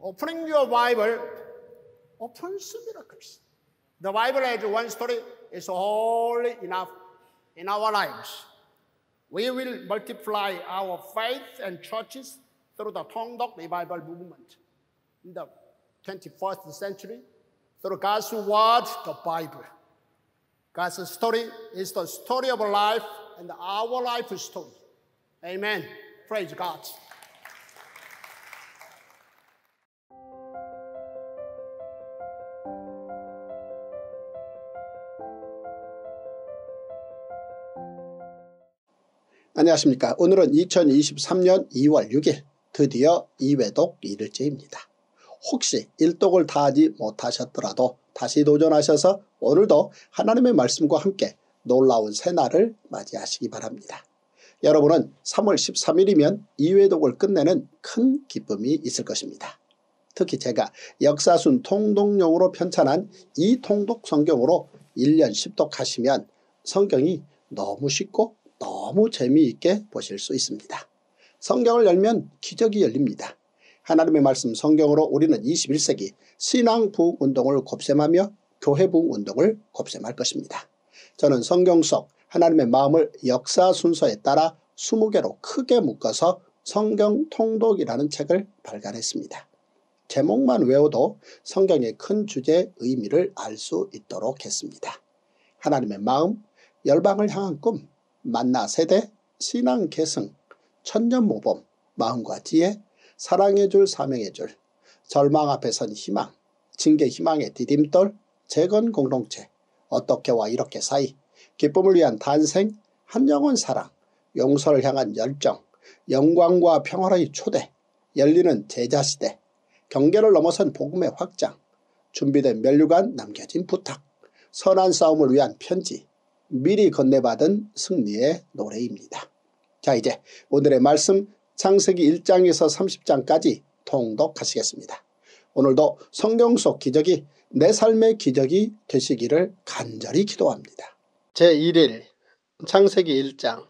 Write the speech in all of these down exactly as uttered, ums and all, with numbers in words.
Opening your Bible opens miracles. The Bible has one story is all enough in our lives. We will multiply our faith and churches through the Tongdok Revival movement in the twenty-first century through God's word, the Bible. God's story is the story of life and our life story. Amen. Praise God. 안녕하십니까. 오늘은 이천이십삼년 이월 육일 드디어 이회독 일일째입니다. 혹시 일독을 다 하지 못하셨더라도 다시 도전하셔서 오늘도 하나님의 말씀과 함께 놀라운 새날을 맞이하시기 바랍니다. 여러분은 삼월 십삼일이면 이회독을 끝내는 큰 기쁨이 있을 것입니다. 특히 제가 역사순 통독용으로 편찬한 이 통독 성경으로 일 년 십독 하시면 성경이 너무 쉽고 너무 재미있게 보실 수 있습니다. 성경을 열면 기적이 열립니다. 하나님의 말씀 성경으로 우리는 이십일 세기 신앙 부흥 운동을 곱셈하며 교회 부흥 운동을 곱셈할 것입니다. 저는 성경 속 하나님의 마음을 역사 순서에 따라 스무 개로 크게 묶어서 성경 통독이라는 책을 발간했습니다. 제목만 외워도 성경의 큰 주제의 의미를 알 수 있도록 했습니다. 하나님의 마음, 열방을 향한 꿈, 만나 세대, 신앙 계승, 천년모범, 마음과 지혜, 사랑의 줄, 사명의 줄, 절망 앞에 선 희망, 징계 희망의 디딤돌, 재건 공동체, 어떻게와 이렇게 사이, 기쁨을 위한 탄생, 한 영혼 사랑, 용서를 향한 열정, 영광과 평화의 초대, 열리는 제자시대, 경계를 넘어선 복음의 확장, 준비된 면류관 남겨진 부탁, 선한 싸움을 위한 편지, 미리 건네받은 승리의 노래입니다. 자, 이제 오늘의 말씀 창세기 일 장에서 삼십 장까지 통독하시겠습니다. 오늘도 성경 속 기적이 내 삶의 기적이 되시기를 간절히 기도합니다. 제일 일 창세기 일 장.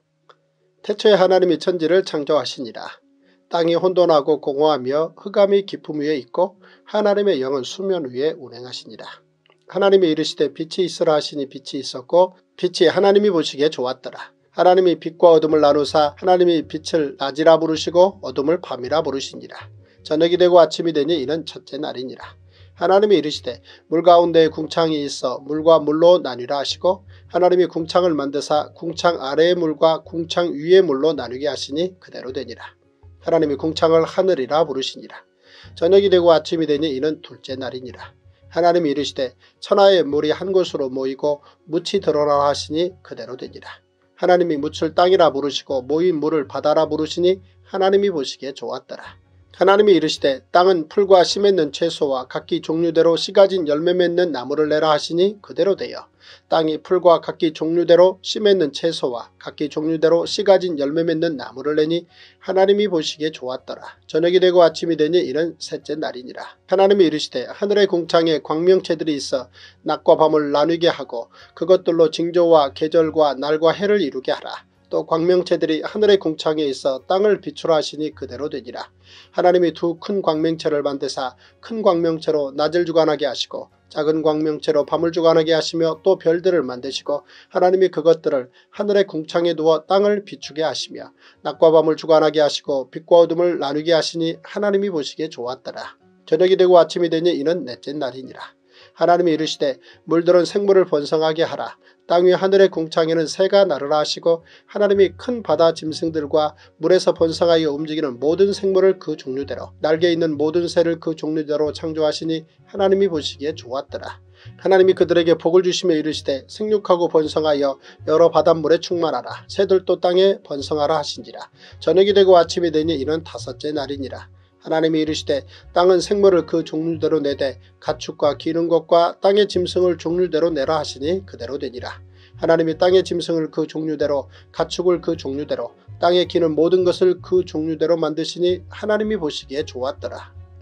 태초에 하나님이 천지를 창조하시니라. 땅이 혼돈하고 공허하며 흑암이 깊음 위에 있고 하나님의 영은 수면 위에 운행하시니라. 하나님이 이르시되 빛이 있으라 하시니 빛이 있었고 빛이 하나님이 보시기에 좋았더라. 하나님이 빛과 어둠을 나누사 하나님이 빛을 낮이라 부르시고 어둠을 밤이라 부르시니라. 저녁이 되고 아침이 되니 이는 첫째 날이니라. 하나님이 이르시되 물 가운데에 궁창이 있어 물과 물로 나뉘라 하시고 하나님이 궁창을 만드사 궁창 아래의 물과 궁창 위의 물로 나누게 하시니 그대로 되니라. 하나님이 궁창을 하늘이라 부르시니라. 저녁이 되고 아침이 되니 이는 둘째 날이니라. 하나님이 이르시되 천하의 물이 한 곳으로 모이고 묻이 드러나라 하시니 그대로 되니라. 하나님이 묻을 땅이라 부르시고 모인 물을 바다라 부르시니 하나님이 보시기에 좋았더라. 하나님이 이르시되 땅은 풀과 씨 맺는 채소와 각기 종류대로 씨 가진 열매 맺는 나무를 내라 하시니 그대로 되어 땅이 풀과 각기 종류대로 씨 맺는 채소와 각기 종류대로 씨 가진 열매 맺는 나무를 내니 하나님이 보시기에 좋았더라. 저녁이 되고 아침이 되니 이는 셋째 날이니라. 하나님이 이르시되 하늘의 궁창에 광명체들이 있어 낮과 밤을 나누게 하고 그것들로 징조와 계절과 날과 해를 이루게 하라. 또 광명체들이 하늘의 궁창에 있어 땅을 비추라 하시니 그대로 되니라. 하나님이 두 큰 광명체를 만드사 큰 광명체로 낮을 주관하게 하시고 작은 광명체로 밤을 주관하게 하시며 또 별들을 만드시고 하나님이 그것들을 하늘의 궁창에 두어 땅을 비추게 하시며 낮과 밤을 주관하게 하시고 빛과 어둠을 나누게 하시니 하나님이 보시기에 좋았더라. 저녁이 되고 아침이 되니 이는 넷째 날이니라. 하나님이 이르시되 물들은 생물을 번성하게 하라. 땅 위 하늘의 궁창에는 새가 나르라 하시고 하나님이 큰 바다 짐승들과 물에서 번성하여 움직이는 모든 생물을 그 종류대로 날개 있는 모든 새를 그 종류대로 창조하시니 하나님이 보시기에 좋았더라. 하나님이 그들에게 복을 주시며 이르시되 생육하고 번성하여 여러 바닷물에 충만하라. 새들도 땅에 번성하라 하신지라. 저녁이 되고 아침이 되니 이는 다섯째 날이니라. 하나님이 이르시되 땅은 생물을 그 종류대로 내되 가축과 기는 것과 땅의 짐승을 종류대로 내라 하시니 그대로 되니라. 하나님이 땅의 짐승을 그 종류대로 가축을 그 종류대로 땅에 기는 모든 것을 그 종류대로 만드시니 하나님이 보시기에 좋았더라.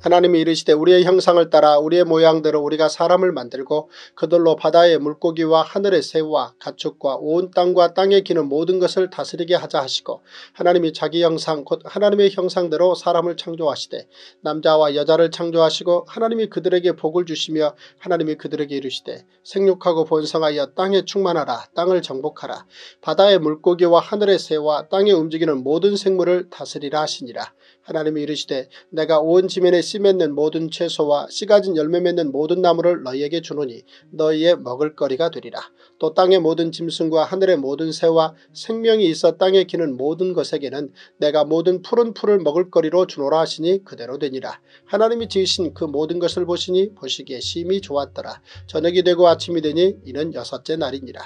하나님이 이르시되 우리의 형상을 따라 우리의 모양대로 우리가 사람을 만들고 그들로 바다의 물고기와 하늘의 새와 가축과 온 땅과 땅에 기는 모든 것을 다스리게 하자 하시고 하나님이 자기 형상 곧 하나님의 형상대로 사람을 창조하시되 남자와 여자를 창조하시고 하나님이 그들에게 복을 주시며 하나님이 그들에게 이르시되 생육하고 번성하여 땅에 충만하라. 땅을 정복하라. 바다의 물고기와 하늘의 새와 땅에 움직이는 모든 생물을 다스리라 하시니라. 하나님이 이르시되 내가 온 지면에 씨 맺는 모든 채소와 씨 가진 열매 맺는 모든 나무를 너희에게 주노니 너희의 먹을거리가 되리라. 또 땅의 모든 짐승과 하늘의 모든 새와 생명이 있어 땅에 기는 모든 것에게는 내가 모든 푸른 풀을 먹을거리로 주노라 하시니 그대로 되니라. 하나님이 지으신 그 모든 것을 보시니 보시기에 심히 좋았더라. 저녁이 되고 아침이 되니 이는 여섯째 날이니라.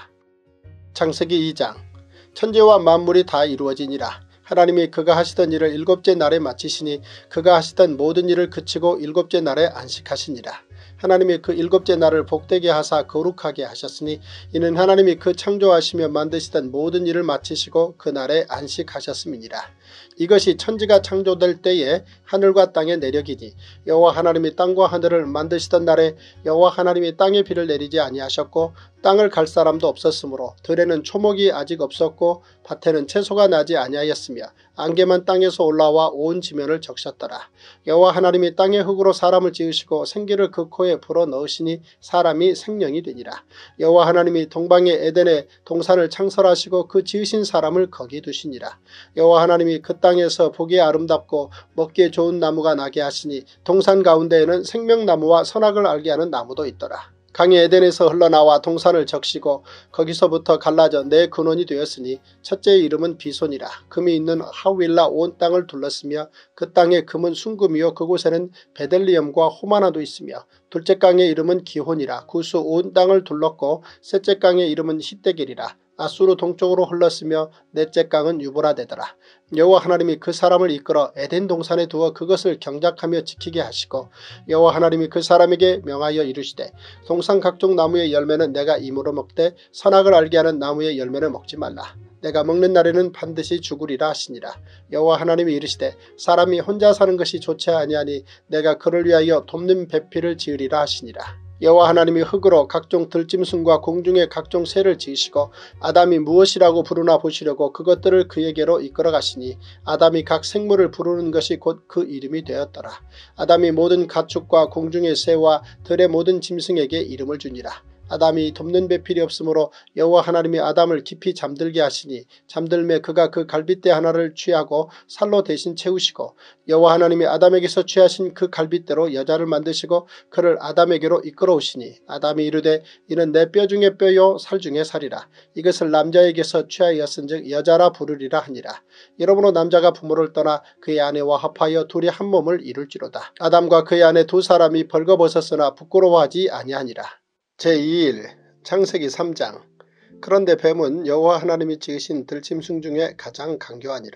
창세기 이 장. 천지와 만물이 다 이루어지니라. 하나님이 그가 하시던 일을 일곱째 날에 마치시니 그가 하시던 모든 일을 그치고 일곱째 날에 안식하시니라. 하나님이 그 일곱째 날을 복되게 하사 거룩하게 하셨으니 이는 하나님이 그 창조하시며 만드시던 모든 일을 마치시고 그 날에 안식하셨음이니라. 이것이 천지가 창조될 때에 하늘과 땅의 내력이니 여호와 하나님이 땅과 하늘을 만드시던 날에 여호와 하나님이 땅에 비를 내리지 아니하셨고 땅을 갈 사람도 없었으므로 들에는 초목이 아직 없었고 밭에는 채소가 나지 아니하였으며 안개만 땅에서 올라와 온 지면을 적셨더라. 여호와 하나님이 땅의 흙으로 사람을 지으시고 생기를 그 코에 불어넣으시니 사람이 생명이 되니라. 여호와 하나님이 동방의 에덴에 동산을 창설하시고 그 지으신 사람을 거기 두시니라. 여호와 하나님이 그 땅에서 보기에 아름답고 먹기에 좋은 나무가 나게 하시니 동산 가운데에는 생명나무와 선악을 알게 하는 나무도 있더라. 강이 에덴에서 흘러나와 동산을 적시고 거기서부터 갈라져 네 근원이 되었으니 첫째의 이름은 비손이라. 금이 있는 하윌라 온 땅을 둘렀으며 그 땅의 금은 순금이요 그곳에는 베들리엄과 호마나도 있으며 둘째 강의 이름은 기혼이라. 구수 온 땅을 둘렀고 셋째 강의 이름은 히데겔이라. 아수르 동쪽으로 흘렀으며 넷째 강은 유브라데더라. 여호와 하나님이 그 사람을 이끌어 에덴 동산에 두어 그것을 경작하며 지키게 하시고 여호와 하나님이 그 사람에게 명하여 이르시되 동산 각종 나무의 열매는 내가 임으로 먹되 선악을 알게 하는 나무의 열매는 먹지 말라. 내가 먹는 날에는 반드시 죽으리라 하시니라. 여호와 하나님이 이르시되 사람이 혼자 사는 것이 좋지 아니하니 내가 그를 위하여 돕는 배필을 지으리라 하시니라. 여호와 하나님이 흙으로 각종 들짐승과 공중의 각종 새를 지으시고 아담이 무엇이라고 부르나 보시려고 그것들을 그에게로 이끌어 가시니 아담이 각 생물을 부르는 것이 곧 그 이름이 되었더라. 아담이 모든 가축과 공중의 새와 들의 모든 짐승에게 이름을 주니라. 아담이 돕는 배필이 없으므로 여호와 하나님이 아담을 깊이 잠들게 하시니 잠들매 그가 그 갈빗대 하나를 취하고 살로 대신 채우시고 여호와 하나님이 아담에게서 취하신 그 갈빗대로 여자를 만드시고 그를 아담에게로 이끌어오시니 아담이 이르되 이는 내 뼈 중에 뼈요 살 중에 살이라. 이것을 남자에게서 취하였은즉 여자라 부르리라 하니라. 이러므로 남자가 부모를 떠나 그의 아내와 합하여 둘이 한 몸을 이룰지로다. 아담과 그의 아내 두 사람이 벌거벗었으나 부끄러워하지 아니하니라. 제이 일 창세기 삼 장. 그런데 뱀은 여호와 하나님이 지으신 들짐승 중에 가장 강교하니라.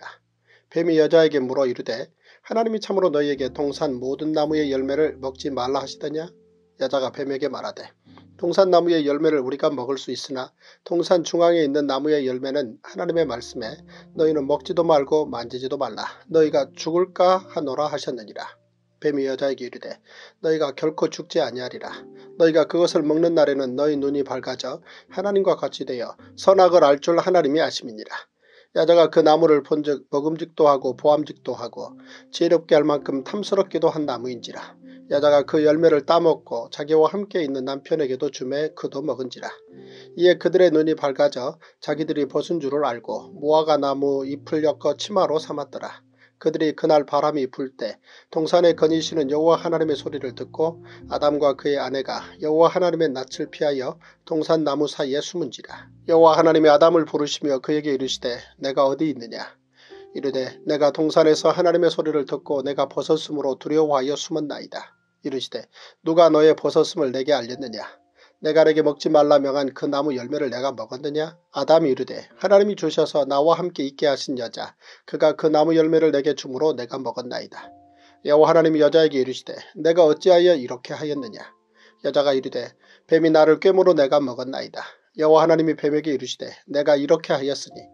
뱀이 여자에게 물어 이르되 하나님이 참으로 너희에게 동산 모든 나무의 열매를 먹지 말라 하시더냐? 여자가 뱀에게 말하되 동산 나무의 열매를 우리가 먹을 수 있으나 동산 중앙에 있는 나무의 열매는 하나님의 말씀에 너희는 먹지도 말고 만지지도 말라. 너희가 죽을까 하노라 하셨느니라. 뱀이 여자에게 이르되 너희가 결코 죽지 아니하리라. 너희가 그것을 먹는 날에는 너희 눈이 밝아져 하나님과 같이 되어 선악을 알 줄 하나님이 아심이니라. 여자가 그 나무를 본즉 먹음직도 하고 보암직도 하고 지혜롭게 할 만큼 탐스럽기도 한 나무인지라. 여자가 그 열매를 따먹고 자기와 함께 있는 남편에게도 주매 그도 먹은지라. 이에 그들의 눈이 밝아져 자기들이 벗은 줄을 알고 무화과 나무 잎을 엮어 치마로 삼았더라. 그들이 그날 바람이 불 때 동산에 거니시는 여호와 하나님의 소리를 듣고 아담과 그의 아내가 여호와 하나님의 낯을 피하여 동산 나무 사이에 숨은지라. 여호와 하나님이 아담을 부르시며 그에게 이르시되 내가 어디 있느냐? 이르되 내가 동산에서 하나님의 소리를 듣고 내가 벗었으므로 두려워하여 숨었나이다. 이르시되 누가 너의 벗었음을 내게 알렸느냐? 내가 내게 먹지 말라 명한 그 나무 열매를 내가 먹었느냐? 아담이 이르되 하나님이 주셔서 나와 함께 있게 하신 여자 그가 그 나무 열매를 내게 주므로 내가 먹었나이다. 여호와 하나님이 여자에게 이르시되 내가 어찌하여 이렇게 하였느냐? 여자가 이르되 뱀이 나를 꾀므로 내가 먹었나이다. 여호와 하나님이 뱀에게 이르시되 내가 이렇게 하였으니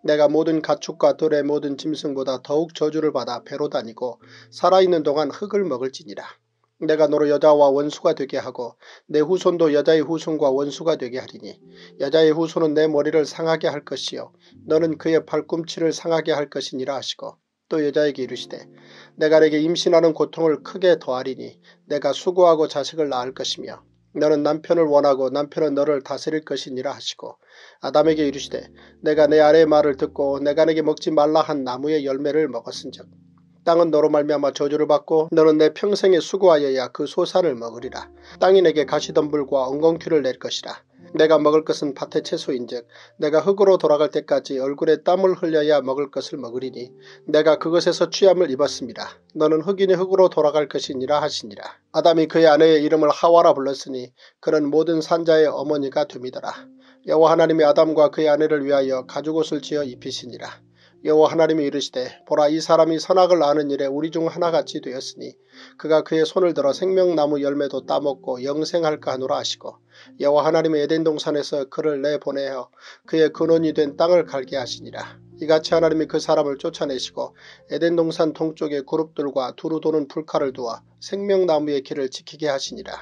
내가 모든 가축과 들의 모든 짐승보다 더욱 저주를 받아 배로 다니고 살아있는 동안 흙을 먹을지니라. 내가 너로 여자와 원수가 되게 하고 내 후손도 여자의 후손과 원수가 되게 하리니 여자의 후손은 내 머리를 상하게 할 것이요 너는 그의 발꿈치를 상하게 할 것이니라 하시고 또 여자에게 이르시되 내가 내게 임신하는 고통을 크게 더하리니 내가 수고하고 자식을 낳을 것이며 너는 남편을 원하고 남편은 너를 다스릴 것이니라 하시고 아담에게 이르시되 내가 내 아내의 말을 듣고 내가 내게 먹지 말라 한 나무의 열매를 먹었은즉 땅은 너로 말미암아 저주를 받고 너는 내 평생에 수고하여야 그 소산을 먹으리라. 땅이 내게 가시덤불과 엉겅퀴를 낼 것이라. 내가 먹을 것은 밭의 채소인즉 내가 흙으로 돌아갈 때까지 얼굴에 땀을 흘려야 먹을 것을 먹으리니 내가 그것에서 취함을 입었습니다. 너는 흙이니 흙으로 돌아갈 것이니라 하시니라. 아담이 그의 아내의 이름을 하와라 불렀으니 그는 모든 산자의 어머니가 됨이더라. 여호와 하나님이 아담과 그의 아내를 위하여 가죽옷을 지어 입히시니라. 여호와 하나님이 이르시되 보라 이 사람이 선악을 아는 일에 우리 중 하나같이 되었으니 그가 그의 손을 들어 생명나무 열매도 따먹고 영생할까 하노라 하시고 여호와 하나님의 에덴 동산에서 그를 내보내어 그의 근원이 된 땅을 갈게 하시니라. 이같이 하나님이 그 사람을 쫓아내시고 에덴 동산 동쪽에 그룹들과 두루 도는 불칼을 두어 생명나무의 길을 지키게 하시니라.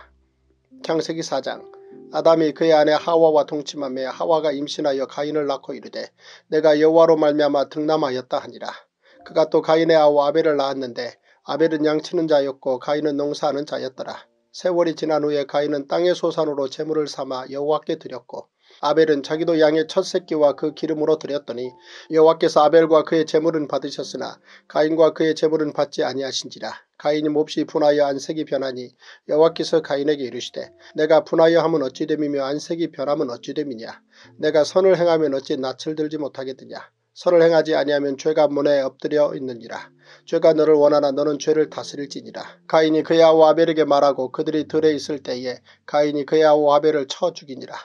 창세기 사 장. 아담이 그의 아내 하와와 동침하며 하와가 임신하여 가인을 낳고 이르되 내가 여호와로 말미암아 득남하였다 하니라. 그가 또 가인의 아우 아벨을 낳았는데 아벨은 양치는 자였고 가인은 농사하는 자였더라. 세월이 지난 후에 가인은 땅의 소산으로 제물을 삼아 여호와께 드렸고 아벨은 자기도 양의 첫 새끼와 그 기름으로 드렸더니 여호와께서 아벨과 그의 제물은 받으셨으나 가인과 그의 제물은 받지 아니하신지라. 가인이 몹시 분하여 안색이 변하니 여호와께서 가인에게 이르시되 내가 분하여 함은 어찌 됨이며 안색이 변함은 어찌 됨이냐. 내가 선을 행하면 어찌 낯을 들지 못하겠느냐. 선을 행하지 아니하면 죄가 문에 엎드려 있느니라. 죄가 너를 원하나 너는 죄를 다스릴지니라. 가인이 그의 아우 아벨에게 말하고 그들이 들에 있을 때에 가인이 그의 아우 아벨을 쳐 죽이니라.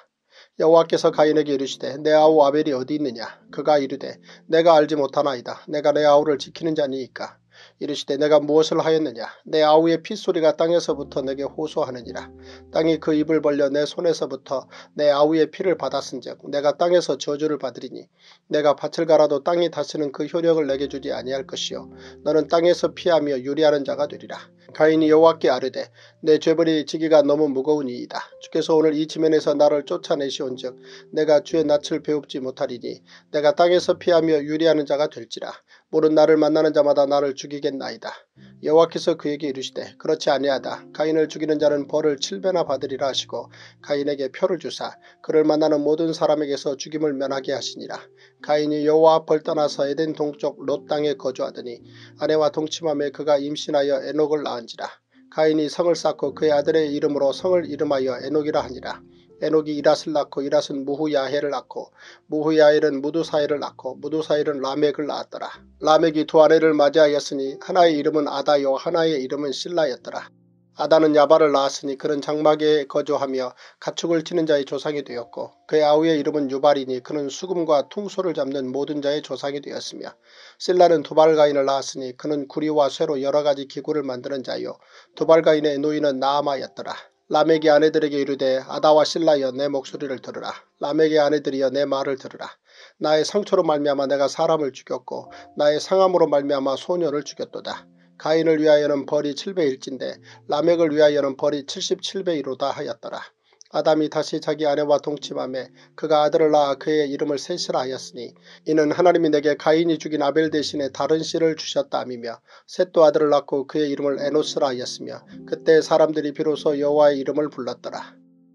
여호와께서 가인에게 이르시되 내 아우 아벨이 어디 있느냐. 그가 이르되 내가 알지 못하나이다. 내가 내 아우를 지키는 자니이까. 이르시되 내가 무엇을 하였느냐. 내 아우의 핏소리가 땅에서부터 내게 호소하느니라. 땅이 그 입을 벌려 내 손에서부터 내 아우의 피를 받았은즉 내가 땅에서 저주를 받으리니 내가 밭을 갈아도 땅이 다스리는 그 효력을 내게 주지 아니할 것이요 너는 땅에서 피하며 유리하는 자가 되리라. 가인이 여호와께 아뢰되 내 죄벌이 지기가 너무 무거우니이다. 주께서 오늘 이 지면에서 나를 쫓아내시온즉 내가 주의 낯을 배웁지 못하리니 내가 땅에서 피하며 유리하는 자가 될지라. 모른 나를 만나는 자마다 나를 죽이겠나이다. 여호와께서 그에게 이르시되 그렇지 아니하다. 가인을 죽이는 자는 벌을 칠배나 받으리라 하시고 가인에게 표를 주사 그를 만나는 모든 사람에게서 죽임을 면하게 하시니라. 가인이 여호와 앞을 떠나서 에덴 동쪽 롯 땅에 거주하더니 아내와 동침하며 그가 임신하여 에녹을 낳은지라. 가인이 성을 쌓고 그의 아들의 이름으로 성을 이름하여 에녹이라 하니라. 에녹이 이랏을 낳고 이랏은 무후야헬을 낳고 무후야헬은 무두사엘을 낳고 무두사엘은 라멕을 낳았더라. 라멕이 두 아내를 맞이하였으니 하나의 이름은 아다요 하나의 이름은 실라였더라. 아다는 야발을 낳았으니 그는 장막에 거주하며 가축을 치는 자의 조상이 되었고 그의 아우의 이름은 유발이니 그는 수금과 퉁소를 잡는 모든 자의 조상이 되었으며 실라는 두발가인을 낳았으니 그는 구리와 쇠로 여러가지 기구를 만드는 자요 두발가인의 노인은 나아마였더라. 라멕이 아내들에게 이르되 아다와 실라여 내 목소리를 들으라. 라멕의 아내들이여 내 말을 들으라. 나의 상처로 말미암아 내가 사람을 죽였고 나의 상함으로 말미암아 소년을 죽였도다. 가인을 위하여는 벌이 칠배일진데 라멕을 위하여는 벌이 칠십칠배이로다 하였더라. 아담이 다시 자기 아내와 동침하며 그가 아들을 낳아 그의 이름을 셋이라 하였으니 이는 하나님이 내게 가인이 죽인 아벨 대신에 다른 씨를 주셨다미며 셋도 아들을 낳고 그의 이름을 에노스라 하였으며 그때 사람들이 비로소 여호와의 이름을 불렀더라.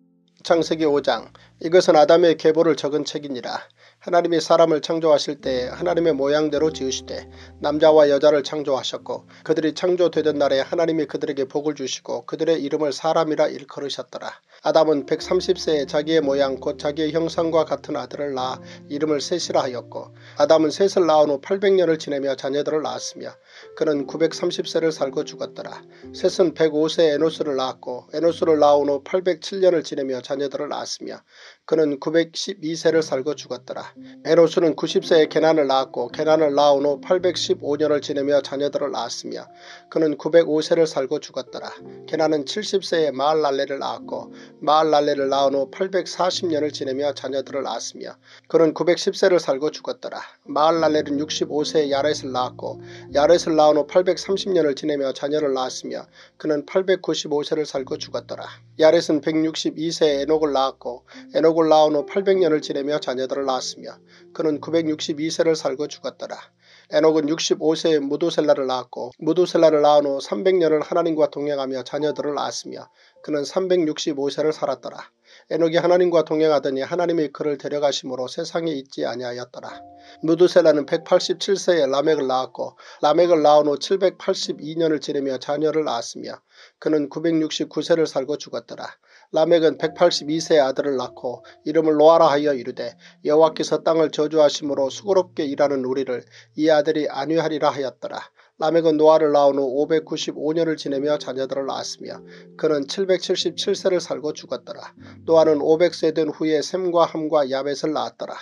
창세기 오 장. 이것은 아담의 계보를 적은 책이니라. 하나님이 사람을 창조하실 때 하나님의 모양대로 지으시되 남자와 여자를 창조하셨고 그들이 창조되던 날에 하나님이 그들에게 복을 주시고 그들의 이름을 사람이라 일컬으셨더라. 아담은 백삼십 세에 자기의 모양 곧 자기의 형상과 같은 아들을 낳아 이름을 셋이라 하였고 아담은 셋을 낳은 후 팔백 년을 지내며 자녀들을 낳았으며 그는 구백삼십 세를 살고 죽었더라. 셋은 백오 세에 에노스를 낳았고 에노스를 낳은 후 팔백칠 년을 지내며 자녀들을 낳았으며 그는 구백십이 세를 살고 죽었더라. 에노스는 구십 세에 게난을 낳았고 게난을 낳은 후 팔백십오 년을 지내며 자녀들을 낳았으며 그는 구백오 세를 살고 죽었더라. 게난은 칠십 세에 마할랄레를 낳았고 마할랄레를 낳은 후 팔백사십 년을 지내며 자녀들을 낳았으며 그는 구백십 세를 살고 죽었더라. 마할랄레는 육십오 세에 야렛을 낳았고 야렛을 낳은 후 팔백삼십 년을 지내며 자녀를 낳았으며 그는 팔백구십오 세를 살고 죽었더라. 야렛은 백육십이 세에 에녹을 낳았고 에녹을 낳은 후 팔백 년을 지내며 자녀들을 낳았으며 그는 구백육십이 세를 살고 죽었더라. 에녹은 육십오 세에 무두셀라를 낳았고 무두셀라를 낳은 후 삼백 년을 하나님과 동행하며 자녀들을 낳았으며 그는 삼백육십오 세를 살았더라. 에녹이 하나님과 동행하더니 하나님이 그를 데려가심으로 세상에 있지 아니하였더라. 무두셀라는 백팔십칠 세에 라멕을 낳았고 라멕을 낳은 후 칠백팔십이 년을 지내며 자녀를 낳았으며 그는 구백육십구 세를 살고 죽었더라. 라멕은 백팔십이 세에 아들을 낳고 이름을 노아라 하여 이르되 여호와께서 땅을 저주하심으로 수고롭게 일하는 우리를 이 아들이 안위하리라 하였더라. 라멕은 노아를 낳은 후 오백구십오 년을 지내며 자녀들을 낳았으며 그는 칠백칠십칠 세를 살고 죽었더라. 노아는 오백 세 된 후에 셈과 함과 야벳을 낳았더라.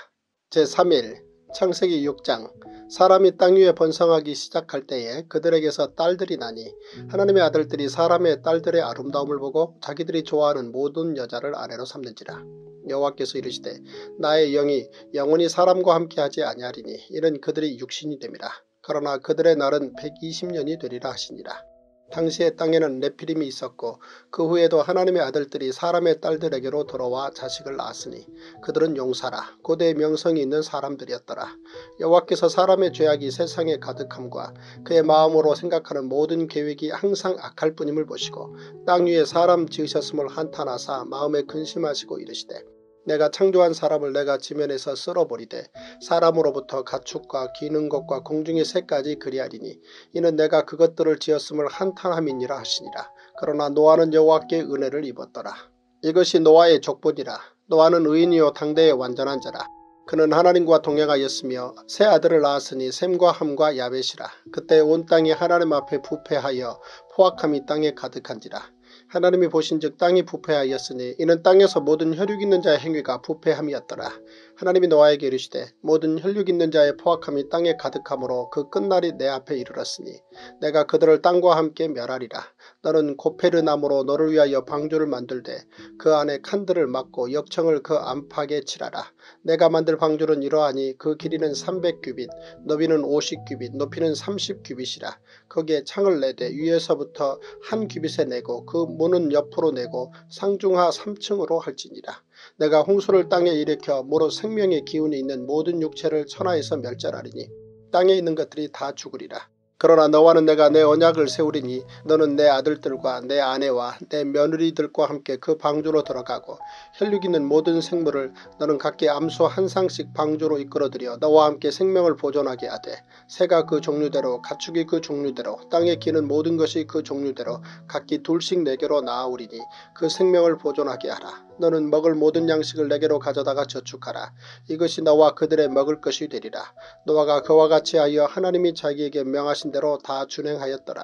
제삼 일 창세기 육 장. 사람이 땅 위에 번성하기 시작할 때에 그들에게서 딸들이 나니 하나님의 아들들이 사람의 딸들의 아름다움을 보고 자기들이 좋아하는 모든 여자를 아내로 삼는지라. 여호와께서 이르시되 나의 영이 영원히 사람과 함께하지 아니하리니 이는 그들이 육신이 됨이라. 그러나 그들의 날은 백이십 년이 되리라 하시니라. 당시에 땅에는 네피림이 있었고 그 후에도 하나님의 아들들이 사람의 딸들에게로 돌아와 자식을 낳았으니 그들은 용사라 고대의 명성이 있는 사람들이었더라. 여호와께서 사람의 죄악이 세상에 가득함과 그의 마음으로 생각하는 모든 계획이 항상 악할 뿐임을 보시고 땅 위에 사람 지으셨음을 한탄하사 마음에 근심하시고 이르시되 내가 창조한 사람을 내가 지면에서 쓸어버리되 사람으로부터 가축과 기는 것과 공중의 새까지 그리하리니 이는 내가 그것들을 지었음을 한탄함이니라 하시니라. 그러나 노아는 여호와께 은혜를 입었더라. 이것이 노아의 족보니라. 노아는 의인이요 당대의 완전한 자라. 그는 하나님과 동행하였으며 세 아들을 낳았으니 셈과 함과 야벳이라. 그때 온 땅이 하나님 앞에 부패하여 포악함이 땅에 가득한지라. 하나님이 보신즉 땅이 부패하였으니 이는 땅에서 모든 혈육 있는 자의 행위가 부패함이었더라. 하나님이 노아에게 이르시되 모든 혈육 있는 자의 포악함이 땅에 가득하므로 그 끝날이 내 앞에 이르렀으니 내가 그들을 땅과 함께 멸하리라. 너는 고페르 나무로 너를 위하여 방주를 만들되 그 안에 칸들을 막고 역청을 그 안팎에 칠하라. 내가 만들 방주는 이러하니 그 길이는 삼백 규빗, 너비는 오십 규빗, 높이는 삼십 규빗이라. 거기에 창을 내되 위에서부터 한 규빗에 내고 그 문은 옆으로 내고 상중하 삼 층으로 할지니라. 내가 홍수를 땅에 일으켜 모로 생명의 기운이 있는 모든 육체를 천하에서 멸절하리니 땅에 있는 것들이 다 죽으리라. 그러나 너와는 내가 내 언약을 세우리니 너는 내 아들들과 내 아내와 내 며느리들과 함께 그 방주로 들어가고 혈육 있는 모든 생물을 너는 각기 암소 한 쌍씩 방주로 이끌어들여 너와 함께 생명을 보존하게 하되 새가 그 종류대로 가축이 그 종류대로 땅에 기는 모든 것이 그 종류대로 각기 둘씩 내게로 나아오리니 그 생명을 보존하게 하라. 너는 먹을 모든 양식을 내게로 가져다가 저축하라. 이것이 너와 그들의 먹을 것이 되리라. 노아가 그와 같이 하여 하나님이 자기에게 명하신 대로 다 준행하였더라.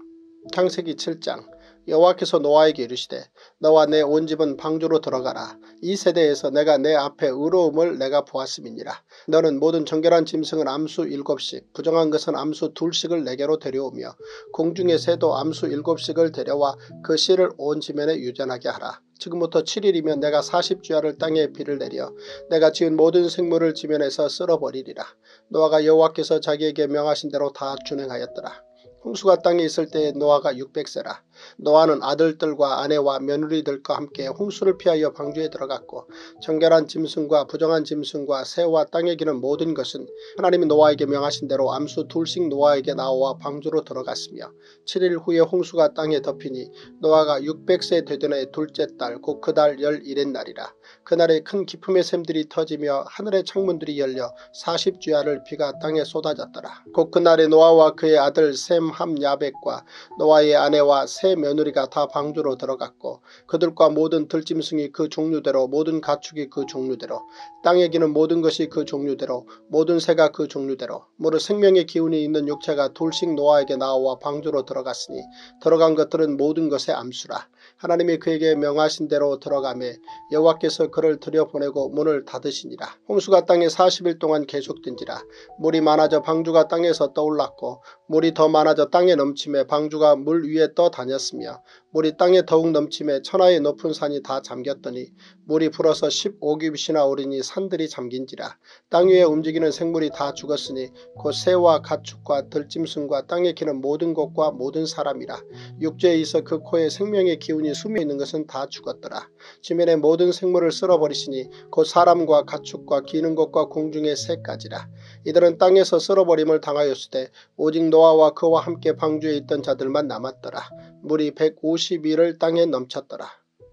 창세기 칠 장. 여호와께서 노아에게 이르시되 너와 내 온 집은 방주로 들어가라. 이 세대에서 내가 내 앞에 의로움을 내가 보았음이니라. 너는 모든 정결한 짐승은 암수 일곱씩 부정한 것은 암수 둘씩을 내게로 데려오며 공중의 새도 암수 일곱씩을 데려와 그 씨를 온 지면에 유전하게 하라. 지금부터 칠 일이면 내가 사십 주야를 땅에 비를 내려 내가 지은 모든 생물을 지면에서 쓸어버리리라. 노아가 여호와께서 자기에게 명하신 대로 다 준행하였더라. 홍수가 땅에 있을 때에 노아가 육백 세라. 노아는 아들들과 아내와 며느리들과 함께 홍수를 피하여 방주에 들어갔고 정결한 짐승과 부정한 짐승과 새와 땅에 기는 모든 것은 하나님이 노아에게 명하신 대로 암수 둘씩 노아에게 나와 방주로 들어갔으며 칠 일 후에 홍수가 땅에 덮이니 노아가 육백 세 되던 해 둘째 달 곧 그 달 열일의 날이라. 그날에 큰 기품의 샘들이 터지며 하늘의 창문들이 열려 사십 주야를 비가 땅에 쏟아졌더라. 곧 그날에 노아와 그의 아들 셈, 함, 야벳과 노아의 아내와 세 며느리가 다 방주로 들어갔고 그들과 모든 들짐승이 그 종류대로 모든 가축이 그 종류대로 땅에 기는 모든 것이 그 종류대로 모든 새가 그 종류대로 무릇 생명의 기운이 있는 육체가 둘씩 노아에게 나와 방주로 들어갔으니 들어간 것들은 모든 것의 암수라. 하나님이 그에게 명하신 대로 들어가매 여호와께서 그를 들여보내고 문을 닫으시니라. 홍수가 땅에 사십 일 동안 계속된지라. 물이 많아져 방주가 땅에서 떠올랐고 물이 더 많아져 땅에 넘침에 방주가 물 위에 떠다녔으며 물이 땅에 더욱 넘침에 천하의 높은 산이 다 잠겼더니 물이 불어서 십오 규빗이나 오르니 산들이 잠긴지라. 땅 위에 움직이는 생물이 다 죽었으니 곧 새와 가축과 들짐승과 땅에 기는 모든 것과 모든 사람이라. 육지에 있어 그 코에 생명의 기운이 숨어 있는 것은 다 죽었더라. 지면의 모든 생물을 쓸어버리시니 곧 사람과 가축과 기는 것과 공중의 새까지라. 이들은 땅에서 쓸어버림을 당하였으되 오직 노아와 그와 함께 방주에 있던 자들만 남았더라. 물이 백오십 일을 땅에 넘쳤더라.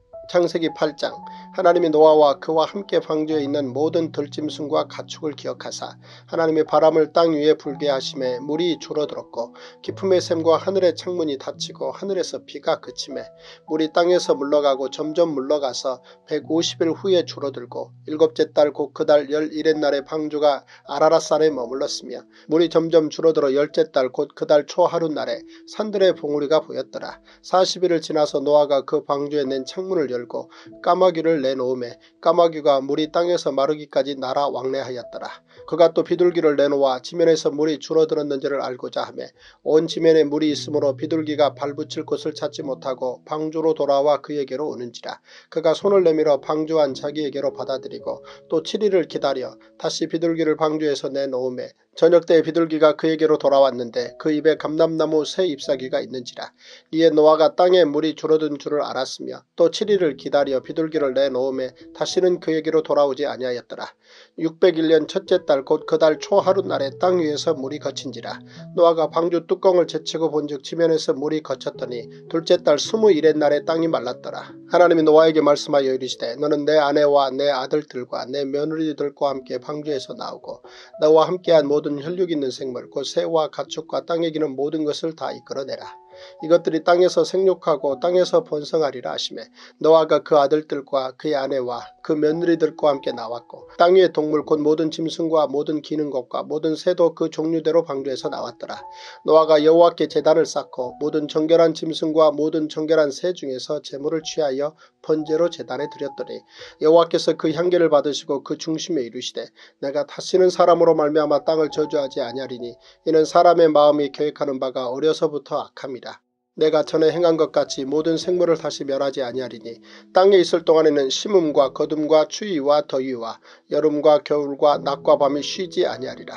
창세기 팔 장. 하나님이 노아와 그와 함께 방주에 있는 모든 들짐승과 가축을 기억하사 하나님이 바람을 땅 위에 불게 하심에 물이 줄어들었고 깊음의 샘과 하늘의 창문이 닫히고 하늘에서 비가 그치매 물이 땅에서 물러가고 점점 물러가서 백오십 일 후에 줄어들고 일곱째 달 곧 그 달 열일의 날에 방주가 아라랏산에 머물렀으며 물이 점점 줄어들어 열째 달 곧 그 달 초하루 날에 산들의 봉우리가 보였더라. 사십 일을 지나서 노아가 그 방주에 낸 창문을 열고 까마귀를 내놓음에 까마귀가 물이 땅에서 마르기까지 날아 왕래하였더라. 그가 또 비둘기를 내놓아 지면에서 물이 줄어들었는지를 알고자 하며 온 지면에 물이 있으므로 비둘기가 발붙일 곳을 찾지 못하고 방주로 돌아와 그에게로 오는지라. 그가 손을 내밀어 방주 안 자기에게로 받아들이고 또 칠 일을 기다려 다시 비둘기를 방주에서 내놓음에 저녁 때 비둘기가 그에게로 돌아왔는데 그 입에 감람나무 새 잎사귀가 있는지라. 이에 노아가 땅에 물이 줄어든 줄을 알았으며 또 칠 일을 기다려 비둘기를 내놓음에 다시는 그에게로 돌아오지 아니하였더라. 육백일 년 첫째 달 곧 그 달 초하루 날에 땅 위에서 물이 거친지라. 노아가 방주 뚜껑을 제치고 본즉 지면에서 물이 거쳤더니 둘째 달 스무일의 날에 땅이 말랐더라. 하나님이 노아에게 말씀하여 이르시되 너는 내 아내와 내 아들들과 내 며느리들과 함께 방주에서 나오고 너와 함께한 모든 혈육 있는 생물 곧 새와 가축과 땅에 기는 모든 것을 다 이끌어내라. 이것들이 땅에서 생육하고 땅에서 번성하리라 하시매 노아가 그 아들들과 그의 아내와 그 며느리들과 함께 나왔고 땅 위의 동물 곧 모든 짐승과 모든 기는 것과 모든 새도 그 종류대로 방주에서 나왔더라. 노아가 여호와께 제단을 쌓고 모든 정결한 짐승과 모든 정결한 새 중에서 제물을 취하여 번제로 제단에 드렸더니 여호와께서 그 향기를 받으시고 그 중심에 이르시되 내가 다시는 사람으로 말미암아 땅을 저주하지 아니하리니 이는 사람의 마음이 계획하는 바가 어려서부터 악함이라. 내가 전에 행한 것 같이 모든 생물을 다시 멸하지 아니하리니 땅에 있을 동안에는 심음과 거둠과 추위와 더위와 여름과 겨울과 낮과 밤이 쉬지 아니하리라.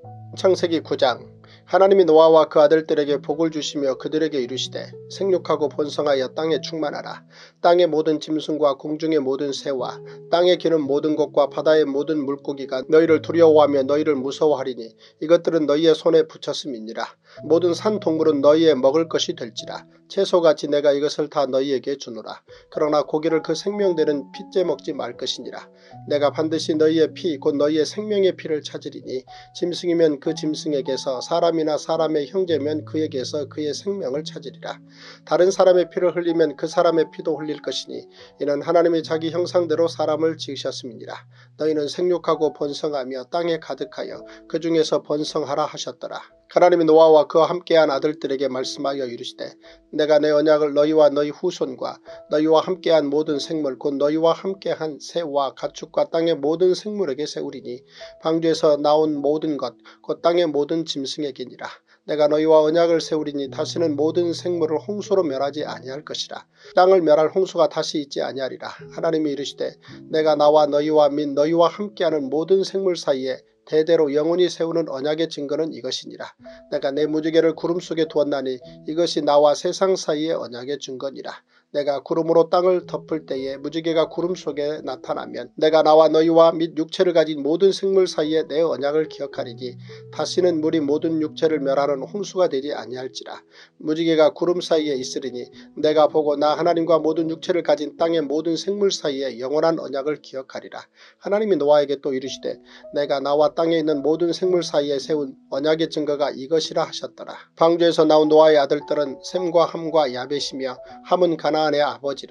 창세기 구 장. 하나님이 노아와 그 아들들에게 복을 주시며 그들에게 이르시되 생육하고 번성하여 땅에 충만하라. 땅의 모든 짐승과 공중의 모든 새와 땅에 기는 모든 것과 바다의 모든 물고기가 너희를 두려워하며 너희를 무서워하리니 이것들은 너희의 손에 붙였음이니라. 모든 산 동물은 너희의 먹을 것이 될지라. 채소같이 내가 이것을 다 너희에게 주노라. 그러나 고기를 그 생명되는 핏째 먹지 말 것이니라. 내가 반드시 너희의 피 곧 너희의 생명의 피를 찾으리니 짐승이면 그 짐승에게서 사람이나 사람의 형제면 그에게서 그의 생명을 찾으리라. 다른 사람의 피를 흘리면 그 사람의 피도 흘릴 것이니 이는 하나님이 자기 형상대로 사람을 지으셨음이니라. 너희는 생육하고 번성하며 땅에 가득하여 그 중에서 번성하라 하셨더라. 하나님이 노아와 그와 함께한 아들들에게 말씀하여 이르시되 내가 내 언약을 너희와 너희 후손과 너희와 함께한 모든 생물 곧 너희와 함께한 새와 가축과 땅의 모든 생물에게 세우리니 방주에서 나온 모든 것 곧 땅의 모든 짐승에게니라. 내가 너희와 언약을 세우리니 다시는 모든 생물을 홍수로 멸하지 아니할 것이라. 땅을 멸할 홍수가 다시 있지 아니하리라. 하나님이 이르시되 내가 나와 너희와 및 너희와 함께하는 모든 생물 사이에 대대로 영원히 세우는 언약의 증거는 이것이니라. 내가 내 무지개를 구름 속에 두었나니 이것이 나와 세상 사이의 언약의 증거니라. 내가 구름으로 땅을 덮을 때에 무지개가 구름 속에 나타나면 내가 나와 너희와 및 육체를 가진 모든 생물 사이에 내 언약을 기억하리니 다시는 물이 모든 육체를 멸하는 홍수가 되지 아니할지라. 무지개가 구름 사이에 있으리니 내가 보고 나 하나님과 모든 육체를 가진 땅의 모든 생물 사이에 영원한 언약을 기억하리라. 하나님이 노아에게 또 이르시되 내가 나와 땅에 있는 모든 생물 사이에 세운 언약의 증거가 이것이라 하셨더라. 방주에서 나온 노아의 아들들은 셈과 함과 야벳이며 함은 가나안의 아버지라.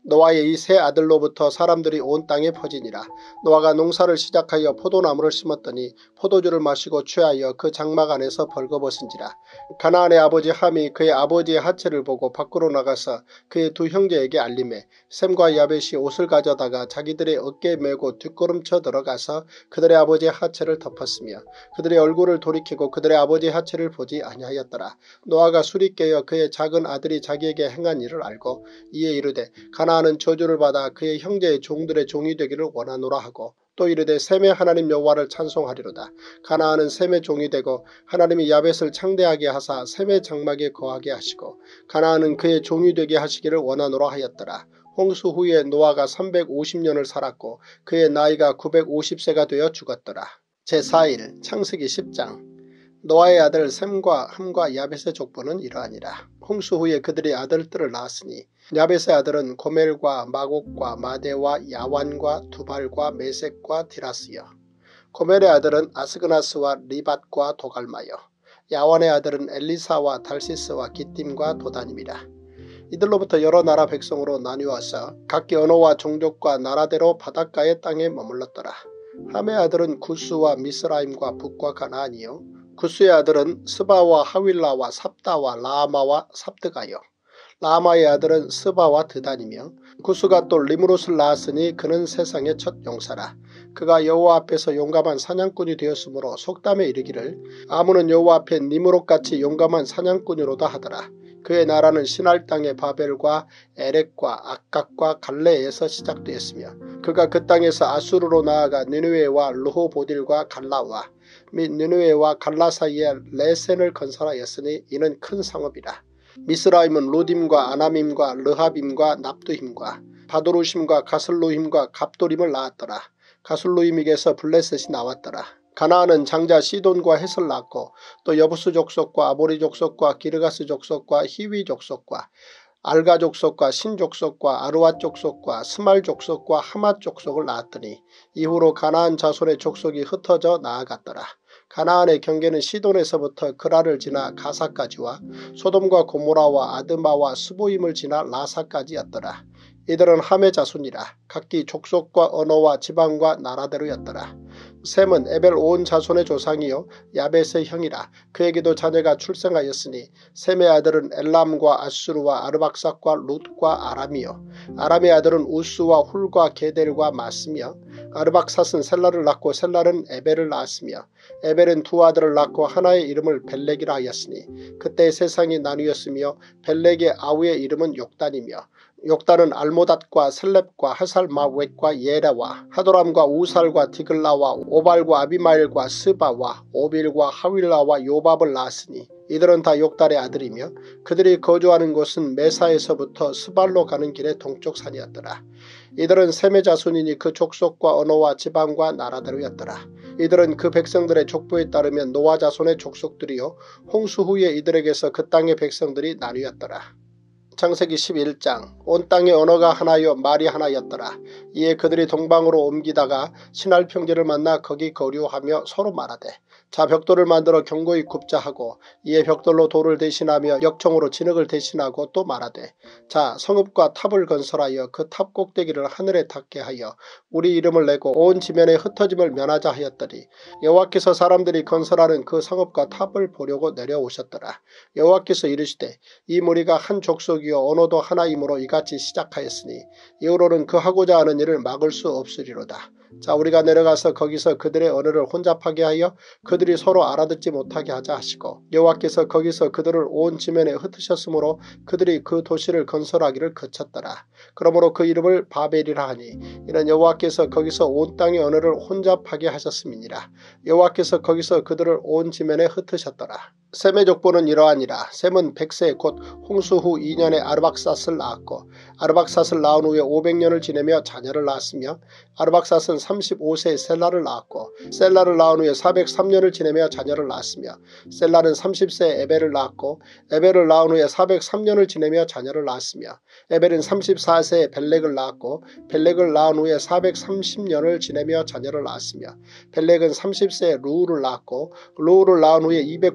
노아의 이 세 아들로부터 사람들이 온 땅에 퍼지니라. 노아가 농사를 시작하여 포도나무를 심었더니 포도주를 마시고 취하여 그 장막 안에서 벌거벗은지라. 가나안의 아버지 함이 그의 아버지의 하체를 보고 밖으로 나가서 그의 두 형제에게 알림해 셈과 야벳이 옷을 가져다가 자기들의 어깨에 메고 뒷걸음쳐 들어가서 그들의 아버지의 하체를 덮었으며 그들의 얼굴을 돌이키고 그들의 아버지의 하체를 보지 아니하였더라. 노아가 술이 깨어 그의 작은 아들이 자기에게 행한 일을 알고 이에 이르되 가나안은 저주를 받아 그의 형제의 종들의 종이 되기를 원하노라 하고 또 이르되 셈의 하나님 여호와를 찬송하리로다. 가나안은 셈의 종이 되고 하나님이 야벳을 창대하게 하사 셈의 장막에 거하게 하시고 가나안은 그의 종이 되게 하시기를 원하노라 하였더라. 홍수 후에 노아가 삼백오십 년을 살았고 그의 나이가 구백오십 세가 되어 죽었더라. 제사 일 창세기 십 장. 노아의 아들 셈과 함과 야벳의 족보는 이러하니라. 홍수 후에 그들이 아들들을 낳았으니 야벳의 아들은 고멜과 마곡과 마대와 야완과 두발과 메섹과 디라스여. 고멜의 아들은 아스그나스와 리밧과 도갈마여. 야완의 아들은 엘리사와 달시스와 기띔과 도다님이라. 이들로부터 여러 나라 백성으로 나뉘어서 각기 언어와 종족과 나라대로 바닷가의 땅에 머물렀더라. 함의 아들은 구스와 미스라임과 북과 가나안이요. 구스의 아들은 스바와 하윌라와 삽다와 라아마와 삽드가요. 라아마의 아들은 스바와 드단이며 구스가 또 리므롯을 낳았으니 그는 세상의 첫 용사라. 그가 여호와 앞에서 용감한 사냥꾼이 되었으므로 속담에 이르기를 아무는 여호와 앞에 니므롯같이 용감한 사냥꾼이로다 하더라. 그의 나라는 시날 땅의 바벨과 에렉과 악각과 갈레에서 시작되었으며 그가 그 땅에서 아수르로 나아가 느느웨와 르호보딜과 갈라와 및 느느웨와 갈라 사이에 레센을 건설하였으니 이는 큰 성읍이라. 미스라임은 루딤과 아나밈과 르하빔과 납두힘과 바도루심과 가슬루힘과 갑도림을 낳았더라. 가슬루임에게서 블레셋이 나왔더라. 가나안은 장자 시돈과 헷을 낳고 또 여부스 족속과 아모리 족속과 기르가스 족속과 히위 족속과 알가 족속과 신 족속과 아르와 족속과 스말 족속과 하맛 족속을 낳았더니 이후로 가나안 자손의 족속이 흩어져 나아갔더라. 가나안의 경계는 시돈에서부터 그라를 지나 가사까지와 소돔과 고모라와 아드마와 스보임을 지나 라사까지였더라. 이들은 함의 자손이라. 각기 족속과 언어와 지방과 나라대로였더라. 셈은 에벨 온 자손의 조상이요 야벳의 형이라. 그에게도 자녀가 출생하였으니 셈의 아들은 엘람과 아수르와 아르박삭과 룻과 아람이요. 아람의 아들은 우스와 훌과 게델과 마스며 아르박삭은 셀라를 낳고 셀라는 에벨을 낳았으며 에벨은 두 아들을 낳고 하나의 이름을 벨렉이라 하였으니 그때 세상이 나뉘었으며 벨렉의 아우의 이름은 욕단이며 욕단은 알모닷과 셀렙과 하살마웻과 예라와 하도람과 우살과 디글라와 오발과 아비마일과 스바와 오빌과 하윌라와 요밥을 낳았으니 이들은 다 욕단의 아들이며 그들이 거주하는 곳은 메사에서부터 스발로 가는 길의 동쪽 산이었더라. 이들은 셈의 자손이니 그 족속과 언어와 지방과 나라대로였더라. 이들은 그 백성들의 족보에 따르면 노아 자손의 족속들이요 홍수 후에 이들에게서 그 땅의 백성들이 나뉘었더라. 창세기 십일 장. 온 땅의 언어가 하나요 말이 하나였더라. 이에 그들이 동방으로 옮기다가 시날 평지를 만나 거기 거류하며 서로 말하되 자 벽돌을 만들어 견고히 굽자 하고 이에 벽돌로 돌을 대신하며 역청으로 진흙을 대신하고 또 말하되 자 성읍과 탑을 건설하여 그 탑 꼭대기를 하늘에 닿게 하여 우리 이름을 내고 온 지면에 흩어짐을 면하자 하였더니 여호와께서 사람들이 건설하는 그 성읍과 탑을 보려고 내려오셨더라. 여호와께서 이르시되 이 무리가 한 족속이요 언어도 하나이므로 이같이 시작하였으니 이후로는 그 하고자 하는 일을 막을 수 없으리로다. 자 우리가 내려가서 거기서 그들의 언어를 혼잡하게 하여 그들이 서로 알아듣지 못하게 하자 하시고 여호와께서 거기서 그들을 온 지면에 흩으셨으므로 그들이 그 도시를 건설하기를 그쳤더라. 그러므로 그 이름을 바벨이라 하니 이는 여호와께서 거기서 온 땅의 언어를 혼잡하게 하셨음이니라. 여호와께서 거기서 그들을 온 지면에 흩으셨더라. 셈의 족보는 이러하니라. 셈은 백 세 곧 홍수 후 이 년에 아르박삿을 낳았고 아르박삿을 낳은 후에 오백 년을 지내며 자녀를 낳았으며 아르박삿은 삼십오 세에 셀라를 낳았고 셀라를 낳은 후에 사백삼 년을 지내며 자녀를 낳았으며 셀라는 삼십 세에 에벨을 낳았고 에벨을 낳은 후에 사백삼 년을 지내며 자녀를 낳았으며 에벨은 삼십사 세에 벨렉을 낳았고 벨렉을 낳은 후에 사백삼십 년을 지내며 자녀를 낳았으며 벨렉은 삼십 세에 루우를 낳았고 루우를 낳은 후에 이백구 년을 지내며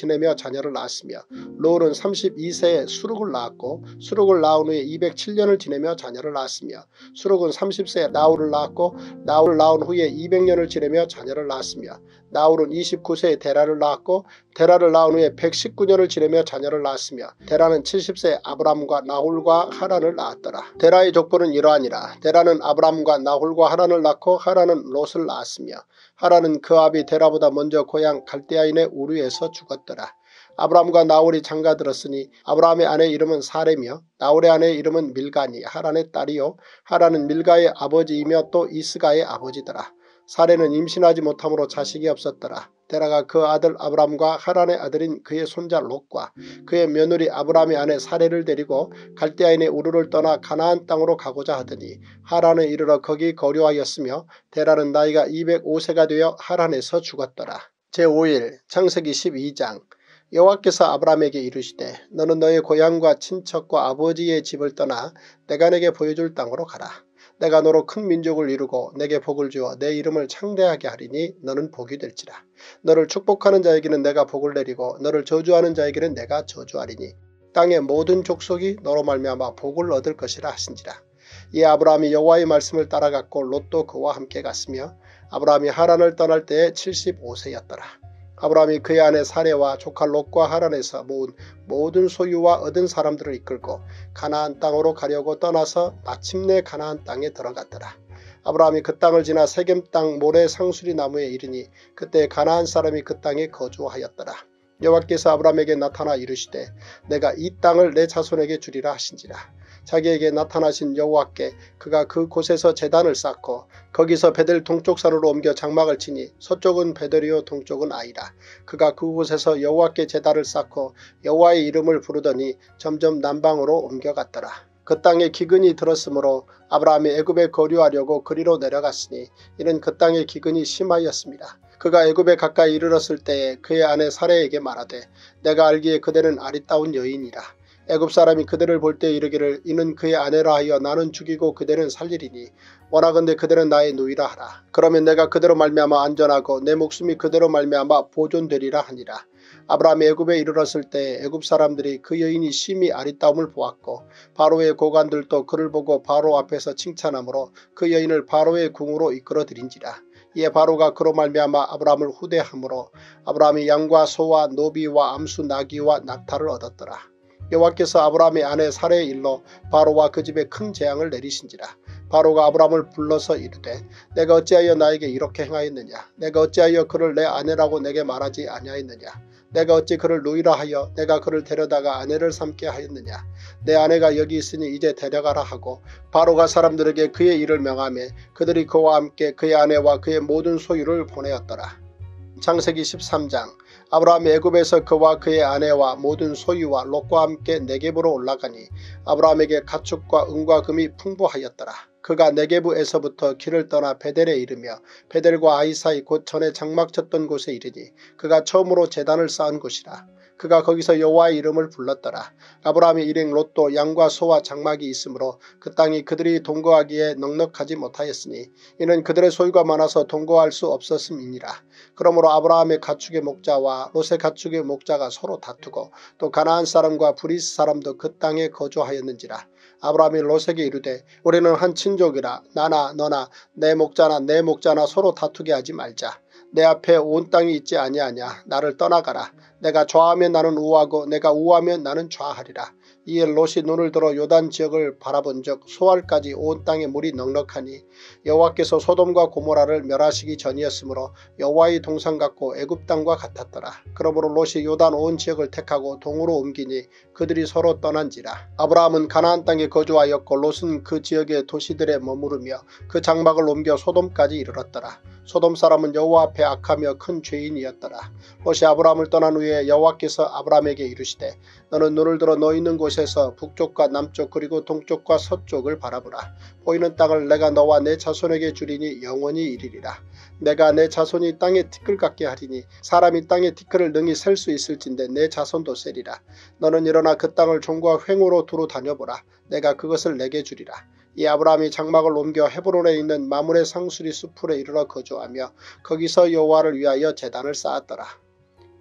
지내며 자녀를 낳았으며 롯은 삼십이 세에 수룩을 낳았고 수룩을 낳은 후에 이백칠 년을 지내며 자녀를 낳았으며 수룩은 삼십 세에 나홀을 낳았고 나홀을 낳은 후에 이백 년을 지내며 자녀를 낳았으며 나홀은 이십구 세에 데라를 낳았고 데라를 낳은 후에 백십구 년을 지내며 자녀를 낳았으며 데라는 칠십 세에 아브람과 나홀과 하란을 낳았더라. 데라의 족보는 이러하니라. 데라는 아브람과 나홀과 하란을 낳고 하란은 롯을 낳았으며 하란은 그 아비 데라보다 먼저 고향 갈대아인의 우르에서 죽었더라. 아브람과 나홀이 장가들었으니 아브람의 아내 이름은 사레며 나홀의 아내 이름은 밀가니 하란의 딸이요 하란은 밀가의 아버지이며 또 이스가의 아버지더라. 사레는 임신하지 못함으로 자식이 없었더라. 데라가 그 아들 아브람과 하란의 아들인 그의 손자 롯과 그의 며느리 아브람의 아내 사레를 데리고 갈대아인의 우르를 떠나 가나안 땅으로 가고자 하더니 하란에 이르러 거기 거류하였으며 데라는 나이가 이백오 세가 되어 하란에서 죽었더라. 제오 일 창세기 십이 장. 여호와께서 아브람에게 이르시되 너는 너의 고향과 친척과 아버지의 집을 떠나 내가 내게 보여줄 땅으로 가라. 내가 너로 큰 민족을 이루고 내게 복을 주어 내 이름을 창대하게 하리니 너는 복이 될지라. 너를 축복하는 자에게는 내가 복을 내리고 너를 저주하는 자에게는 내가 저주하리니 땅의 모든 족속이 너로 말미암아 복을 얻을 것이라 하신지라. 이에 아브라함이 여호와의 말씀을 따라갔고 롯도 그와 함께 갔으며 아브라함이 하란을 떠날 때에 칠십오 세였더라. 아브라함이 그의 아내 사레와 조카 롯과 하란에서 모은 모든 소유와 얻은 사람들을 이끌고 가나안 땅으로 가려고 떠나서 마침내 가나안 땅에 들어갔더라. 아브라함이 그 땅을 지나 세겜 땅 모래 상수리 나무에 이르니 그때 가나안 사람이 그 땅에 거주하였더라. 여호와께서 아브라함에게 나타나 이르시되 내가 이 땅을 내 자손에게 주리라 하신지라. 자기에게 나타나신 여호와께 그가 그 곳에서 제단을 쌓고 거기서 베델 동쪽 산으로 옮겨 장막을 치니 서쪽은 베델이요 동쪽은 아이라. 그가 그곳에서 여호와께 제단을 쌓고 여호와의 이름을 부르더니 점점 남방으로 옮겨갔더라. 그 땅에 기근이 들었으므로 아브라함이 애굽에 거류하려고 그리로 내려갔으니 이는 그 땅에 기근이 심하였습니다. 그가 애굽에 가까이 이르렀을 때에 그의 아내 사레에게 말하되 내가 알기에 그대는 아리따운 여인이라. 애굽 사람이 그대를 볼 때 이르기를 이는 그의 아내라 하여 나는 죽이고 그대는 살리리니 원하건대 그대는 나의 누이라 하라. 그러면 내가 그대로 말미암아 안전하고 내 목숨이 그대로 말미암아 보존되리라 하니라. 아브라함이 애굽에 이르렀을 때 애굽 사람들이 그 여인이 심히 아리따움을 보았고 바로의 고관들도 그를 보고 바로 앞에서 칭찬하므로 그 여인을 바로의 궁으로 이끌어들인지라. 이에 바로가 그로 말미암아 아브라함을 후대하므로 아브라함이 양과 소와 노비와 암수 나귀와 낙타를 얻었더라. 여호와께서 아브라함의 아내 사레의 일로 바로와 그 집에 큰 재앙을 내리신지라. 바로가 아브라함을 불러서 이르되 내가 어찌하여 나에게 이렇게 행하였느냐. 내가 어찌하여 그를 내 아내라고 내게 말하지 아니하였느냐. 내가 어찌 그를 누이라 하여 내가 그를 데려다가 아내를 삼게 하였느냐. 내 아내가 여기 있으니 이제 데려가라 하고 바로가 사람들에게 그의 일을 명하매 그들이 그와 함께 그의 아내와 그의 모든 소유를 보내었더라. 창세기 십삼 장. 아브라함이 애굽에서 그와 그의 아내와 모든 소유와 롯과 함께 네겝으로 올라가니 아브라함에게 가축과 은과 금이 풍부하였더라. 그가 네겝에서부터 길을 떠나 베델에 이르며 베델과 아이 사이 곧 전에 장막 쳤던 곳에 이르니 그가 처음으로 제단을 쌓은 곳이라. 그가 거기서 여호와의 이름을 불렀더라. 아브라함이 일행 롯도 양과 소와 장막이 있으므로 그 땅이 그들이 동거하기에 넉넉하지 못하였으니 이는 그들의 소유가 많아서 동거할 수 없었음이니라. 그러므로 아브라함의 가축의 목자와 롯의 가축의 목자가 서로 다투고 또 가나안 사람과 브리스 사람도 그 땅에 거주하였는지라. 아브라함이 롯에게 이르되 우리는 한 친족이라. 나나 너나 내 목자나 내 목자나 서로 다투게 하지 말자. 내 앞에 온 땅이 있지 아니하냐. 나를 떠나가라. 내가 좌하면 나는 우하고 내가 우하면 나는 좌하리라. 이에 롯이 눈을 들어 요단 지역을 바라본즉 소알까지 온 땅에 물이 넉넉하니 여호와께서 소돔과 고모라를 멸하시기 전이었으므로 여호와의 동산 같고 애굽 땅과 같았더라. 그러므로 롯이 요단 온 지역을 택하고 동으로 옮기니 그들이 서로 떠난지라. 아브라함은 가나안 땅에 거주하였고 롯은 그 지역의 도시들에 머무르며 그 장막을 옮겨 소돔까지 이르렀더라. 소돔 사람은 여호와 앞에 악하며 큰 죄인이었더라. 롯이 아브라함을 떠난 후에 여호와께서 아브라함에게 이르시되 너는 눈을 들어 너 있는 곳에서 북쪽과 남쪽 그리고 동쪽과 서쪽을 바라보라. 보이는 땅을 내가 너와 내 자손에게 주리니 영원히 이르리라. 내가 내 자손이 땅에 티끌 같게 하리니 사람이 땅에 티끌을 능히 셀 수 있을진데 내 자손도 세리라. 너는 일어나 그 땅을 종과 횡으로 두루 다녀보라. 내가 그것을 내게 주리라. 이 아브라함이 장막을 옮겨 헤브론에 있는 마므레 상수리 수풀에 이르러 거주하며 거기서 여호와를 위하여 제단을 쌓았더라.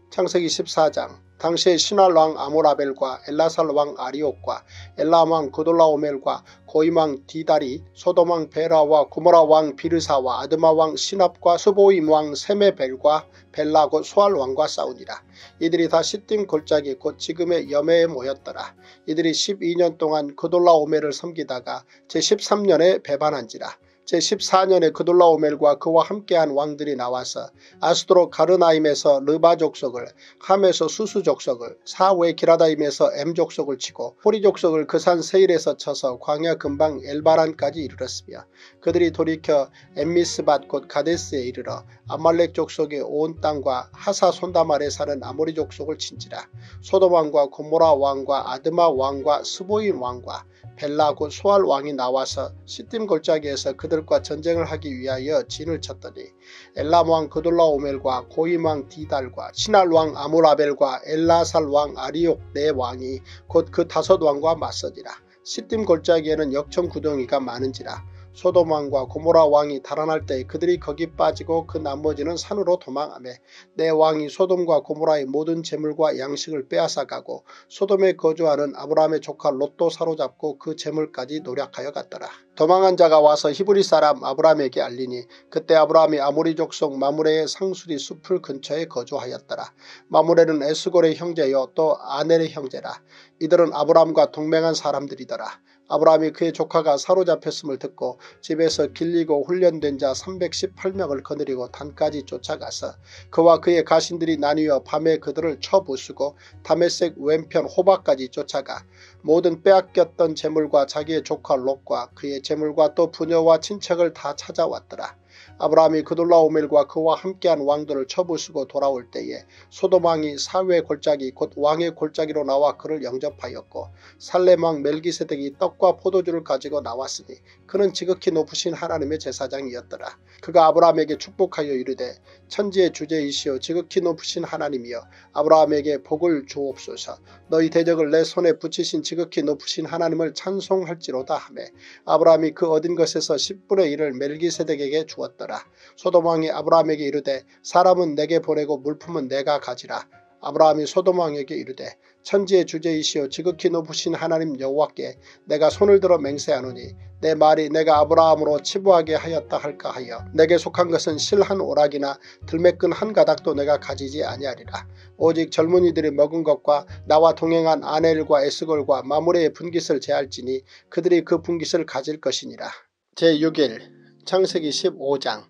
창세기 십사 장 당시에 시날 왕 아모라벨과 엘라살 왕 아리옥과 엘람 왕 그돌라오멜과 고임 왕 디달이 소돔 왕 베라와 고모라 왕 비르사와 아드마 왕 시납과 스보임 왕 세메벨과 벨라 곧 소알 왕과 싸우니라. 이들이 다 시딤 골짜기 곧 지금의 여매에 모였더라. 이들이 십이 년 동안 그돌라오멜을 섬기다가 제십삼 년에 배반한지라. 제십사 년에 그돌라오멜과 그와 함께한 왕들이 나와서 아스도로 가르나임에서 르바 족속을, 함에서 수수 족속을, 사웨 기라다임에서 엠 족속을 치고 호리 족속을 그 산 세일에서 쳐서 광야 근방 엘바란까지 이르렀으며 그들이 돌이켜 엠미스밭 곧 가데스에 이르러 아말렉 족속의 온 땅과 하사 손담 아래 사는 아모리 족속을 친지라. 소돔 왕과 고모라 왕과 아드마 왕과 스보임 왕과 벨라 곧 소알 왕이 나와서 시딤 골짜기에서 그들과 전쟁을 하기 위하여 진을 쳤더니 엘람 왕 그돌라오멜과 고임 왕 디달과 시날 왕 아모라벨과 엘라살 왕 아리옥 네 왕이 곧 그 다섯 왕과 맞서지라. 시딤 골짜기에는 역청 구덩이가 많은지라. 소돔 왕과 고모라 왕이 달아날 때 그들이 거기 빠지고 그 나머지는 산으로 도망하며 내 왕이 소돔과 고모라의 모든 재물과 양식을 빼앗아가고 소돔에 거주하는 아브라함의 조카 롯도 사로잡고 그 재물까지 노략하여 갔더라. 도망한 자가 와서 히브리 사람 아브라함에게 알리니 그때 아브라함이 아모리 족속 마므레의 상수리 숲을 근처에 거주하였더라. 마므레는 에스골의 형제요 또 아넬의 형제라. 이들은 아브라함과 동맹한 사람들이더라. 아브라함이 그의 조카가 사로잡혔음을 듣고 집에서 길리고 훈련된 자 삼백십팔 명을 거느리고 단까지 쫓아가서 그와 그의 가신들이 나뉘어 밤에 그들을 쳐부수고 다메섹 왼편 호바까지 쫓아가 모든 빼앗겼던 재물과 자기의 조카 롯과 그의 재물과 또 부녀와 친척을 다 찾아왔더라. 아브라함이 그돌라오멜과 그와 함께한 왕들을 쳐부수고 돌아올 때에 소돔 왕이 사회 골짜기 곧 왕의 골짜기로 나와 그를 영접하였고 살렘 왕 멜기세덱이 떡과 포도주를 가지고 나왔으니 그는 지극히 높으신 하나님의 제사장이었더라. 그가 아브라함에게 축복하여 이르되 천지의 주제이시오 지극히 높으신 하나님이여 아브라함에게 복을 주옵소서. 너희 대적을 내 손에 붙이신 지극히 높으신 하나님을 찬송할지로다 하매 아브라함이 그 얻은 것에서 십분의 일을 멜기세덱에게 주었더라. 소돔 왕이 아브라함에게 이르되 사람은 내게 보내고 물품은 내가 가지라. 아브라함이 소돔 왕에게 이르되 천지의 주제이시오 지극히 높으신 하나님 여호와께 내가 손을 들어 맹세하노니 내 말이 내가 아브라함으로 치부하게 하였다 할까 하여 내게 속한 것은 실 한 오락이나 들매끈 한 가닥도 내가 가지지 아니하리라. 오직 젊은이들이 먹은 것과 나와 동행한 아넬과 에스골과 마므레의 분깃을 제할지니 그들이 그 분깃을 가질 것이니라. 제육 일 창세기 십오 장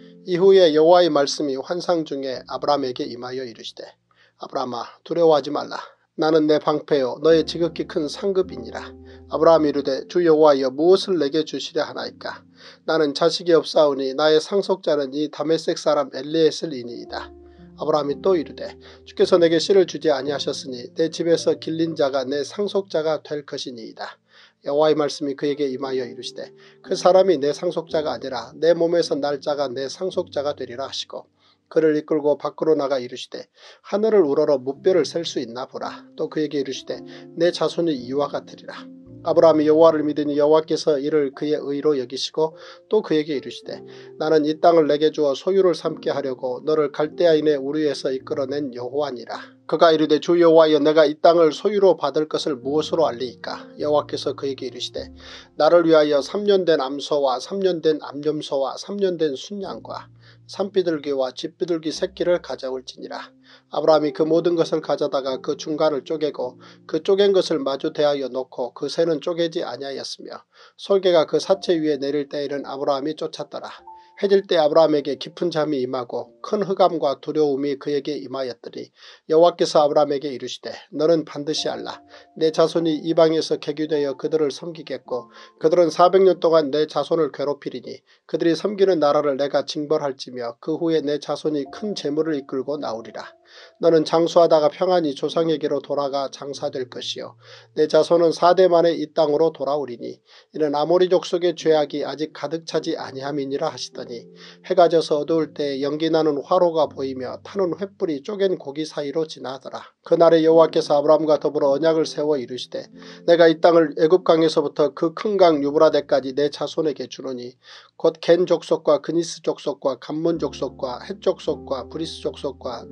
이후에 여호와의 말씀이 환상 중에 아브라함에게 임하여 이르시되 아브라함아 두려워하지 말라. 나는 내 방패요 너의 지극히 큰 상급이니라. 아브라함이 이르되 주 여호와여 무엇을 내게 주시려 하나이까. 나는 자식이 없사오니 나의 상속자는 이 다메섹 사람 엘리에셀이니이다. 아브라함이 또 이르되 주께서 내게 씨를 주지 아니하셨으니 내 집에서 길린 자가 내 상속자가 될 것이니이다. 여호와의 말씀이 그에게 임하여 이르시되 그 사람이 내 상속자가 아니라 내 몸에서 날 자가 내 상속자가 되리라 하시고 그를 이끌고 밖으로 나가 이르시되 하늘을 우러러 무뼈를 셀 수 있나 보라. 또 그에게 이르시되 내 자손이 이와 같으리라. 아브라함이 여호와를 믿으니 여호와께서 이를 그의 의로 여기시고 또 그에게 이르시되 나는 이 땅을 내게 주어 소유를 삼게 하려고 너를 갈대아인의 우리에서 이끌어낸 여호와니라. 그가 이르되 주 여호와여 내가 이 땅을 소유로 받을 것을 무엇으로 알리이까. 여호와께서 그에게 이르시되 나를 위하여 삼 년 된 암소와 삼 년 된 암염소와 삼 년 된 순양과 산비둘기와 집비둘기 새끼를 가져올지니라. 아브라함이 그 모든 것을 가져다가 그 중간을 쪼개고 그 쪼갠 것을 마주 대하여 놓고 그 새는 쪼개지 아니하였으며 솔개가 그 사체 위에 내릴 때에는 아브라함이 쫓았더라. 해질 때 아브라함에게 깊은 잠이 임하고 큰 흑암과 두려움이 그에게 임하였더니 여호와께서 아브라함에게 이르시되 너는 반드시 알라. 내 자손이 이방에서 개교되어 그들을 섬기겠고 그들은 사백 년 동안 내 자손을 괴롭히리니 그들이 섬기는 나라를 내가 징벌할지며 그 후에 내 자손이 큰 재물을 이끌고 나오리라. 너는 장수하다가 평안히 조상에게로 돌아가 장사될 것이요 내 자손은 사대 만에 이 땅으로 돌아오리니 이는 아모리 족속의 죄악이 아직 가득 차지 아니함이니라 하시더니 해가 져서 어두울 때 연기나는 화로가 보이며 타는 횃불이 쪼갠 고기 사이로 지나더라. 그날에 여호와께서 아브라함과 더불어 언약을 세워 이르시되 내가 이 땅을 애굽강에서부터 그 큰 강 유브라데까지 내 자손에게 주노니 곧 겐 족속과 그니스 족속과 감문 족속과 헷 족속과 브리스 족속과 르바 족속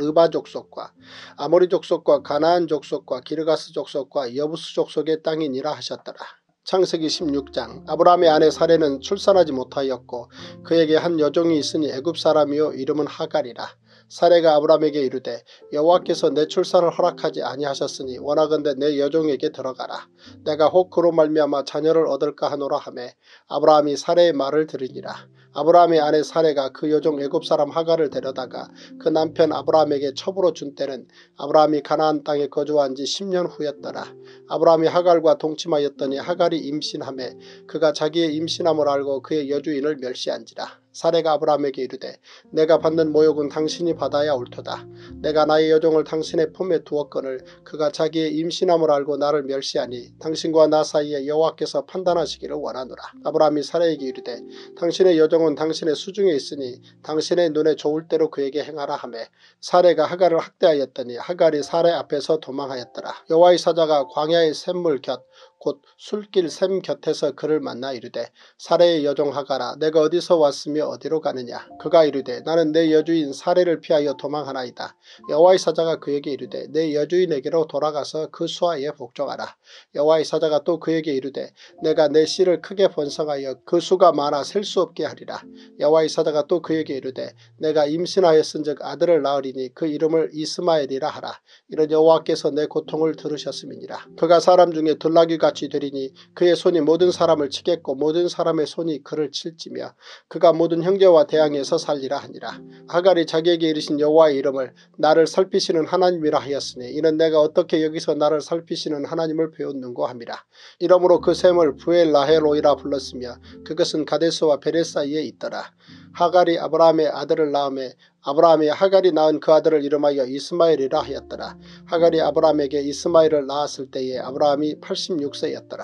족속과 아모리 족속과 가나안 족속과 기르가스 족속과 여부스 족속의 땅이니라 하셨더라. 창세기 십육 장. 아브라함의 아내 사레는 출산하지 못하였고 그에게 한 여종이 있으니 애굽 사람이요 이름은 하갈이라. 사레가 아브라함에게 이르되 여호와께서 내 출산을 허락하지 아니하셨으니 원하건대 내 여종에게 들어가라. 내가 혹 그로 말미암아 자녀를 얻을까 하노라 하매 아브라함이 사레의 말을 들으니라. 아브라함의 아내 사레가 그 여종 애굽 사람 하갈을 데려다가 그 남편 아브라함에게 첩으로 준 때는 아브라함이 가나안 땅에 거주한 지 십 년 후였더라. 아브라함이 하갈과 동침하였더니 하갈이 임신하매 그가 자기의 임신함을 알고 그의 여주인을 멸시한지라. 사레가 아브라함에게 이르되 내가 받는 모욕은 당신이 받아야 옳도다. 내가 나의 여종을 당신의 품에 두었거늘 그가 자기의 임신함을 알고 나를 멸시하니 당신과 나 사이에 여호와께서 판단하시기를 원하노라. 아브라함이 사레에게 이르되 당신의 여종은 당신의 수중에 있으니 당신의 눈에 좋을 대로 그에게 행하라 하매 사레가 하갈을 학대하였더니 하갈이 사레 앞에서 도망하였더라. 여호와의 사자가 광야의 샘물 곁 곧 술길 샘 곁에서 그를 만나 이르되 사레의 여종 하갈아 내가 어디서 왔으며 어디로 가느냐. 그가 이르되 나는 내 여주인 사레를 피하여 도망하나이다. 여호와의 사자가 그에게 이르되 내 여주인에게로 돌아가서 그 수하에 복종하라. 여호와의 사자가 또 그에게 이르되 내가 내 씨를 크게 번성하여 그 수가 많아 셀 수 없게 하리라. 여호와의 사자가 또 그에게 이르되 내가 임신하였은즉 아들을 낳으리니 그 이름을 이스마엘이라 하라. 이런 여호와께서 내 고통을 들으셨음이니라. 그가 사람 중에 들나귀가 같이 되리니 그의 손이 모든 사람을 치겠고 모든 사람의 손이 그를 칠지며 그가 모든 형제와 대항해서 살리라 하니라. 하갈이 자기에게 이르신 여호와의 이름을 나를 살피시는 하나님이라 하였으니 이는 내가 어떻게 여기서 나를 살피시는 하나님을 배웠는고 함이라. 이러므로 그 샘을 부엘라헬로이라 불렀으며 그것은 가데스와 베레 사이에 있더라. 하갈이 아브라함의 아들을 낳음에 아브라함이 하갈이 낳은 그 아들을 이름하여 이스마엘이라 하였더라. 하갈이 아브라함에게 이스마엘을 낳았을 때에 아브라함이 팔십육 세였더라.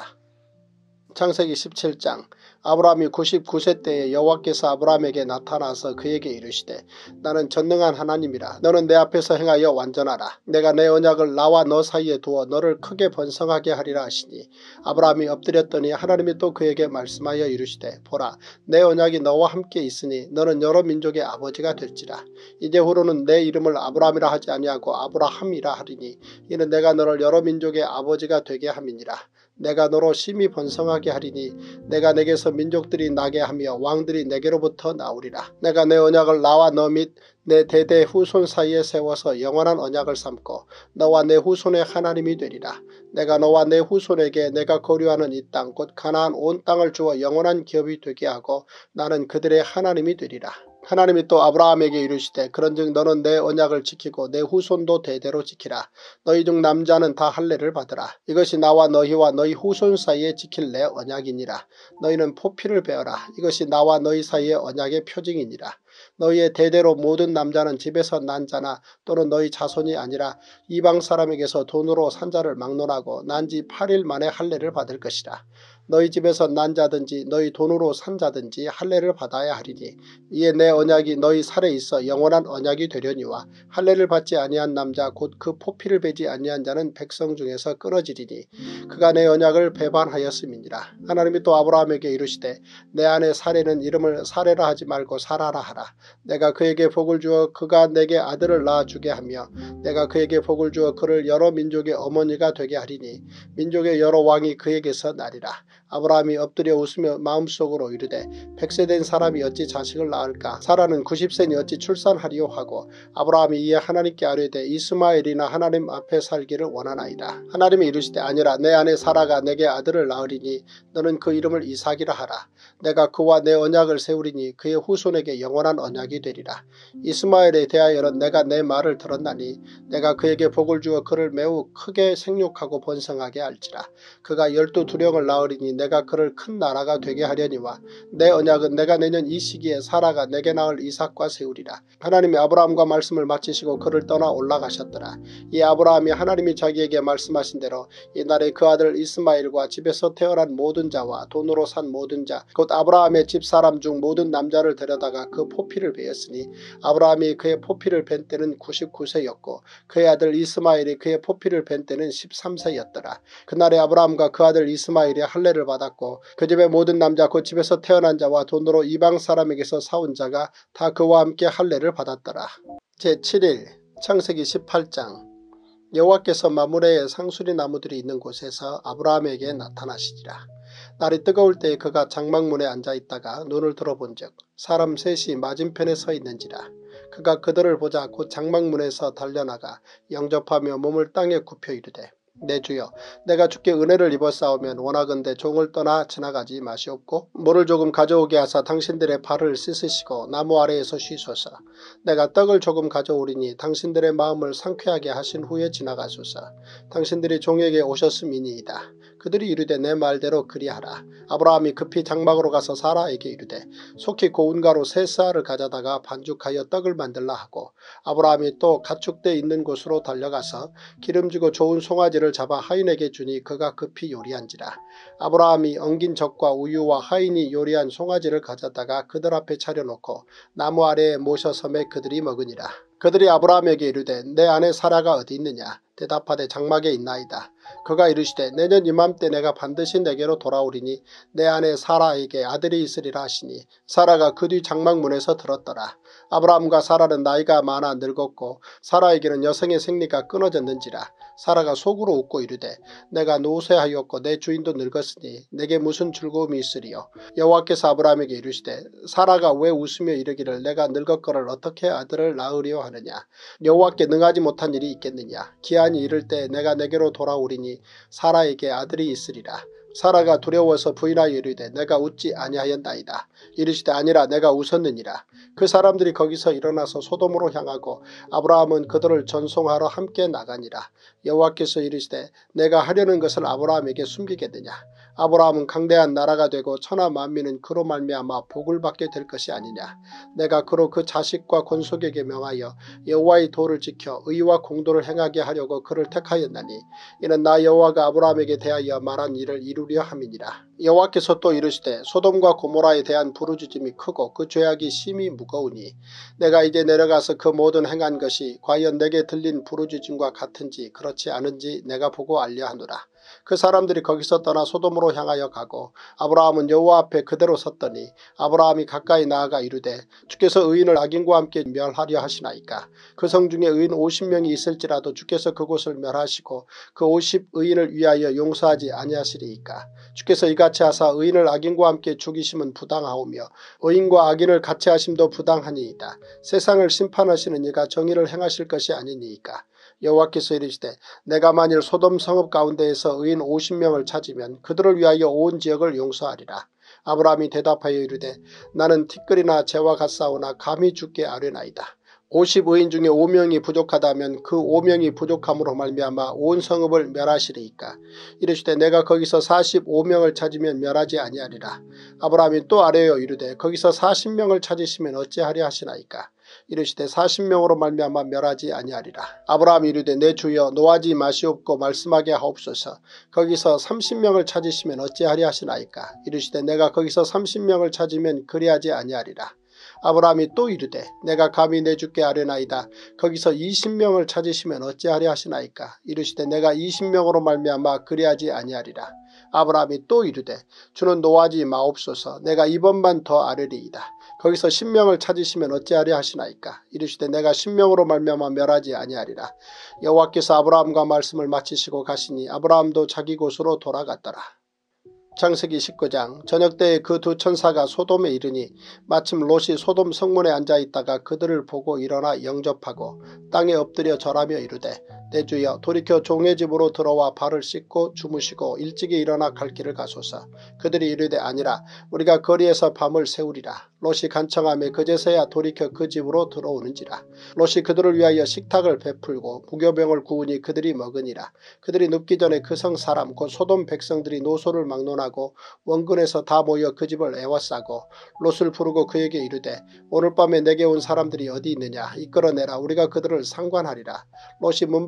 창세기 십칠 장. 아브라함이 구십구 세 때에 여호와께서 아브라함에게 나타나서 그에게 이르시되 나는 전능한 하나님이라. 너는 내 앞에서 행하여 완전하라. 내가 내 언약을 나와 너 사이에 두어 너를 크게 번성하게 하리라 하시니 아브라함이 엎드렸더니 하나님이 또 그에게 말씀하여 이르시되 보라 내 언약이 너와 함께 있으니 너는 여러 민족의 아버지가 될지라. 이제후로는 내 이름을 아브라함이라 하지 아니하고 아브라함이라 하리니 이는 내가 너를 여러 민족의 아버지가 되게 함이니라. 내가 너로 심히 번성하게 하리니 내가 내게서 민족들이 나게 하며 왕들이 내게로부터 나오리라. 내가 내 언약을 나와 너 및 내 대대 후손 사이에 세워서 영원한 언약을 삼고 너와 내 후손의 하나님이 되리라. 내가 너와 내 후손에게 내가 거류하는 이 땅 곧 가나안 온 땅을 주어 영원한 기업이 되게 하고 나는 그들의 하나님이 되리라. 하나님이 또 아브라함에게 이르시되 그런즉 너는 내 언약을 지키고 내 후손도 대대로 지키라. 너희 중 남자는 다 할례를 받으라. 이것이 나와 너희와 너희 후손 사이에 지킬 내 언약이니라. 너희는 포피를 베어라. 이것이 나와 너희 사이의 언약의 표징이니라. 너희의 대대로 모든 남자는 집에서 난 자나 또는 너희 자손이 아니라 이방 사람에게서 돈으로 산 자를 막론하고 난 지 팔 일 만에 할례를 받을 것이라. 너희 집에서 난 자든지 너희 돈으로 산 자든지 할례를 받아야 하리니 이에 내 언약이 너희 살에 있어 영원한 언약이 되려니와 할례를 받지 아니한 남자 곧 그 포피를 베지 아니한 자는 백성 중에서 끊어지리니 그가 내 언약을 배반하였음이니라. 하나님이 또 아브라함에게 이르시되 내 아내 사레는 이름을 사레라 하지 말고 사라라 하라. 내가 그에게 복을 주어 그가 내게 아들을 낳아주게 하며 내가 그에게 복을 주어 그를 여러 민족의 어머니가 되게 하리니 민족의 여러 왕이 그에게서 나리라. 아브라함이 엎드려 웃으며 마음속으로 이르되 백 세 된 사람이 어찌 자식을 낳을까. 사라는 구십 세니 어찌 출산하리요 하고 아브라함이 이에 하나님께 아뢰되 이스마엘이나 하나님 앞에 살기를 원하나이다. 하나님이 이르시되 아니라 내 아내 사라가 내게 아들을 낳으리니 너는 그 이름을 이삭이라 하라. 내가 그와 내 언약을 세우리니 그의 후손에게 영원한 언약이 되리라. 이스마엘에 대하여는 내가 내 말을 들었나니 내가 그에게 복을 주어 그를 매우 크게 생육하고 번성하게 할지라. 그가 열두 두령을 낳으리니 내가 그를 큰 나라가 되게 하려니와 내 언약은 내가 내년 이 시기에 사라가 내게 낳을 이삭과 세우리라. 하나님이 아브라함과 말씀을 마치시고 그를 떠나 올라가셨더라. 이 아브라함이 하나님이 자기에게 말씀하신 대로 이날에 그 아들 이스마엘과 집에서 태어난 모든 자와 돈으로 산 모든 자 곧 아브라함의 집사람 중 모든 남자를 데려다가 그 포피를 베었으니 아브라함이 그의 포피를 벤 때는 구십구 세였고 그의 아들 이스마엘이 그의 포피를 벤 때는 십삼 세였더라. 그날에 아브라함과 그 아들 이스마엘이 할례를 받았고 그 집의 모든 남자 곧 집에서 태어난 자와 돈으로 이방 사람에게서 사온 자가 다 그와 함께 할례를 받았더라. 제칠 일 창세기 십팔 장. 여호와께서 마므레의 상수리 나무들이 있는 곳에서 아브라함에게 나타나시니라. 날이 뜨거울 때에 그가 장막문에 앉아있다가 눈을 들어본즉 사람 셋이 맞은편에 서 있는지라. 그가 그들을 보자 곧 장막문에서 달려나가 영접하며 몸을 땅에 굽혀 이르되 내 주여 내가 주께 은혜를 입었사오면 원하건대 종을 떠나 지나가지 마시옵고 물을 조금 가져오게 하사 당신들의 발을 씻으시고 나무 아래에서 쉬소서. 내가 떡을 조금 가져오리니 당신들의 마음을 상쾌하게 하신 후에 지나가소서. 당신들이 종에게 오셨음이니이다. 그들이 이르되 내 말대로 그리하라. 아브라함이 급히 장막으로 가서 사라에게 이르되 속히 고운 가루 세 스아를 가져다가 반죽하여 떡을 만들라 하고 아브라함이 또 가축대 있는 곳으로 달려가서 기름지고 좋은 송아지를 잡아 하인에게 주니 그가 급히 요리한지라. 아브라함이 엉긴 젖과 우유와 하인이 요리한 송아지를 가져다가 그들 앞에 차려놓고 나무 아래에 모셔서 매 그들이 먹으니라. 그들이 아브라함에게 이르되 내 아내 사라가 어디 있느냐. 대답하되 장막에 있나이다. 그가 이르시되 내년 이맘때 내가 반드시 내게로 돌아오리니 내 아내 사라에게 아들이 있으리라 하시니 사라가 그 뒤 장막문에서 들었더라. 아브라함과 사라는 나이가 많아 늙었고 사라에게는 여성의 생리가 끊어졌는지라. 사라가 속으로 웃고 이르되 내가 노쇠하였고 내 주인도 늙었으니 내게 무슨 즐거움이 있으리요. 여호와께서 아브라함에게 이르시되 사라가 왜 웃으며 이르기를 내가 늙었거를 어떻게 아들을 낳으려 하느냐. 여호와께 능하지 못한 일이 있겠느냐. 기한이 이를 때 내가 내게로 돌아오리니 사라에게 아들이 있으리라. 사라가 두려워서 부인하여 이르되 내가 웃지 아니하였나이다. 이르시되 아니라 내가 웃었느니라. 그 사람들이 거기서 일어나서 소돔으로 향하고 아브라함은 그들을 전송하러 함께 나가니라. 여호와께서 이르시되 내가 하려는 것을 아브라함에게 숨기겠느냐. 아브라함은 강대한 나라가 되고 천하 만민은 그로 말미암아 복을 받게 될 것이 아니냐. 내가 그로 그 자식과 권속에게 명하여 여호와의 도를 지켜 의와 공도를 행하게 하려고 그를 택하였나니 이는 나 여호와가 아브라함에게 대하여 말한 일을 이루려 함이니라. 여호와께서 또 이르시되 소돔과 고모라에 대한 부르짖음이 크고 그 죄악이 심히 무거우니 내가 이제 내려가서 그 모든 행한 것이 과연 내게 들린 부르짖음과 같은지 그렇지 않은지 내가 보고 알려하노라. 그 사람들이 거기서 떠나 소돔으로 향하여 가고 아브라함은 여호와 앞에 그대로 섰더니 아브라함이 가까이 나아가 이르되 주께서 의인을 악인과 함께 멸하려 하시나이까. 그 성 중에 의인 오십 명이 있을지라도 주께서 그곳을 멸하시고 그 오십 의인을 위하여 용서하지 아니하시리이까. 주께서 이같이 하사 의인을 악인과 함께 죽이심은 부당하오며 의인과 악인을 같이 하심도 부당하니이다. 세상을 심판하시는 이가 정의를 행하실 것이 아니니이까. 여호와께서 이르시되 내가 만일 소돔 성읍 가운데에서 의인 오십 명을 찾으면 그들을 위하여 온 지역을 용서하리라. 아브라함이 대답하여 이르되 나는 티끌이나 재와 같사오나 감히 주께 아뢰나이다. 오십 의인 중에 오 명이 부족하다면 그 오 명이 부족함으로 말미암아 온 성읍을 멸하시리이까. 이르시되 내가 거기서 사십오 명을 찾으면 멸하지 아니하리라. 아브라함이 또 아뢰어 이르되 거기서 사십 명을 찾으시면 어찌하려 하시나이까. 이르시되 사십 명으로 말미암아 멸하지 아니하리라. 아브라함이 이르되 내 주여 노하지 마시옵고 말씀하게 하옵소서. 거기서 삼십 명을 찾으시면 어찌하려 하시나이까. 이르시되 내가 거기서 삼십 명을 찾으면 그리하지 아니하리라. 아브라함이 또 이르되 내가 감히 내 주께 아뢰나이다. 거기서 이십 명을 찾으시면 어찌하려 하시나이까. 이르시되 내가 이십 명으로 말미암아 그리하지 아니하리라. 아브라함이 또 이르되 주는 노하지 마옵소서. 내가 이번만 더 아뢰리이다. 거기서 십 명을 찾으시면 어찌하려 하시나이까. 이르시되 내가 십 명으로 말미암아 멸하지 아니하리라. 여호와께서 아브라함과 말씀을 마치시고 가시니 아브라함도 자기 곳으로 돌아갔더라. 창세기 십구 장. 저녁때에 그 두 천사가 소돔에 이르니 마침 롯이 소돔 성문에 앉아있다가 그들을 보고 일어나 영접하고 땅에 엎드려 절하며 이르되 내 주여 돌이켜 종의 집으로 들어와 발을 씻고 주무시고 일찍이 일어나 갈 길을 가소서. 그들이 이르되 아니라 우리가 거리에서 밤을 새우리라. 롯이 간청하며 그제서야 돌이켜 그 집으로 들어오는지라. 롯이 그들을 위하여 식탁을 베풀고 무교병을 구우니 그들이 먹으니라. 그들이 눕기 전에 그 성 사람 곧 소돔 백성들이 노소를 막론하고 원근에서 다 모여 그 집을 애워싸고 롯을 부르고 그에게 이르되 오늘 밤에 내게 온 사람들이 어디 있느냐 이끌어내라. 우리가 그들을 상관하리라. 롯이 문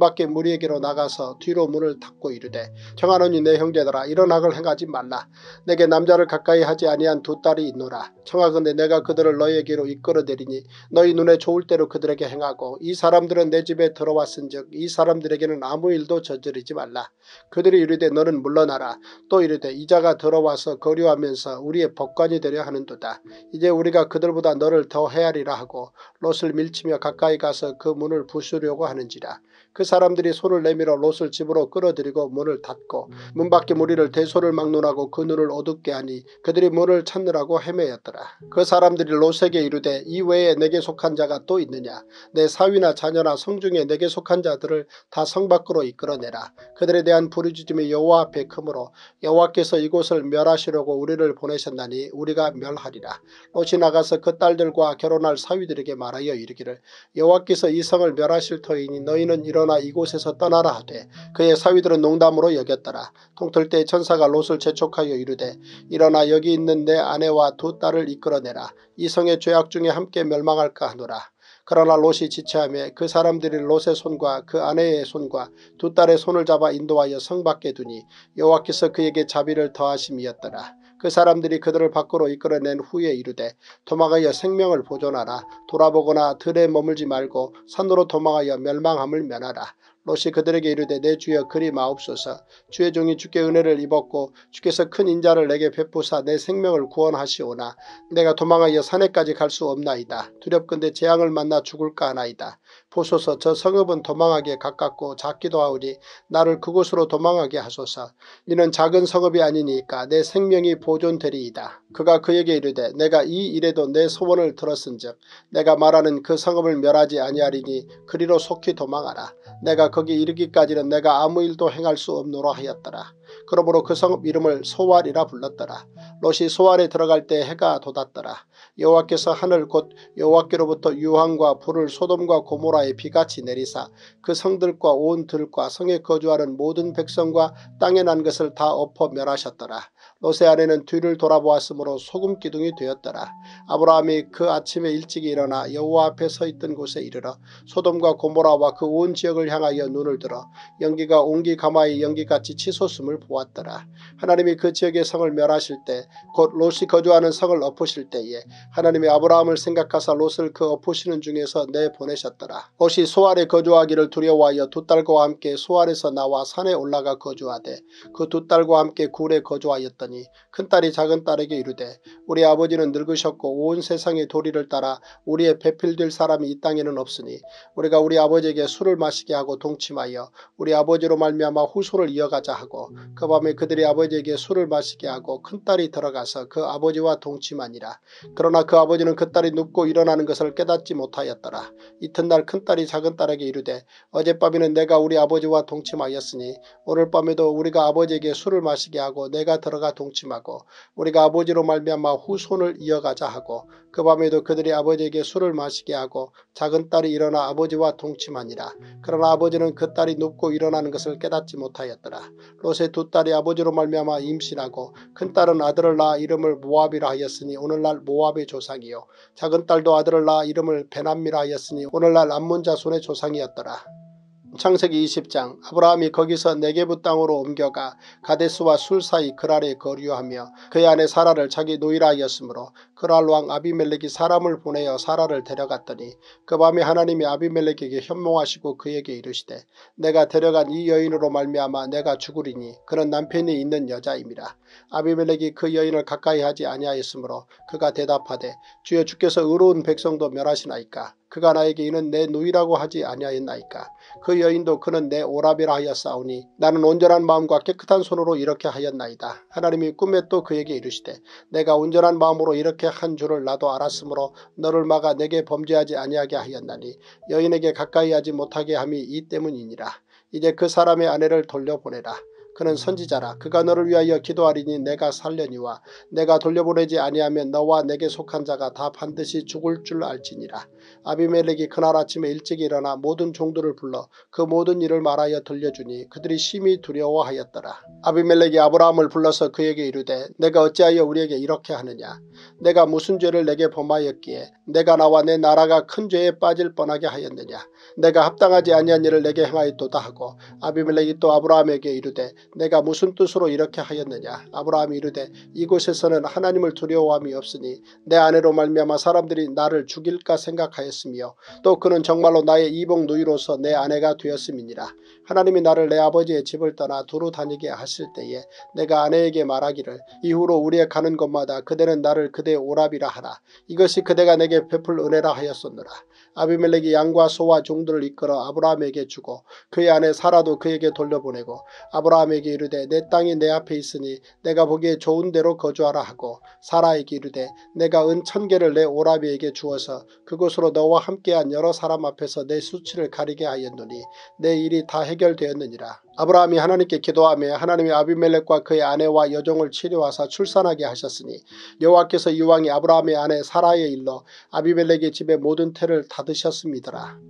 밖에 무리에게로 나가서 뒤로 문을 닫고 이르되 청하노니 내 형제들아 이런 악을 행하지 말라. 내게 남자를 가까이 하지 아니한 두 딸이 있노라. 청하건대 내가 그들을 너희에게로 이끌어내리니 너희 눈에 좋을 대로 그들에게 행하고 이 사람들은 내 집에 들어왔은즉 이 사람들에게는 아무 일도 저지르지 말라. 그들이 이르되 너는 물러나라. 또 이르되 이자가 들어와서 거류하면서 우리의 법관이 되려 하는도다. 이제 우리가 그들보다 너를 더 헤아리라 하고 롯을 밀치며 가까이 가서 그 문을 부수려고 하는지라. 그 사람들이 손을 내밀어 롯을 집으로 끌어들이고 문을 닫고 문 밖에 무리를 대소를 막론하고 그 눈을 어둡게 하니 그들이 문을 찾느라고 헤매였더라. 그 사람들이 롯에게 이르되 이 외에 내게 속한 자가 또 있느냐. 내 사위나 자녀나 성중에 내게 속한 자들을 다 성 밖으로 이끌어내라. 그들에 대한 부르짖음이 여호와 앞에 크므로 여호와께서 이곳을 멸하시려고 우리를 보내셨나니 우리가 멸하리라. 롯이 나가서 그 딸들과 결혼할 사위들에게 말하여 이르기를 여호와께서 이 성을 멸하실 터이니 너희는 일어나 이곳에서 떠나라 하되 그의 사위들은 농담으로 여겼더라. 동틀 때 천사가 롯을 재촉하여 이르되 일어나 여기 있는 내 아내와 두 딸을 이끌어내라. 이 성의 죄악 중에 함께 멸망할까 하노라. 그러나 롯이 지체하며 그 사람들이 롯의 손과 그 아내의 손과 두 딸의 손을 잡아 인도하여 성 밖에 두니 여호와께서 그에게 자비를 더하심이었더라. 그 사람들이 그들을 밖으로 이끌어낸 후에 이르되 도망하여 생명을 보존하라. 돌아보거나 들에 머물지 말고 산으로 도망하여 멸망함을 면하라. 롯이 그들에게 이르되 내 주여 그리 마옵소서. 주의 종이 주께 은혜를 입었고 주께서 큰 인자를 내게 베푸사 내 생명을 구원하시오나 내가 도망하여 산에까지 갈 수 없나이다. 두렵건대 재앙을 만나 죽을까 하나이다. 보소서 저 성읍은 도망하기에 가깝고 작기도 하오니 나를 그곳으로 도망하게 하소서. 이는 작은 성읍이 아니니까 내 생명이 보존되리이다. 그가 그에게 이르되 내가 이 일에도 내 소원을 들었은즉 내가 말하는 그 성읍을 멸하지 아니하리니 그리로 속히 도망하라. 내가 거기 이르기까지는 내가 아무 일도 행할 수 없노라 하였더라. 그러므로 그 성읍 이름을 소알이라 불렀더라. 롯이 소알에 들어갈 때 해가 돋았더라. 여호와께서 하늘 곧 여호와께로부터 유황과 불을 소돔과 고모라에 비같이 내리사 그 성들과 온 들과 성에 거주하는 모든 백성과 땅에 난 것을 다 엎어 멸하셨더라. 롯의 아내는 뒤를 돌아보았으므로 소금 기둥이 되었더라. 아브라함이 그 아침에 일찍 일어나 여호와 앞에 서 있던 곳에 이르러 소돔과 고모라와 그 온 지역을 향하여 눈을 들어 연기가 옹기 가마의 연기같이 치솟음을 보았더라. 하나님이 그 지역의 성을 멸하실 때 곧 롯이 거주하는 성을 엎으실 때에 하나님이 아브라함을 생각하사 롯을 그 엎으시는 중에서 내보내셨더라. 롯이 소알에 거주하기를 두려워하여 두 딸과 함께 소알에서 나와 산에 올라가 거주하되 그 두 딸과 함께 굴에 거주하였더니 큰딸이 작은딸에게 이르되 우리 아버지는 늙으셨고 온 세상의 도리를 따라 우리의 배필될 사람이 이 땅에는 없으니 우리가 우리 아버지에게 술을 마시게 하고 동침하여 우리 아버지로 말미암아 후손을 이어가자 하고 그 밤에 그들이 아버지에게 술을 마시게 하고 큰딸이 들어가서 그 아버지와 동침하니라. 그러나 그 아버지는 그 딸이 눕고 일어나는 것을 깨닫지 못하였더라. 이튿날 큰딸이 작은딸에게 이르되 어젯밤에는 내가 우리 아버지와 동침하였으니 오늘 밤에도 우리가 아버지에게 술을 마시게 하고 내가 들어가 동침하고 우리가 아버지로 말미암아 후손을 이어가자 하고 그 밤에도 그들이 아버지에게 술을 마시게 하고 작은딸이 일어나 아버지와 동침하니라. 그러나 아버지는 그 딸이 눕고 일어나는 것을 깨닫지 못하였더라. 롯의 두 딸이 아버지로 말미암아 임신하고 큰딸은 아들을 낳아 이름을 모압이라 하였으니 오늘날 모압의 조상이요 작은딸도 아들을 낳아 이름을 베남미라 하였으니 오늘날 암몬 자손의 조상이었더라. 창세기 이십 장. 아브라함이 거기서 네게부 땅으로 옮겨가 가데스와 술 사이 그랄에 거류하며 그의 아내 사라를 자기 노이라 하였으므로 그랄 왕 아비멜렉이 사람을 보내어 사라를 데려갔더니 그 밤에 하나님이 아비멜렉에게 현몽하시고 그에게 이르시되 내가 데려간 이 여인으로 말미암아 내가 죽으리니 그는 남편이 있는 여자임이라. 아비멜렉이 그 여인을 가까이 하지 아니하였으므로 그가 대답하되 주여 주께서 의로운 백성도 멸하시나이까. 그가 나에게 이는 내 누이라고 하지 아니하였나이까. 그 여인도 그는 내 오라비라 하였사오니 나는 온전한 마음과 깨끗한 손으로 이렇게 하였나이다. 하나님이 꿈에 또 그에게 이르시되 내가 온전한 마음으로 이렇게 한 줄을 나도 알았으므로 너를 막아 내게 범죄하지 아니하게 하였나니 여인에게 가까이 하지 못하게 함이 이 때문이니라. 이제 그 사람의 아내를 돌려보내라. 그는 선지자라. 그가 너를 위하여 기도하리니 내가 살려니와 내가 돌려보내지 아니하면 너와 내게 속한 자가 다 반드시 죽을 줄 알지니라. 아비멜렉이 그날 아침에 일찍 일어나 모든 종들을 불러 그 모든 일을 말하여 들려주니 그들이 심히 두려워하였더라. 아비멜렉이 아브라함을 불러서 그에게 이르되 내가 어찌하여 우리에게 이렇게 하느냐. 내가 무슨 죄를 내게 범하였기에 내가 나와 내 나라가 큰 죄에 빠질 뻔하게 하였느냐. 내가 합당하지 아니한 일을 내게 행하였도다 하고 아비멜렉이 또 아브라함에게 이르되 내가 무슨 뜻으로 이렇게 하였느냐. 아브라함이 이르되 이곳에서는 하나님을 두려워함이 없으니 내 아내로 말미암아 사람들이 나를 죽일까 생각하였으며 또 그는 정말로 나의 이복 누이로서 내 아내가 되었음이니라. 하나님이 나를 내 아버지의 집을 떠나 두루 다니게 하실 때에 내가 아내에게 말하기를 이후로 우리의 가는 곳마다 그대는 나를 그대의 오랍이라 하라. 이것이 그대가 내게 베풀 은혜라 하였었노라. 아비멜렉이 양과 소와 종들을 이끌어 아브라함에게 주고 그의 아내 사라도 그에게 돌려보내고 아브라함에게 이르되 내 땅이 내 앞에 있으니 내가 보기에 좋은 데로 거주하라 하고 사라에게 이르되 내가 은 천 개를 내 오라비에게 주어서 그곳으로 너와 함께한 여러 사람 앞에서 내 수치를 가리게 하였노니 내 일이 다 해결되었느니라. 아브라함이 하나님께 기도하며 하나님이 아비멜렉과 그의 아내와 여종을 치료하사 출산하게 하셨으니 여호와께서 이왕이 아브라함의 아내 사라의 일로 아비멜렉의 집의 모든 태를 닫으셨음이더라.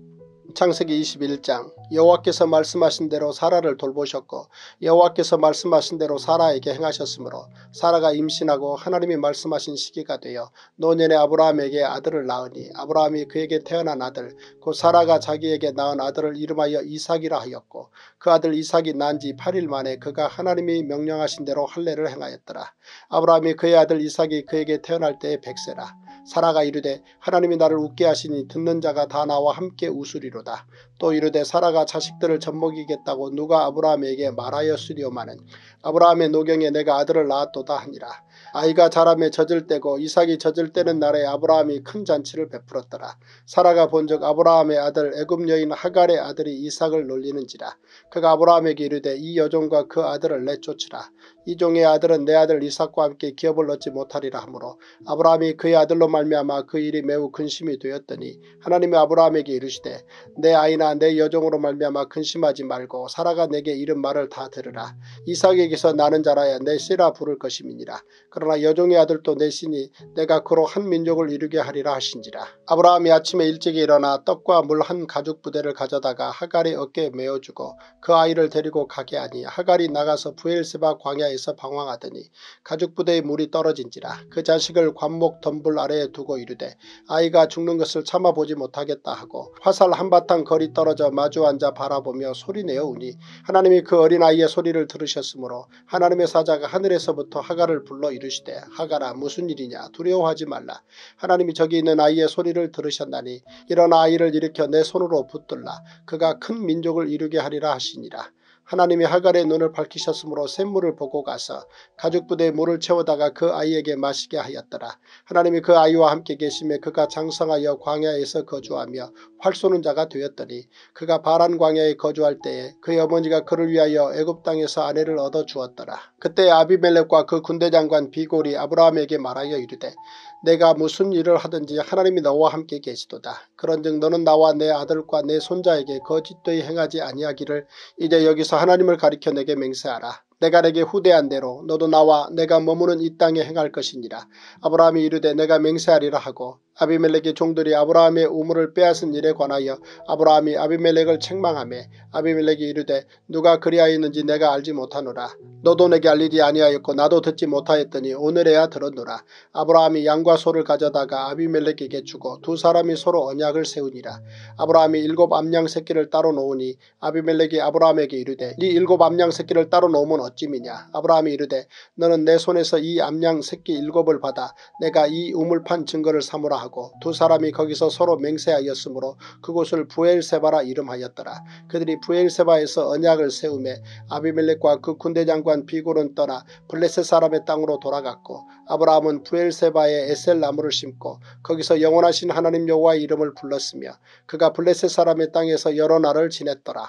창세기 이십일 장. 여호와께서 말씀하신 대로 사라를 돌보셨고 여호와께서 말씀하신 대로 사라에게 행하셨으므로 사라가 임신하고 하나님이 말씀하신 시기가 되어 노년에 아브라함에게 아들을 낳으니 아브라함이 그에게 태어난 아들 곧 사라가 자기에게 낳은 아들을 이름하여 이삭이라 하였고 그 아들 이삭이 난 지 팔 일 만에 그가 하나님이 명령하신 대로 할례를 행하였더라. 아브라함이 그의 아들 이삭이 그에게 태어날 때에 백세라. 사라가 이르되 하나님이 나를 웃게 하시니 듣는 자가 다 나와 함께 웃으리로다. 또 이르되 사라가 자식들을 젖먹이겠다고 누가 아브라함에게 말하였으리오마는 아브라함의 노경에 내가 아들을 낳았도다 하니라. 아이가 자라매 젖을 때고 이삭이 젖을 때는 날에 아브라함이 큰 잔치를 베풀었더라. 사라가 본즉 아브라함의 아들 애굽 여인 하갈의 아들이 이삭을 놀리는지라. 그가 아브라함에게 이르되 이 여종과 그 아들을 내쫓으라. 이 종의 아들은 내 아들 이삭과 함께 기업을 얻지 못하리라 하므로 아브라함이 그의 아들로 말미암아 그 일이 매우 근심이 되었더니 하나님이 아브라함에게 이르시되 내 아이나 내 여종으로 말미암아 근심하지 말고 사라가 내게 이른 말을 다 들으라. 이삭에게서 나는 자라야 내 씨라 부를 것임이니라. 그러나 여종의 아들도 내시니 내가 그로 한 민족을 이루게 하리라 하신지라. 아브라함이 아침에 일찍이 일어나 떡과 물 한 가죽 부대를 가져다가 하갈의 어깨에 메어주고 그 아이를 데리고 가게 하니 하갈이 나가서 브엘세바 광야에서 방황하더니 가죽 부대에 물이 떨어진지라. 그 자식을 관목 덤불 아래에 두고 이르되 아이가 죽는 것을 참아보지 못하겠다 하고 화살 한바탕 거리 떨어져 마주 앉아 바라보며 소리내어 우니 하나님이 그 어린아이의 소리를 들으셨으므로 하나님의 사자가 하늘에서부터 하갈을 불러 이르시되 하갈아 무슨 일이냐 두려워하지 말라. 하나님이 저기 있는 아이의 소리를 들으셨나니 일어나 아이를 일으켜 내 손으로 붙들라. 그가 큰 민족을 이루게 하리라 하시니라. 하나님이 하갈의 눈을 밝히셨으므로 샘물을 보고 가서 가죽부대에 물을 채우다가 그 아이에게 마시게 하였더라. 하나님이 그 아이와 함께 계시매 그가 장성하여 광야에서 거주하며 활 쏘는 자가 되었더니 그가 바란 광야에 거주할 때에 그의 어머니가 그를 위하여 애굽 땅에서 아내를 얻어 주었더라. 그때 아비멜렉과 그 군대장관 비골이 아브라함에게 말하여 이르되 내가 무슨 일을 하든지 하나님이 너와 함께 계시도다. 그런즉 너는 나와 내 아들과 내 손자에게 거짓되이 행하지 아니하기를 이제 여기서 하나님을 가리켜 내게 맹세하라. 내가 내게 후대한 대로 너도 나와 내가 머무는 이 땅에 행할 것이니라. 아브라함이 이르되 내가 맹세하리라 하고 아비멜렉의 종들이 아브라함의 우물을 빼앗은 일에 관하여 아브라함이 아비멜렉을 책망하며 아비멜렉이 이르되 누가 그리하였는지 내가 알지 못하노라. 너도 내게 알리지 아니하였고 나도 듣지 못하였더니 오늘에야 들었노라. 아브라함이 양과 소를 가져다가 아비멜렉에게 주고 두 사람이 서로 언약을 세우니라. 아브라함이 일곱 암양 새끼를 따로 놓으니 아비멜렉이 아브라함에게 이르되 네 일곱 암양 새끼를 따로 놓으면 어찌미냐. 아브라함이 이르되 너는 내 손에서 이 암양 새끼 일곱을 받아 내가 이 우물판 증거를 삼으라 하고 두 사람이 거기서 서로 맹세하였으므로 그곳을 부엘세바라 이름하였더라. 그들이 부엘세바에서 언약을 세우매 아비멜렉과 그 군대장관 비골은 떠나 블레셋 사람의 땅으로 돌아갔고 아브라함은 부엘세바에 에셀 나무를 심고 거기서 영원하신 하나님 여호와의 이름을 불렀으며 그가 블레셋 사람의 땅에서 여러 날을 지냈더라.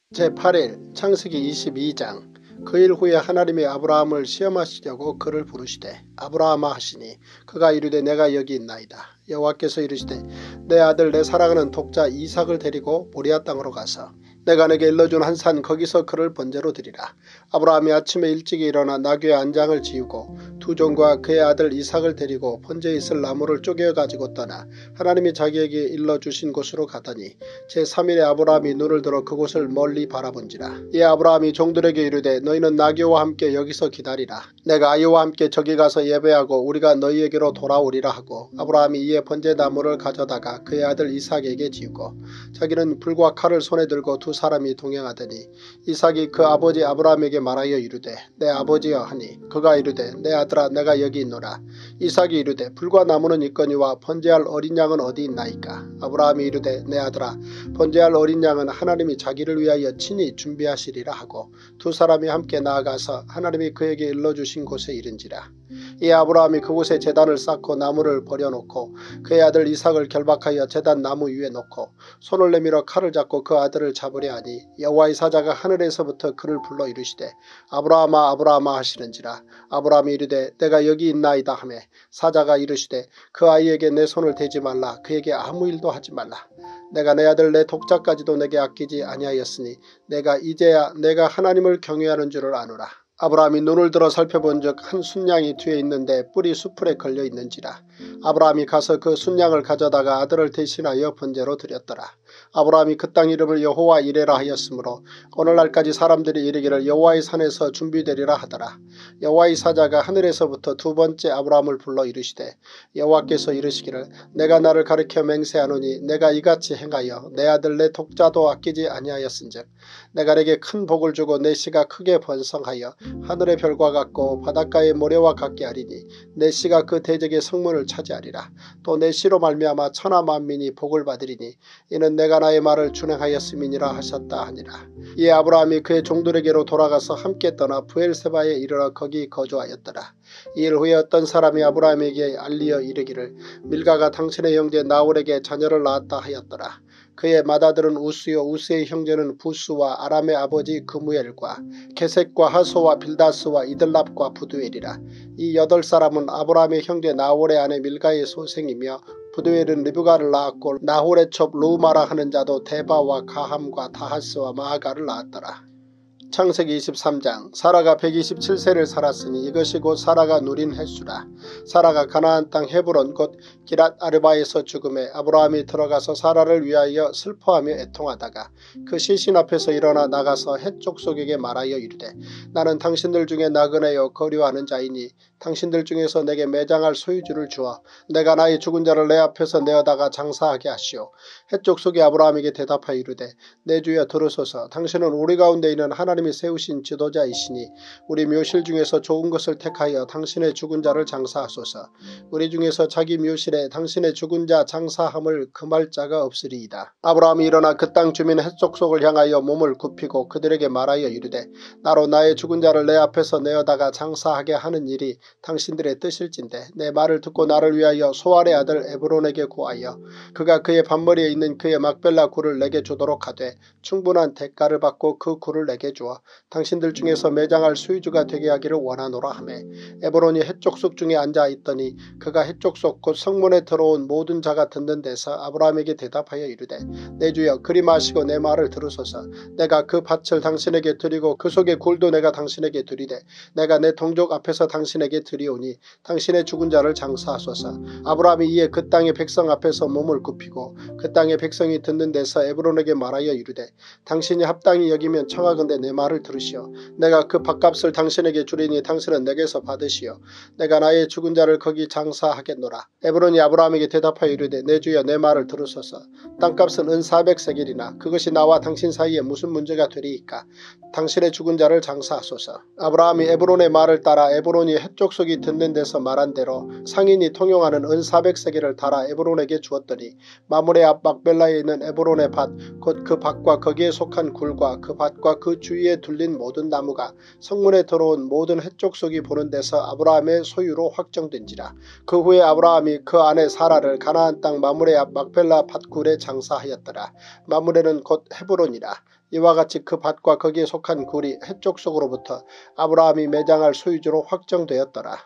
제팔 일 창세기 이십이 장. 그 일 후에 하나님이 아브라함을 시험하시려고 그를 부르시되 아브라함아 하시니 그가 이르되 내가 여기 있나이다. 여호와께서 이르시되 내 아들 내 사랑하는 독자 이삭을 데리고 모리아 땅으로 가서 내가 내게 일러준 한 산 거기서 그를 번제로 드리라. 아브라함이 아침에 일찍 일어나 나귀의 안장을 지우고 두 두 종과 그의 아들 이삭을 데리고 번제에 있을 나무를 쪼개어가지고 떠나 하나님이 자기에게 일러주신 곳으로 가더니 제삼 일에 아브라함이 눈을 들어 그곳을 멀리 바라본지라. 이에 아브라함이 종들에게 이르되 너희는 나귀와 함께 여기서 기다리라. 내가 아이와 함께 저기 가서 예배하고 우리가 너희에게로 돌아오리라 하고 아브라함이 이에 번제나무를 가져다가 그의 아들 이삭에게 지우고 자기는 불과 칼을 손에 들고 두 사람이 동행하더니 이삭이 그 아버지 아브라함에게 말하여 이르되 내 아버지여 하니 그가 이르되 내 아들아 내가 여기 있노라. 이삭이 이르되 불과 나무는 있거니와 번제할 어린 양은 어디 있나이까. 아브라함이 이르되 내 아들아 번제할 어린 양은 하나님이 자기를 위하여 친히 준비하시리라 하고 두 사람이 함께 나아가서 하나님이 그에게 일러주신 곳에 이른지라. 이에 아브라함이 그곳에 제단을 쌓고 나무를 버려놓고 그의 아들 이삭을 결박하여 제단 나무 위에 놓고 손을 내밀어 칼을 잡고 그 아들을 잡으려 하니 여호와의 사자가 하늘에서부터 그를 불러 이르시되 아브라함아 아브라함아 하시는지라. 아브라함이 이르되 내가 여기 있나이다 하며 사자가 이르시되 그 아이에게 내 손을 대지 말라. 그에게 아무 일도 하지 말라. 내가 내 아들 내 독자까지도 내게 아끼지 아니하였으니 내가 이제야 내가 하나님을 경외하는 줄을 아노라. 아브라함이 눈을 들어 살펴본즉 한 순양이 뒤에 있는데 뿔이 수풀에 걸려 있는지라. 아브라함이 가서 그 순양을 가져다가 아들을 대신하여 번제로 드렸더라. 아브라함이 그 땅 이름을 여호와 이레라 하였으므로 오늘날까지 사람들이 이르기를 여호와의 산에서 준비되리라 하더라. 여호와의 사자가 하늘에서부터 두 번째 아브라함을 불러 이르시되 여호와께서 이르시기를 내가 나를 가리켜 맹세하노니 내가 이같이 행하여 내 아들 내 독자도 아끼지 아니하였은즉 내가 내게 큰 복을 주고 내 씨가 크게 번성하여 하늘의 별과 같고 바닷가의 모래와 같게 하리니 내 씨가 그 대적의 성문을 차지하리라. 또 내 씨로 말미암아 천하 만민이 복을 받으리니 이는 내가 나의 말을 준행하였음이니라 하셨다 하니라. 이에 아브라함이 그의 종들에게로 돌아가서 함께 떠나 브엘세바에 이르러 거기 거주하였더라. 이일 후에 어떤 사람이 아브라함에게 알리어 이르기를 밀가가 당신의 형제 나홀에게 자녀를 낳았다 하였더라. 그의 맏아들은 우스요 우스의 형제는 부스와 아람의 아버지 그무엘과 게셋과 하소와 빌다스와 이들랍과 부두엘이라. 이 여덟 사람은 아브라함의 형제 나홀의 아내 밀가의 소생이며 부두엘은 리브가를 낳았고 나홀의 첩 루마라 하는 자도 데바와 가함과 다하스와 마아가를 낳았더라. 창세기 이십삼 장. 사라가 백이십칠 세를 살았으니 이것이 곧 사라가 누린 횟수라. 사라가 가나안 땅 헤브론 곧 기랏 아르바에서 죽음에 아브라함이 들어가서 사라를 위하여 슬퍼하며 애통하다가 그 시신 앞에서 일어나 나가서 헷 족속에게 말하여 이르되 나는 당신들 중에 나그네요 거류하는 자이니 당신들 중에서 내게 매장할 소유주를 주어 내가 나의 죽은 자를 내 앞에서 내어다가 장사하게 하시오. 헷 족속이 아브라함에게 대답하여 이르되 내 주여 들으소서. 당신은 우리 가운데 있는 하나님이 세우신 지도자이시니 우리 묘실 중에서 좋은 것을 택하여 당신의 죽은 자를 장사하소서. 우리 중에서 자기 묘실에 당신의 죽은 자 장사함을 금할 자가 없으리이다. 아브라함이 일어나 그 땅 주민 헷 족속을 향하여 몸을 굽히고 그들에게 말하여 이르되 나로 나의 죽은 자를 내 앞에서 내어다가 장사하게 하는 일이 당신들의 뜻일진데 내 말을 듣고 나를 위하여 소알의 아들 에브론에게 고하여 그가 그의 반머리에 있는 그의 막벨라 굴을 내게 주도록 하되 충분한 대가를 받고 그 굴을 내게 주어 당신들 중에서 매장할 소유주가 되게 하기를 원하노라 하매 에브론이 헷 족속 중에 앉아 있더니 그가 헷 족속 곧 성문에 들어온 모든 자가 듣는 데서 아브라함에게 대답하여 이르되 내 주여 그리 마시고 내 말을 들으소서. 내가 그 밭을 당신에게 드리고 그 속의 굴도 내가 당신에게 드리되 내가 내 동족 앞에서 당신에게 드리오니 당신의 죽은 자를 장사하소서. 아브라함이 이에 그 땅의 백성 앞에서 몸을 굽히고 그 땅의 백성이 듣는 데서 에브론에게 말하여 이르되 당신이 합당히 여기면 청하건대 내 말을 들으시오. 내가 그 밭값을 당신에게 주리니 당신은 내게서 받으시오. 내가 나의 죽은 자를 거기 장사하겠노라. 에브론이 아브라함에게 대답하여 이르되 내 주여 내 말을 들으소서. 땅값은 은 사백 세겔이나 그것이 나와 당신 사이에 무슨 문제가 되리이까. 당신의 죽은 자를 장사하소서. 아브라함이 에브론의 말을 따라 에브론이 헷 족속이 듣는 데서 말한 대로 상인이 통용하는 은 사백 세겔을 달아 에브론에게 주었더니 마므레 앞 막벨라에 있는 에브론의 밭 곧 그 밭과 거기에 속한 굴과 그 밭과 그 주위에 둘린 모든 나무가 성문에 들어온 모든 헷 족속이 보는 데서 아브라함의 소유로 확정된지라. 그 후에 아브라함이 그 아내 사라를 가나안 땅 마므레 앞 막벨라 밭굴에 장사하였더라. 마므레는 곧 헤브론이라. 이와 같이 그 밭과 거기에 속한 굴이 헷 족속으로부터 아브라함이 매장할 소유주로 확정되었더라.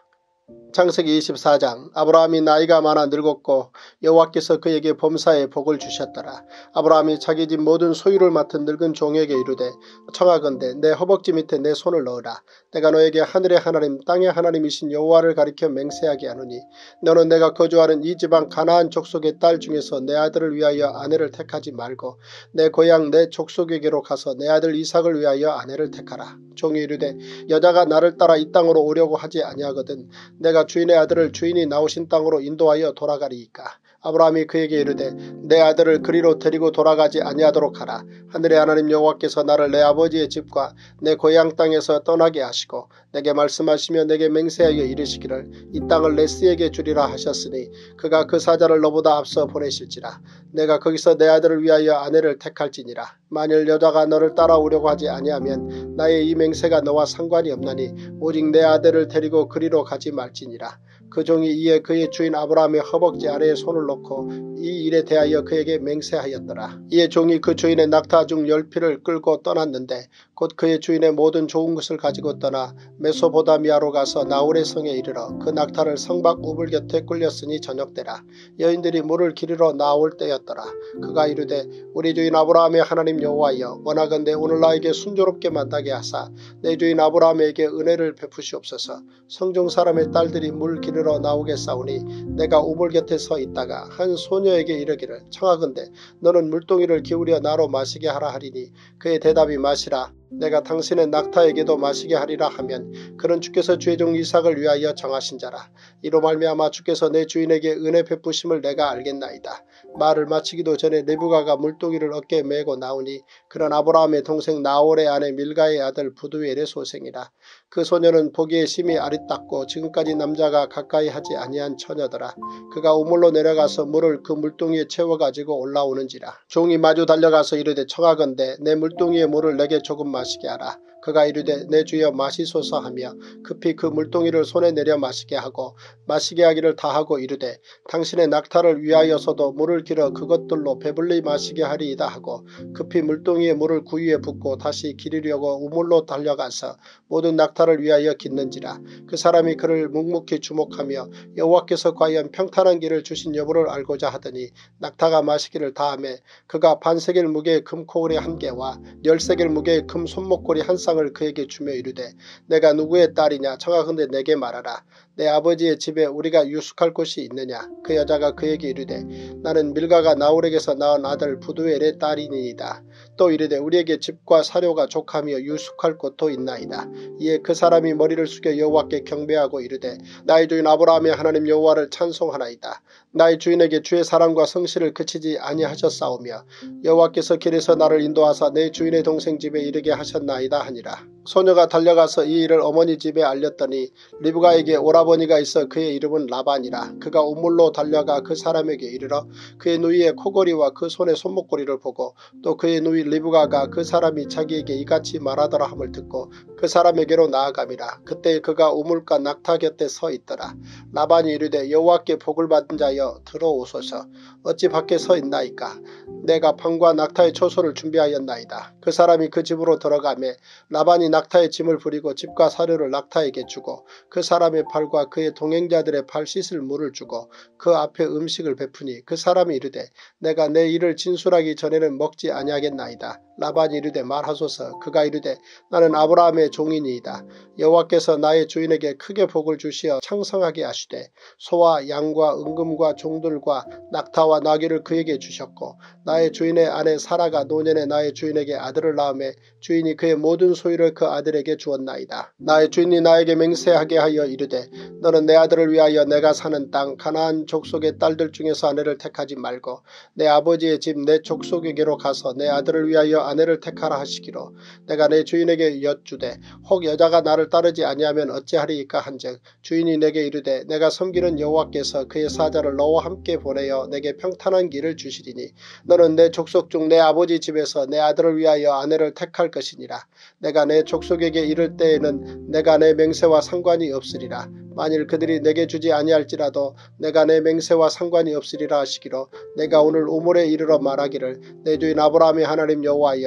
창세기 이십사 장. 아브라함이 나이가 많아 늙었고 여호와께서 그에게 범사에 복을 주셨더라. 아브라함이 자기 집 모든 소유를 맡은 늙은 종에게 이르되 청하건대 내 허벅지 밑에 내 손을 넣으라. 내가 너에게 하늘의 하나님 땅의 하나님이신 여호와를 가리켜 맹세하게 하노니 너는 내가 거주하는 이 지방 가나안 족속의 딸 중에서 내 아들을 위하여 아내를 택하지 말고 내 고향 내 족속에게로 가서 내 아들 이삭을 위하여 아내를 택하라. 종이 이르되 여자가 나를 따라 이 땅으로 오려고 하지 아니하거든 내가 주인의 아들을 주인이 나오신 땅으로 인도하여 돌아가리이까. 아브라함이 그에게 이르되 내 아들을 그리로 데리고 돌아가지 아니하도록 하라. 하늘의 하나님 여호와께서 나를 내 아버지의 집과 내 고향 땅에서 떠나게 하시고 내게 말씀하시며 내게 맹세하여 이르시기를 이 땅을 레스에게 주리라 하셨으니 그가 그 사자를 너보다 앞서 보내실지라. 내가 거기서 내 아들을 위하여 아내를 택할지니라. 만일 여자가 너를 따라오려고 하지 아니하면 나의 이 맹세가 너와 상관이 없나니 오직 내 아들을 데리고 그리로 가지 말지니라. 그 종이 이에 그의 주인 아브라함의 허벅지 아래에 손을 놓고 이 일에 대하여 그에게 맹세하였더라. 이에 종이 그 주인의 낙타 중 열 피를 끌고 떠났는데 곧 그의 주인의 모든 좋은 것을 가지고 떠나 메소포다미아로 가서 나홀의 성에 이르러 그 낙타를 성밖 우물 곁에 끌렸으니 저녁때라. 여인들이 물을 기르러 나올 때였더라. 그가 이르되 우리 주인 아브라함의 하나님 여호와여 원하건대 오늘 나에게 순조롭게 만나게 하사 내 주인 아브라함에게 은혜를 베푸시옵소서. 성중 사람의 딸들이 물 기르러 나오게 싸우니 내가 우물 곁에 서 있다가 한 소녀에게 이르기를 청하건대 너는 물동이를 기울여 나로 마시게 하라 하리니 그의 대답이 마시라. 내가 당신의 낙타에게도 마시게 하리라 하면 그는 주께서 주의 종 이삭을 위하여 정하신 자라. 이로 말미암아 주께서 내 주인에게 은혜 베푸심을 내가 알겠나이다. 말을 마치기도 전에 리브가가 물동이를 어깨에 메고 나오니 그는 아브라함의 동생 나홀의 아내 밀가의 아들 부두엘의 소생이라. 그 소녀는 보기에 심히 아리따고 지금까지 남자가 가까이 하지 아니한 처녀더라. 그가 우물로 내려가서 물을 그 물동이에 채워가지고 올라오는지라. 종이 마주 달려가서 이르되 청하건대 내 물동이의 물을 내게 조금 마시게 하라. 그가 이르되 내 주여 마시소서 하며 급히 그 물동이를 손에 내려 마시게 하고 마시게 하기를 다하고 이르되 당신의 낙타를 위하여서도 물을 길어 그것들로 배불리 마시게 하리이다 하고 급히 물동이의 물을 구유에 붓고 다시 기르려고 우물로 달려가서 모든 낙타를 위하여 깃는지라. 그 사람이 그를 묵묵히 주목하며 여호와께서 과연 평탄한 길을 주신 여부를 알고자 하더니 낙타가 마시기를 다하매 그가 반세겔 무게의 금코울의 한 개와 열세겔 무게의 금 손목고리 한 쌍을 그에게 주며 이르되 내가 누구의 딸이냐 청하건대 내게 말하라. 내 아버지의 집에 우리가 유숙할 곳이 있느냐. 그 여자가 그에게 이르되 나는 밀가가 나홀에게서 낳은 아들 부두엘의 딸이니이다. 또 이르되 우리에게 집과 사료가 족하며 유숙할 곳도 있나이다. 이에 그 사람이 머리를 숙여 여호와께 경배하고 이르되 나의 주인 아브라함의 하나님 여호와를 찬송하나이다. 나의 주인에게 주의 사랑과 성실을 그치지 아니하셨사오며 여호와께서 길에서 나를 인도하사 내 주인의 동생 집에 이르게 하셨나이다 하니라. 소녀가 달려가서 이 일을 어머니 집에 알렸더니 리브가에게 오라버니가 있어 그의 이름은 라반이라. 그가 우물로 달려가 그 사람에게 이르러 그의 누이의 코골이와 그 손의 손목고리를 보고 또 그의 누이 리브가가 그 사람이 자기에게 이같이 말하더라 함을 듣고 그 사람에게로 나아감이라. 그때 그가 우물가 낙타 곁에 서 있더라. 라반이 이르되 여호와께 복을 받은 자여 들어오소서. 어찌 밖에 서 있나이까. 내가 방과 낙타의 초소를 준비하였나이다. 그 사람이 그 집으로 들어가매 라반이 낙타의 짐을 부리고 집과 사료를 낙타에게 주고 그 사람의 팔과 그의 동행자들의 발 씻을 물을 주고 그 앞에 음식을 베푸니 그 사람이 이르되 내가 내 일을 진술하기 전에는 먹지 아니하겠나이다. 라반이 이르되 말하소서. 그가 이르되 나는 아브라함의 종이니이다. 여호와께서 나의 주인에게 크게 복을 주시어 창성하게 하시되 소와 양과 은금과 종들과 낙타와 나귀를 그에게 주셨고 나의 주인의 아내 사라가 노년에 나의 주인에게 아들을 낳음에 주인이 그의 모든 소유를 그 아들에게 주었나이다. 나의 주인이 나에게 맹세하게 하여 이르되 너는 내 아들을 위하여 내가 사는 땅 가나안 족속의 딸들 중에서 아내를 택하지 말고 내 아버지의 집 내 족속에게로 가서 내 아들을 위하여 아내를 택하라 하시기로 내가 내 주인에게 여쭈되 혹 여자가 나를 따르지 아니하면 어찌하리이까 한즉 주인이 내게 이르되 내가 섬기는 여호와께서 그의 사자를 너와 함께 보내어 내게 평탄한 길을 주시리니 너는 내 족속 중 내 아버지 집에서 내 아들을 위하여 아내를 택할 것이니라. 내가 내 족속에게 이를 때에는 내가 내 맹세와 상관이 없으리라. 만일 그들이 내게 주지 아니할지라도 내가 내 맹세와 상관이 없으리라 하시기로 내가 오늘 우물에 이르러 말하기를 내 주인 아브라함의 하나님 여호와여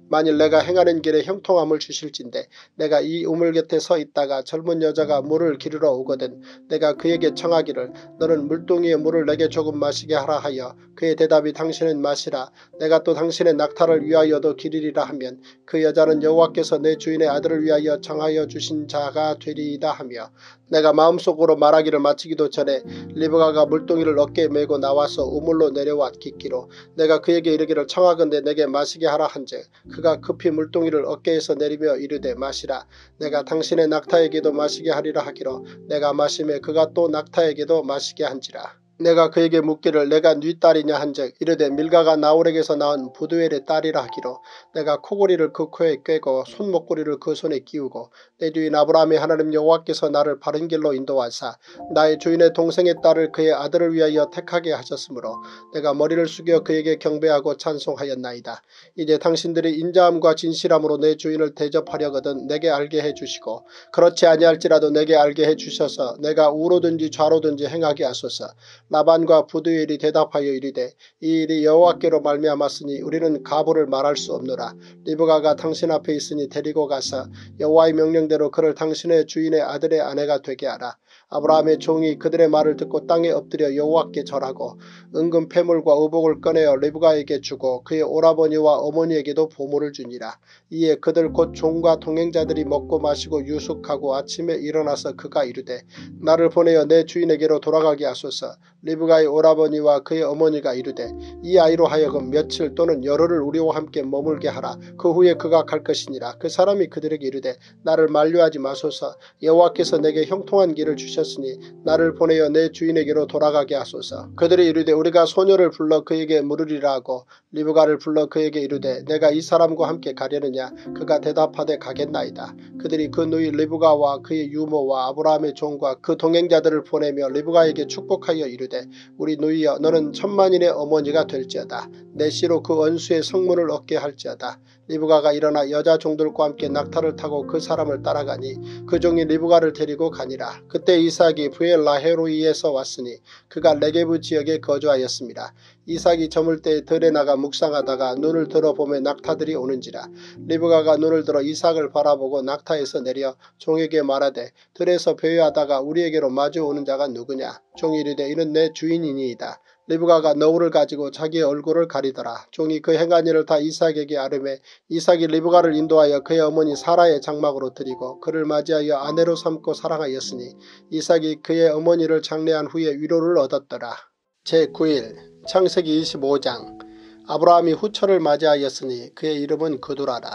만일 내가 행하는 길에 형통함을 주실진데 내가 이 우물 곁에 서 있다가 젊은 여자가 물을 기르러 오거든 내가 그에게 청하기를 너는 물동이의 물을 내게 조금 마시게 하라 하여 그의 대답이 당신은 마시라 내가 또 당신의 낙타를 위하여도 기르리라 하면 그 여자는 여호와께서 내 주인의 아들을 위하여 정하여 주신 자가 되리이다 하며 내가 마음속으로 말하기를 마치기도 전에 리브가가 물동이를 어깨에 메고 나와서 우물로 내려와 깃기로 내가 그에게 이르기를 청하건대 내게 마시게 하라 한즉 그가 급히 물동이를 어깨에서 내리며 이르되 마시라 내가 당신의 낙타에게도 마시게 하리라 하기로 내가 마시매 그가 또 낙타에게도 마시게 한지라. 내가 그에게 묻기를 내가 네 딸이냐 한즉 이르되 밀가가 나홀에게서 낳은 부두엘의 딸이라 하기로 내가 코골이를 그 코에 꿰고 손목고리를 그 손에 끼우고 내 주인 아브라함의 하나님 여호와께서 나를 바른 길로 인도하사 나의 주인의 동생의 딸을 그의 아들을 위하여 택하게 하셨으므로 내가 머리를 숙여 그에게 경배하고 찬송하였나이다. 이제 당신들이 인자함과 진실함으로 내 주인을 대접하려거든 내게 알게 해주시고 그렇지 아니할지라도 내게 알게 해주셔서 내가 우로든지 좌로든지 행하게 하소서. 라반과 부두엘이 대답하여 이르되 이 일이 여호와께로 말미암았으니 우리는 가부를 말할 수 없노라. 리브가가 당신 앞에 있으니 데리고 가서 여호와의 명령대로 그를 당신의 주인의 아들의 아내가 되게 하라. 아브라함의 종이 그들의 말을 듣고 땅에 엎드려 여호와께 절하고 은금 패물과 의복을 꺼내어 리브가에게 주고 그의 오라버니와 어머니에게도 보물을 주니라. 이에 그들 곧 종과 동행자들이 먹고 마시고 유숙하고 아침에 일어나서 그가 이르되 나를 보내어 내 주인에게로 돌아가게 하소서. 리브가의 오라버니와 그의 어머니가 이르되 이 아이로 하여금 며칠 또는 열흘을 우리와 함께 머물게 하라. 그 후에 그가 갈 것이니라. 그 사람이 그들에게 이르되 나를 만류하지 마소서. 여호와께서 내게 형통한 길을 주셨으니 나를 보내어 내 주인에게로 돌아가게 하소서. 그들이 이르되 우리가 소녀를 불러 그에게 물으리라 하고 리브가를 불러 그에게 이르되 내가 이 사람과 함께 가려느냐. 그가 대답하되 가겠나이다. 그들이 그 누이 리브가와 그의 유모와 아브라함의 종과 그 동행자들을 보내며 리브가에게 축복하여 이르되 우리 누이여 너는 천만인의 어머니가 될지어다. 내 씨로 그 원수의 성문을 얻게 할지어다. 리브가가 일어나 여자 종들과 함께 낙타를 타고 그 사람을 따라가니 그 종이 리브가를 데리고 가니라. 그때 이삭이 브엘라헤로이에서 왔으니 그가 네게브 지역에 거주하였습니다. 이삭이 저물 때에 들에 나가 묵상하다가 눈을 들어보며 낙타들이 오는지라. 리브가가 눈을 들어 이삭을 바라보고 낙타에서 내려 종에게 말하되 들에서 배회하다가 우리에게로 마주오는 자가 누구냐. 종이 이르되 이는 내 주인이니이다. 리브가가 너울을 가지고 자기의 얼굴을 가리더라. 종이 그 행한 일을 다 이삭에게 아뢰매 이삭이 리브가를 인도하여 그의 어머니 사라의 장막으로 드리고 그를 맞이하여 아내로 삼고 사랑하였으니 이삭이 그의 어머니를 장례한 후에 위로를 얻었더라. 제구 일 창세기 이십오 장. 아브라함이 후처를 맞이하였으니 그의 이름은 그두라라.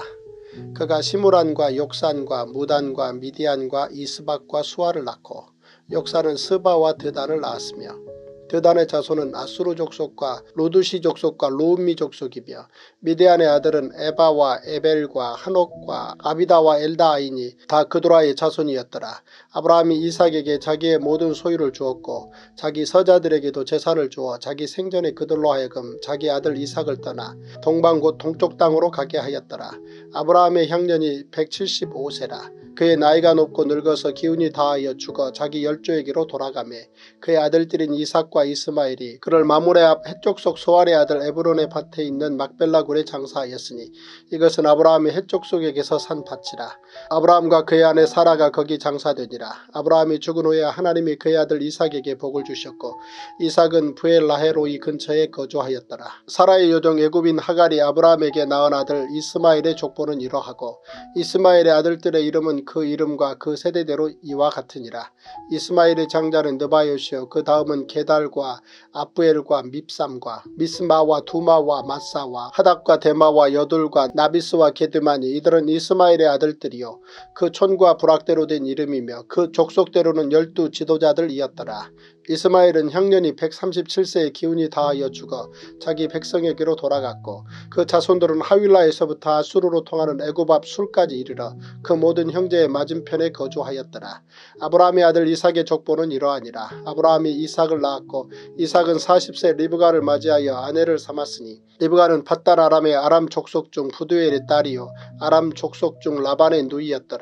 그가 시므란과 욕산과 무단과 미디안과 이스박과 수아를 낳고 욕산은 스바와 드단을 낳았으며 드단의 자손은 아수르 족속과 로두시 족속과 로음미 족속이며 미디안의 아들은 에바와 에벨과 한옥과 아비다와 엘다아이니 다 그두라의 자손이었더라. 아브라함이 이삭에게 자기의 모든 소유를 주었고 자기 서자들에게도 재산을 주어 자기 생전에 그들로 하여금 자기 아들 이삭을 떠나 동방 곧 동쪽 땅으로 가게 하였더라. 아브라함의 향년이 백칠십오 세라. 그의 나이가 높고 늙어서 기운이 다하여 죽어 자기 열조에게로 돌아가매 그의 아들들인 이삭과 이스마엘이 그를 마므레 앞 헷족속 소알의 아들 에브론의 밭에 있는 막벨라굴에 장사하였으니 이것은 아브라함의 헷족속에게서 산 밭이라. 아브라함과 그의 아내 사라가 거기 장사되니라. 아브라함이 죽은 후에 하나님이 그의 아들 이삭에게 복을 주셨고 이삭은 브엘라헤로이 근처에 거주하였더라. 사라의 여종 애굽인 하갈이 아브라함에게 낳은 아들 이스마엘의 족보는 이러하고 이스마엘의 아들들의 이름은 그 이름과 그 세대대로 이와 같으니라. 이스마엘의 장자는 느바요시요 그 다음은 게달과 아브엘과 밉삼과 미스마와 두마와 마사와 하닥과 데마와 여둘과 나비스와 게드마니 이들은 이스마엘의 아들들이요 그 촌과 부락대로 된 이름이며 그 족속대로는 열두 지도자들이었더라. 이스마엘은 향년이 백삼십칠 세의 기운이 다하여 죽어 자기 백성에게로 돌아갔고 그 자손들은 하윌라에서부터 아수르로 통하는 애굽 앞 술까지 이르러 그 모든 형제의 맞은편에 거주하였더라. 아브라함의 아들 이삭의 족보는 이러하니라. 아브라함이 이삭을 낳았고 이삭은 사십 세 리브가를 맞이하여 아내를 삼았으니 리브가는 밧달 아람의 아람 족속 중 부두엘의 딸이요 아람 족속 중 라반의 누이였더라.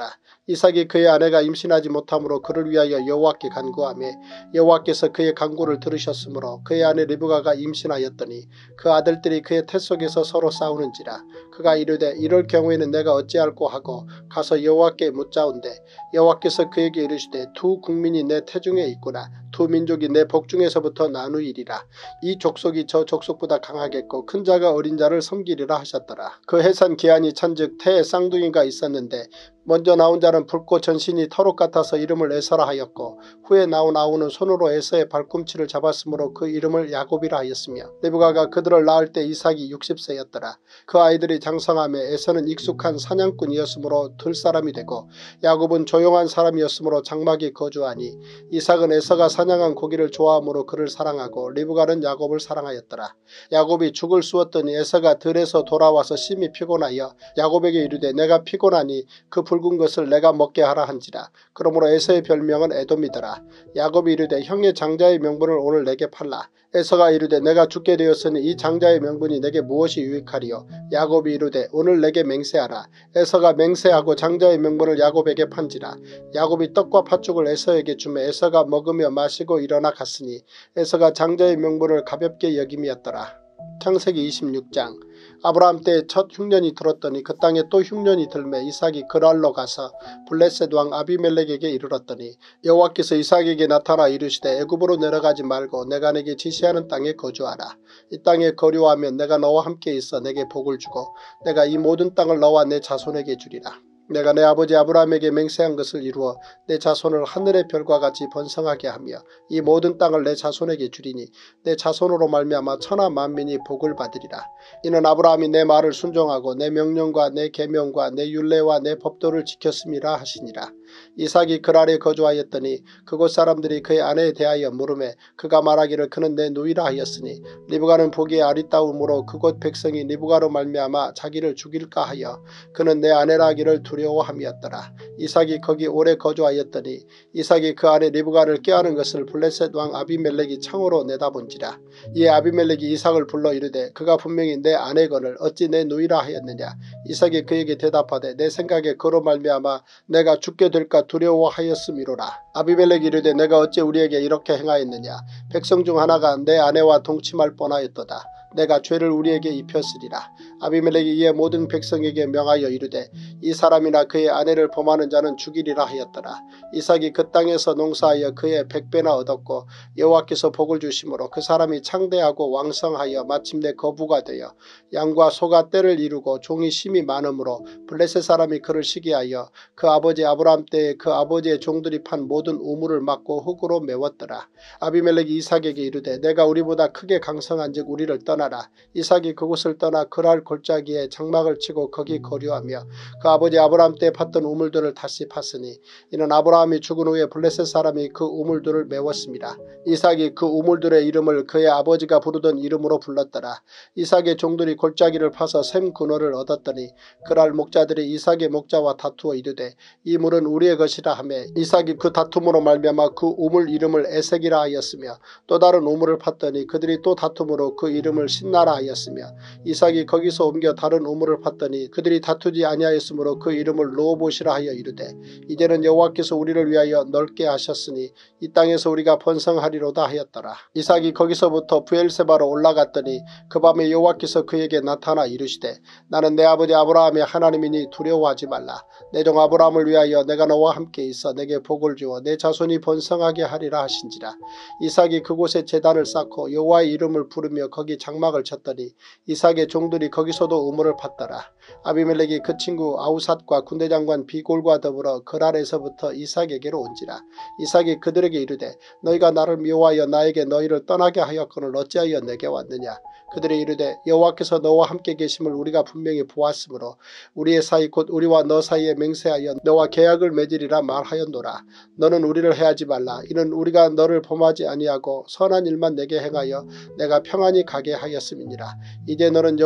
이삭이 그의 아내가 임신하지 못하므로 그를 위하여 여호와께 간구하며 여호와께서 그의 간구를 들으셨으므로 그의 아내 리브가가 임신하였더니 그 아들들이 그의 태 속에서 서로 싸우는지라. 그가 이르되 이럴 경우에는 내가 어찌할꼬 하고 가서 여호와께 묻자온대 여호와께서 그에게 이르시되 두 국민이 내 태중에 있구나. 두 민족이 내 복중에서부터 나누이리라. 이 족속이 저 족속보다 강하겠고 큰 자가 어린 자를 섬기리라 하셨더라. 그 해산 기한이 찬즉 태에 쌍둥이가 있었는데 먼저 나온 자는 붉고 전신이 털옷 같아서 이름을 에서라 하였고 후에 나온 아우는 손으로 에서의 발꿈치를 잡았으므로 그 이름을 야곱이라 하였으며 리브가가 그들을 낳을 때 이삭이 육십 세였더라. 그 아이들이 장성하며 에서는 익숙한 사냥꾼이었으므로 들사람이 되고 야곱은 조용한 사람이었으므로 장막에 거주하니 이삭은 에서가 사냥한 고기를 좋아하므로 그를 사랑하고 리브가는 야곱을 사랑하였더라. 야곱이 죽을 쑤었더니 에서가 들에서 돌아와서 심히 피곤하여 야곱에게 이르되 내가 피곤하니 그 붉은 것을 내가 먹게 하라 한지라. 그러므로 에서의 별명은 에돔이더라. 야곱이 이르되 형의 장자의 명분을 오늘 내게 팔라. 에서가 이르되 내가 죽게 되었으니 이 장자의 명분이 내게 무엇이 유익하리요. 야곱이 이르되 오늘 내게 맹세하라. 에서가 맹세하고 장자의 명분을 야곱에게 판지라. 야곱이 떡과 팥죽을 에서에게 주매 에서가 먹으며 마시고 일어나 갔으니 에서가 장자의 명분을 가볍게 여김이었더라. 창세기 이십육 장. 아브라함 때 첫 흉년이 들었더니 그 땅에 또 흉년이 들매 이삭이 그랄로 가서 블레셋 왕 아비멜렉에게 이르렀더니 여호와께서 이삭에게 나타나 이르시되 애굽으로 내려가지 말고 내가 내게 지시하는 땅에 거주하라. 이 땅에 거류하면 내가 너와 함께 있어 내게 복을 주고 내가 이 모든 땅을 너와 내 자손에게 주리라. 내가 내 아버지 아브라함에게 맹세한 것을 이루어 내 자손을 하늘의 별과 같이 번성하게 하며 이 모든 땅을 내 자손에게 주리니 내 자손으로 말미암아 천하 만민이 복을 받으리라. 이는 아브라함이 내 말을 순종하고 내 명령과 내 계명과 내 율례와 내 법도를 지켰음이라 하시니라. 이삭이 그랄에 거주하였더니 그곳 사람들이 그의 아내에 대하여 물으매 그가 말하기를 그는 내 누이라 하였으니 리브가는 보기에 아리따움으로 그곳 백성이 리브가로 말미암아 자기를 죽일까 하여 그는 내 아내라 하기를 두려워함이었더라. 이삭이 거기 오래 거주하였더니 이삭이 그 아내 리브가를 꾀하는 것을 블레셋 왕 아비멜렉이 창으로 내다본지라. 이에 아비멜렉이 이삭을 불러 이르되 그가 분명히 내 아내거늘 어찌 내 누이라 하였느냐. 이삭이 그에게 대답하되 내 생각에 그로 말미암아 내가 죽게 될까 두려워하였음이로라. 아비멜렉이 이르되 내가 어찌 우리에게 이렇게 행하였느냐. 백성 중 하나가 내 아내와 동침할 뻔하였도다. 내가 죄를 우리에게 입혔으리라. 아비멜렉이 이에 모든 백성에게 명하여 이르되 이 사람이나 그의 아내를 범하는 자는 죽이리라 하였더라. 이삭이 그 땅에서 농사하여 그의 백배나 얻었고 여호와께서 복을 주심으로 그 사람이 창대하고 왕성하여 마침내 거부가 되어 양과 소가 떼를 이루고 종이 심히 많으므로 블레셋 사람이 그를 시기하여 그 아버지 아브라함 때에 그 아버지의 종들이 판 모든 우물을 막고 흙으로 메웠더라. 아비멜렉이 이삭에게 이르되 내가 우리보다 크게 강성한즉 우리를 떠나 이삭이 그곳을 떠나 그랄 골짜기에 장막을 치고 거기 거류하며 그 아버지 아브라함 때 팠던 우물들을 다시 팠으니 이는 아브라함이 죽은 후에 블레셋 사람이 그 우물들을 메웠습니다. 이삭이 그 우물들의 이름을 그의 아버지가 부르던 이름으로 불렀더라. 이삭의 종들이 골짜기를 파서 샘 근원을 얻었더니 그랄 목자들이 이삭의 목자와 다투어 이르되 이 물은 우리의 것이라 하며 이삭이 그 다툼으로 말미암아 그 우물 이름을 에색이라 하였으며 또 다른 우물을 팠더니 그들이 또 다툼으로 그 이름을 신나라 하였으며 이삭이 거기서 옮겨 다른 우물을 팠더니 그들이 다투지 아니하였으므로 그 이름을 르호봇이라 하여 이르되 이제는 여호와께서 우리를 위하여 넓게 하셨으니 이 땅에서 우리가 번성하리로다 하였더라. 이삭이 거기서부터 브엘세바로 올라갔더니 그 밤에 여호와께서 그에게 나타나 이르시되 나는 내 아버지 아브라함의 하나님이니 두려워하지 말라. 내 종 아브라함을 위하여 내가 너와 함께 있어 내게 복을 주어 내 자손이 번성하게 하리라 하신지라. 이삭이 그곳에 제단을 쌓고 여호와의 이름을 부르며 거기 장막을 쳤더니 이삭의 종들이 거기서도 우물을 팠더라. 아비멜렉이 그 친구 아우삿과 군대장관 비골과 더불어 그랄에서부터 이삭에게로 온지라. 이삭이 그들에게 이르되 너희가 나를 미워하여 나에게 너희를 떠나게 하였거늘 어찌하여 내게 왔느냐. 그들이 이르되 여호와께서 너와 함께 계심을 우리가 분명히 보았으므로 우리의 사이 곧 우리와 너 사이에 맹세하여 너와 계약을 맺으리라 말하였노라. 너는 우리를 해하지 말라. 이는 우리가 너를 범하지 아니하고 선한 일만 내게 행하여 내가 평안히 가게 하였음이니라. 이제 너는 여호와께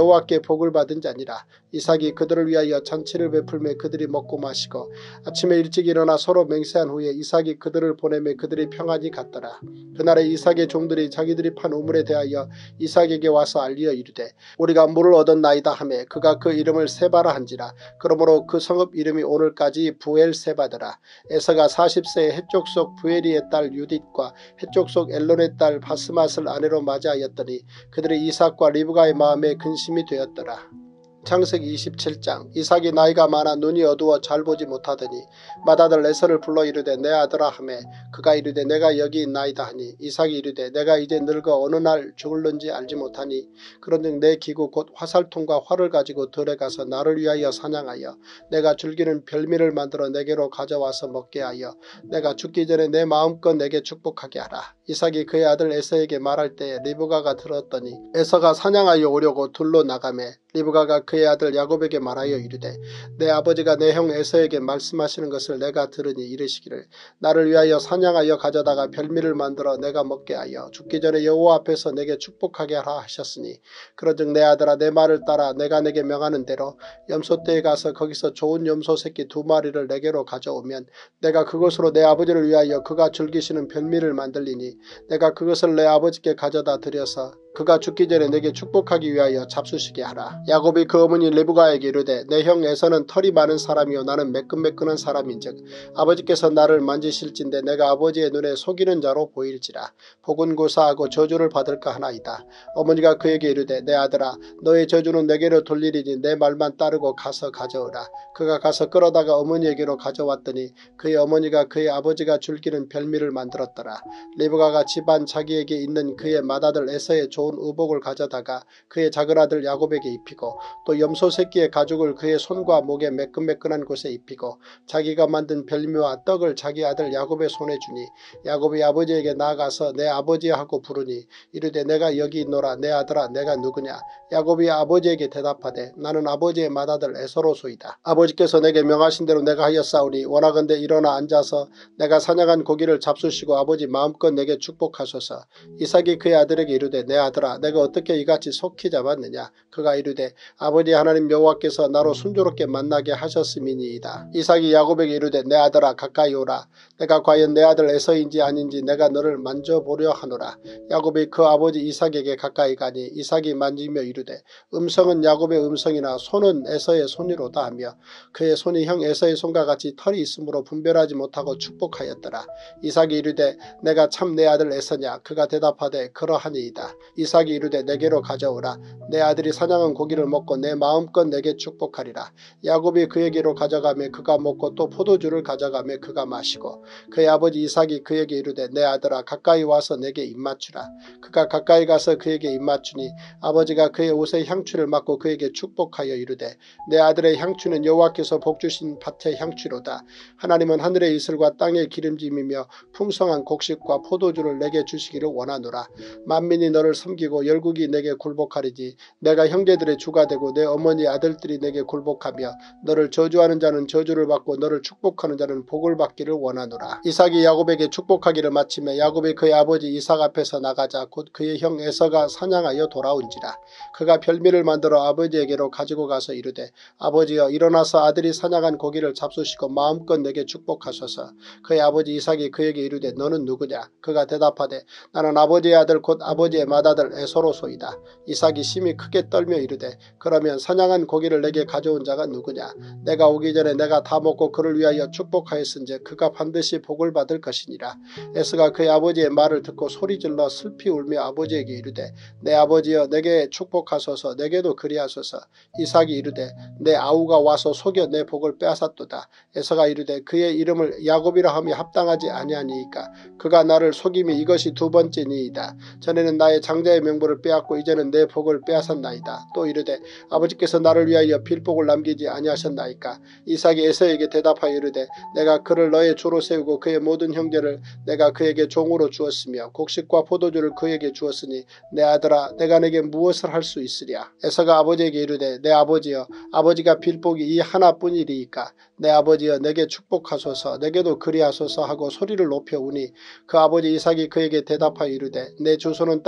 복을 받은 자니라. 이삭이 그들을 위하여 잔치를 베풀매 그들이 먹고 마시고 아침에 일찍 일어나 서로 맹세한 후에 이삭이 그들을 보내매 그들이 평안히 갔더라. 그날에 이삭의 종들이 자기들이 판 우물에 대하여 이삭에게 와서 알리어 이르되 우리가 물을 얻었나이다 하매 그가 그 이름을 세바라 한지라. 그러므로 그 성읍 이름이 오늘까지 부엘세바더라. 에서가 사십 세에 해쪽 속 부엘이의 딸 유딧과 해쪽 속 엘론의 딸 바스맛을 아내로 맞이하였더니 그들이 이삭과 리브가의 마음에 근심이 되었더라. 창세기 이십칠 장. 이삭이 나이가 많아 눈이 어두워 잘 보지 못하더니 맏아들 에서를 불러 이르되 내 아들아 하매 그가 이르되 내가 여기 있나이다 하니 이삭이 이르되 내가 이제 늙어 어느 날 죽을는지 알지 못하니 그런즉 내 기구 곧 화살통과 활을 가지고 들에 가서 나를 위하여 사냥하여 내가 즐기는 별미를 만들어 내게로 가져와서 먹게 하여 내가 죽기 전에 내 마음껏 내게 축복하게 하라. 이삭이 그의 아들 에서에게 말할 때에 리브가가 들었더니 에서가 사냥하여 오려고 둘로 나가매 리브가가 그의 아들 야곱에게 말하여 이르되 내 아버지가 내 형 에서에게 말씀하시는 것을 내가 들으니 이르시기를 나를 위하여 사냥하여 가져다가 별미를 만들어 내가 먹게 하여 죽기 전에 여호와 앞에서 내게 축복하게 하라 하셨으니 그런즉 내 아들아 내 말을 따라 내가 내게 명하는 대로 염소떼에 가서 거기서 좋은 염소 새끼 두 마리를 내게로 가져오면 내가 그것으로 내 아버지를 위하여 그가 즐기시는 별미를 만들리니 내가 그것을 내 아버지께 가져다 드려서 그가 죽기 전에 내게 축복하기 위하여 잡수시게 하라. 야곱이 그 어머니 리브가에게 이르되 내 형 에서는 털이 많은 사람이요 나는 매끈매끈한 사람인즉 아버지께서 나를 만지실진데 내가 아버지의 눈에 속이는 자로 보일지라. 복은 고사하고 저주를 받을까 하나이다. 어머니가 그에게 이르되 내 아들아 너의 저주는 내게로 돌리리니 내 말만 따르고 가서 가져오라. 그가 가서 끌어다가 어머니에게로 가져왔더니 그의 어머니가 그의 아버지가 즐기는 별미를 만들었더라. 리브가가 집안 자기에게 있는 그의 맏아들 에서의 좋은 의복을 가져다가 그의 작은아들 야곱에게 입히고 또 염소 새끼의 가죽을 그의 손과 목에 매끈매끈한 곳에 입히고 자기가 만든 별미와 떡을 자기 아들 야곱의 손에 주니 야곱이 아버지에게 나아가서 내 아버지야 하고 부르니 이르되 내가 여기 있노라. 내 아들아 내가 누구냐. 야곱이 아버지에게 대답하되 나는 아버지의 맏아들 에서로소이다. 아버지께서 내게 명하신 대로 내가 하였사오니 원하건대 일어나 앉아서 내가 사냥한 고기를 잡수시고 아버지 마음껏 내게 축복하소서. 이삭이 그의 아들에게 이르되 내 아들아 내가 어떻게 이같이 속히 잡았느냐. 그가 이르되 아버지 하나님 여호와께서 나로 순조롭게 만나게 하셨음이니이다. 이삭이 야곱에게 이르되 내 아들아 가까이 오라. 내가 과연 내 아들 에서인지 아닌지 내가 너를 만져보려 하노라. 야곱이 그 아버지 이삭에게 가까이 가니 이삭이 만지며 이르되 음성은 야곱의 음성이나 손은 에서의 손이로다 하며 그의 손이 형 에서의 손과 같이 털이 있으므로 분별하지 못하고 축복하였더라. 이삭이 이르되 내가 참 내 아들 에서냐. 그가 대답하되 그러하니이다. 이삭이 이르되 내게로 가져오라. 내 아들이 사냥한 고기를 먹고 내 마음껏 내게 축복하리라. 야곱이 그에게로 가져가며 그가 먹고 또 포도주를 가져가며 그가 마시고 그의 아버지 이삭이 그에게 이르되 내 아들아 가까이 와서 내게 입맞추라. 그가 가까이 가서 그에게 입맞추니 아버지가 그의 옷에 향취를 맡고 그에게 축복하여 이르되 내 아들의 향취는 여호와께서 복주신 밭의 향취로다. 하나님은 하늘의 이슬과 땅의 기름짐이며 풍성한 곡식과 포도주를 내게 주시기를 원하노라. 만민이 너를 섬기고 열국이 내게 굴복하리니 내가 형제들의 주가 되고 내 어머니 아들들이 내게 굴복하며 너를 저주하는 자는 저주를 받고 너를 축복하는 자는 복을 받기를 원하노라. 이삭이 야곱에게 축복하기를 마치며 야곱이 그의 아버지 이삭 앞에서 나가자 곧 그의 형 에서가 사냥하여 돌아온지라. 그가 별미를 만들어 아버지에게로 가지고 가서 이르되 아버지여 일어나서 아들이 사냥한 고기를 잡수시고 마음껏 내게 축복하소서. 그의 아버지 이삭이 그에게 이르되 너는 누구냐. 그가 대답하되 나는 아버지의 아들 곧 아버지의 맏아들 에서로소이다. 이삭이 심히 크게 떨며 이르되 그러면 사냥한 고기를 내게 가져온 자가 누구냐. 내가 오기 전에 내가 다 먹고 그를 위하여 축복하였은즉 그가 반드시 복을 받을 것이니라. 에서가 그의 아버지의 말을 듣고 소리질러 슬피 울며 아버지에게 이르되 내 아버지여 내게 축복하소서. 내게도 그리하소서. 이삭이 이르되 내 아우가 와서 속여 내 복을 빼앗았도다. 에서가 이르되 그의 이름을 야곱이라 함이 합당하지 아니하니이까. 그가 나를 속임이 이것이 두 번째니이다. 전에는 나의 장자의 명분을 빼앗고 이제는 내 복을 빼앗았나이다. 또 이르되 아버지께서 나를 위하여 필복을 남기지 아니하셨나이까. 이삭이 에서에게 대답하여 이르되 내가 그를 너의 주로 세우고 그의 모든 형제를 내가 그에게 종으로 주었으며 곡식과 포도주를 그에게 주었으니 내 아들아 내가 내게 무엇을 할 수 있으랴. 에서가 아버지에게 이르되 내 아버지여 아버지가 필복이 이 하나뿐이리이까. 내 아버지여 내게 축복하소서. 내게도 그리하소서 하고 소리를 높여 우니 그 아버지 이삭이 그에게 대답하여 이르되 내 주소는 땅의 기름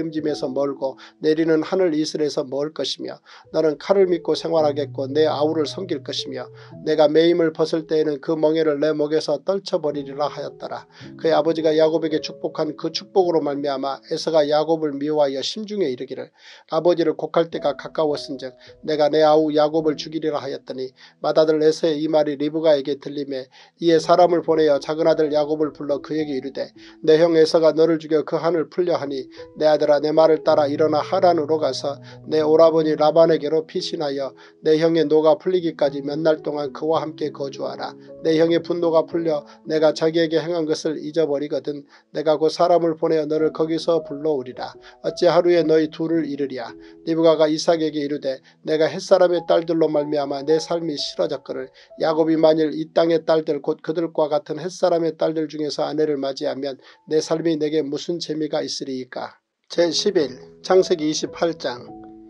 기름짐에서 멀고 내리는 하늘 이슬에서 멀 것이며 너는 칼을 믿고 생활하겠고 내 아우를 섬길 것이며 내가 매임을 벗을 때에는 그 멍에를 내 목에서 떨쳐버리리라 하였더라. 그의 아버지가 야곱에게 축복한 그 축복으로 말미암아 에서가 야곱을 미워하여 심중에 이르기를 아버지를 곡할 때가 가까웠은즉 내가 내 아우 야곱을 죽이리라 하였더니 맏아들 에서의 이 말이 리브가에게 들리매 이에 사람을 보내어 작은 아들 야곱을 불러 그에게 이르되 내 형 에서가 너를 죽여 그 한을 풀려 하니 내 아들아 내 말을 따라 일어나 하란으로 가서 내 오라버니 라반에게로 피신하여 내 형의 노가 풀리기까지 몇 날 동안 그와 함께 거주하라. 내 형의 분노가 풀려 내가 자기에게 행한 것을 잊어버리거든 내가 곧 사람을 보내어 너를 거기서 불러오리라. 어찌 하루에 너희 둘을 이르랴. 리브가가 이삭에게 이르되 내가 햇사람의 딸들로 말미암아 내 삶이 싫어졌거늘 야곱이 만일 이 땅의 딸들 곧 그들과 같은 햇사람의 딸들 중에서 아내를 맞이하면 내 삶이 내게 무슨 재미가 있으리이까. 제십일 창세기 이십팔 장.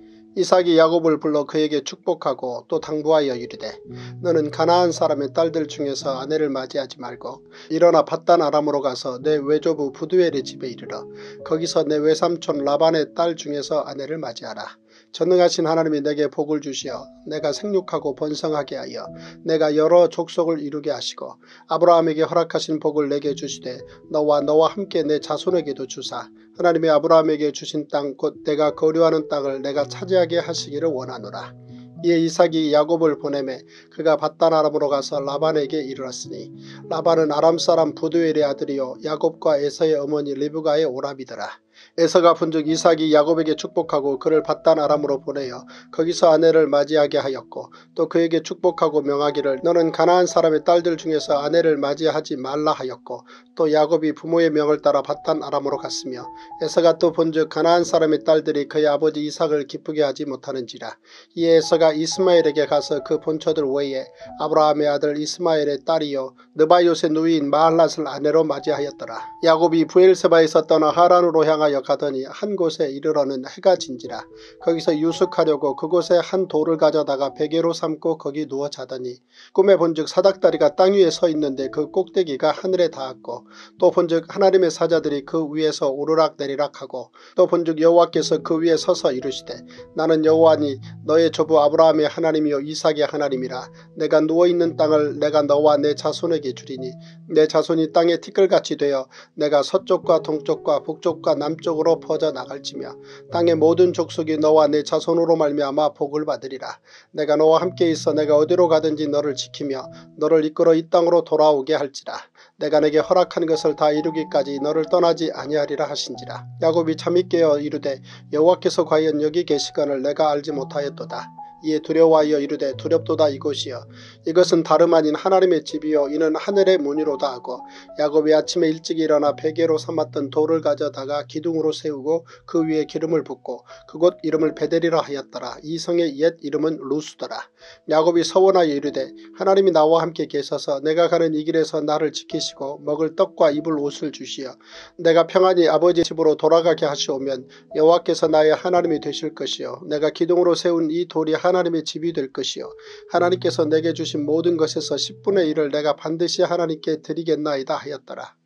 이삭이 야곱을 불러 그에게 축복하고 또 당부하여 이르되 너는 가나안 사람의 딸들 중에서 아내를 맞이하지 말고 일어나 밧단 아람으로 가서 내 외조부 부두엘의 집에 이르러 거기서 내 외삼촌 라반의 딸 중에서 아내를 맞이하라. 전능하신 하나님이 내게 복을 주시어 내가 생육하고 번성하게 하여 내가 여러 족속을 이루게 하시고 아브라함에게 허락하신 복을 내게 주시되 너와 너와 함께 내 자손에게도 주사 하나님이 아브라함에게 주신 땅 곧 내가 거류하는 땅을 내가 차지하게 하시기를 원하노라. 이에 이삭이 야곱을 보내매 그가 밧단 아람으로 가서 라반에게 이르렀으니 라반은 아람 사람 부두엘의 아들이요 야곱과 에서의 어머니 리브가의 오라비더라. 에서가 본즉 이삭이 야곱에게 축복하고 그를 밧단 아람으로 보내어 거기서 아내를 맞이하게 하였고 또 그에게 축복하고 명하기를 너는 가나안 사람의 딸들 중에서 아내를 맞이하지 말라 하였고 또 야곱이 부모의 명을 따라 밧단 아람으로 갔으며 에서가 또 본즉 가나안 사람의 딸들이 그의 아버지 이삭을 기쁘게 하지 못하는지라. 이에 에서가 이스마엘에게 가서 그 본처들 외에 아브라함의 아들 이스마엘의 딸이요 느바요의 누이인 마할랏을 아내로 맞이하였더라. 야곱이 브엘세바에서 떠나 하란으로 향하여 가더니 한 곳에 이르러는 해가 진지라. 거기서 유숙하려고 그곳에 한 돌을 가져다가 베개로 삼고 거기 누워 자더니 꿈에 본즉 사닥다리가 땅 위에 서 있는데 그 꼭대기가 하늘에 닿았고 또 본즉 하나님의 사자들이 그 위에서 오르락 내리락 하고 또 본즉 여호와께서 그 위에 서서 이르시되 나는 여호와니 너의 조부 아브라함의 하나님이요 이삭의 하나님이라. 내가 누워있는 땅을 내가 너와 내 자손에게 주리니 내 자손이 땅의 티끌같이 되어 내가 서쪽과 동쪽과 북쪽과 남쪽으로 퍼져나갈지며 땅의 모든 족속이 너와 내 자손으로 말미암아 복을 받으리라. 내가 너와 함께 있어 내가 어디로 가든지 너를 지키며 너를 이끌어 이 땅으로 돌아오게 할지라. 내가 내게 허락한 것을 다 이루기까지 너를 떠나지 아니하리라 하신지라. 야곱이 잠이 깨어 이르되 여호와께서 과연 여기 계시거늘 내가 알지 못하였도다. 이에 두려워하여 이르되 두렵도다 이곳이여 이것은 다름 아닌 하나님의 집이요 이는 하늘의 문이로다 하고 야곱이 아침에 일찍 일어나 베개로 삼았던 돌을 가져다가 기둥으로 세우고 그 위에 기름을 붓고 그곳 이름을 베델이라 하였더라. 이 성의 옛 이름은 루스더라. 야곱이 서원하여 이르되 하나님이 나와 함께 계셔서 내가 가는 이 길에서 나를 지키시고 먹을 떡과 입을 옷을 주시어 내가 평안히 아버지 집으로 돌아가게 하시오면 여호와께서 나의 하나님이 되실 것이요 내가 기둥으로 세운 이 돌이 하나님의 집이 될 것이요 하나님께서 내게 주신 모든 것에서 십분의 일을 내가 반드시 하나님께 드리겠나이다 하였더라.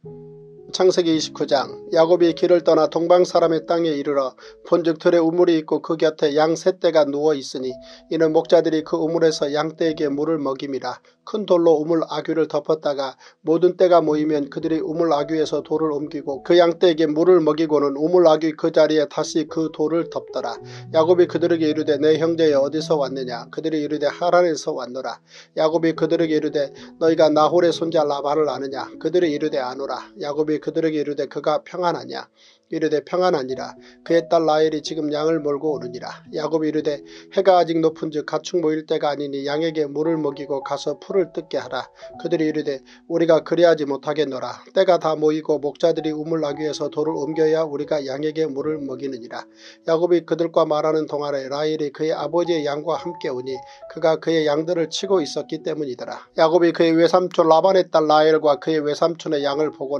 창세기 이십구 장. 야곱이 길을 떠나 동방사람의 땅에 이르러 본즉 들에 우물이 있고 그 곁에 양 세 떼가 누워 있으니 이는 목자들이 그 우물에서 양떼에게 물을 먹임이라. 큰 돌로 우물 아귀를 덮었다가 모든 떼가 모이면 그들이 우물 아귀에서 돌을 옮기고 그 양떼에게 물을 먹이고는 우물 아귀 그 자리에 다시 그 돌을 덮더라. 야곱이 그들에게 이르되 내 형제여 어디서 왔느냐. 그들이 이르되 하란에서 왔노라. 야곱이 그들에게 이르되 너희가 나홀의 손자 라반을 아느냐. 그들이 이르되 아노라. 야곱이 그들에게 이르되 그가 평안하냐. 이르되 평안하니라. 그의 딸 라헬이 지금 양을 몰고 오느니라. 야곱이 이르되 해가 아직 높은즉 가축 모일 때가 아니니 양에게 물을 먹이고 가서 풀을 뜯게 하라. 그들이 이르되 우리가 그리하지 못하겠노라. 때가 다 모이고 목자들이 우물 아귀에서 돌을 옮겨야 우리가 양에게 물을 먹이느니라. 야곱이 그들과 말하는 동안에 라헬이 그의 아버지의 양과 함께 오니 그가 그의 양들을 치고 있었기 때문이더라. 야곱이 그의 외삼촌 라반의 딸 라헬과 그의 외삼촌의 양을 보고 나아가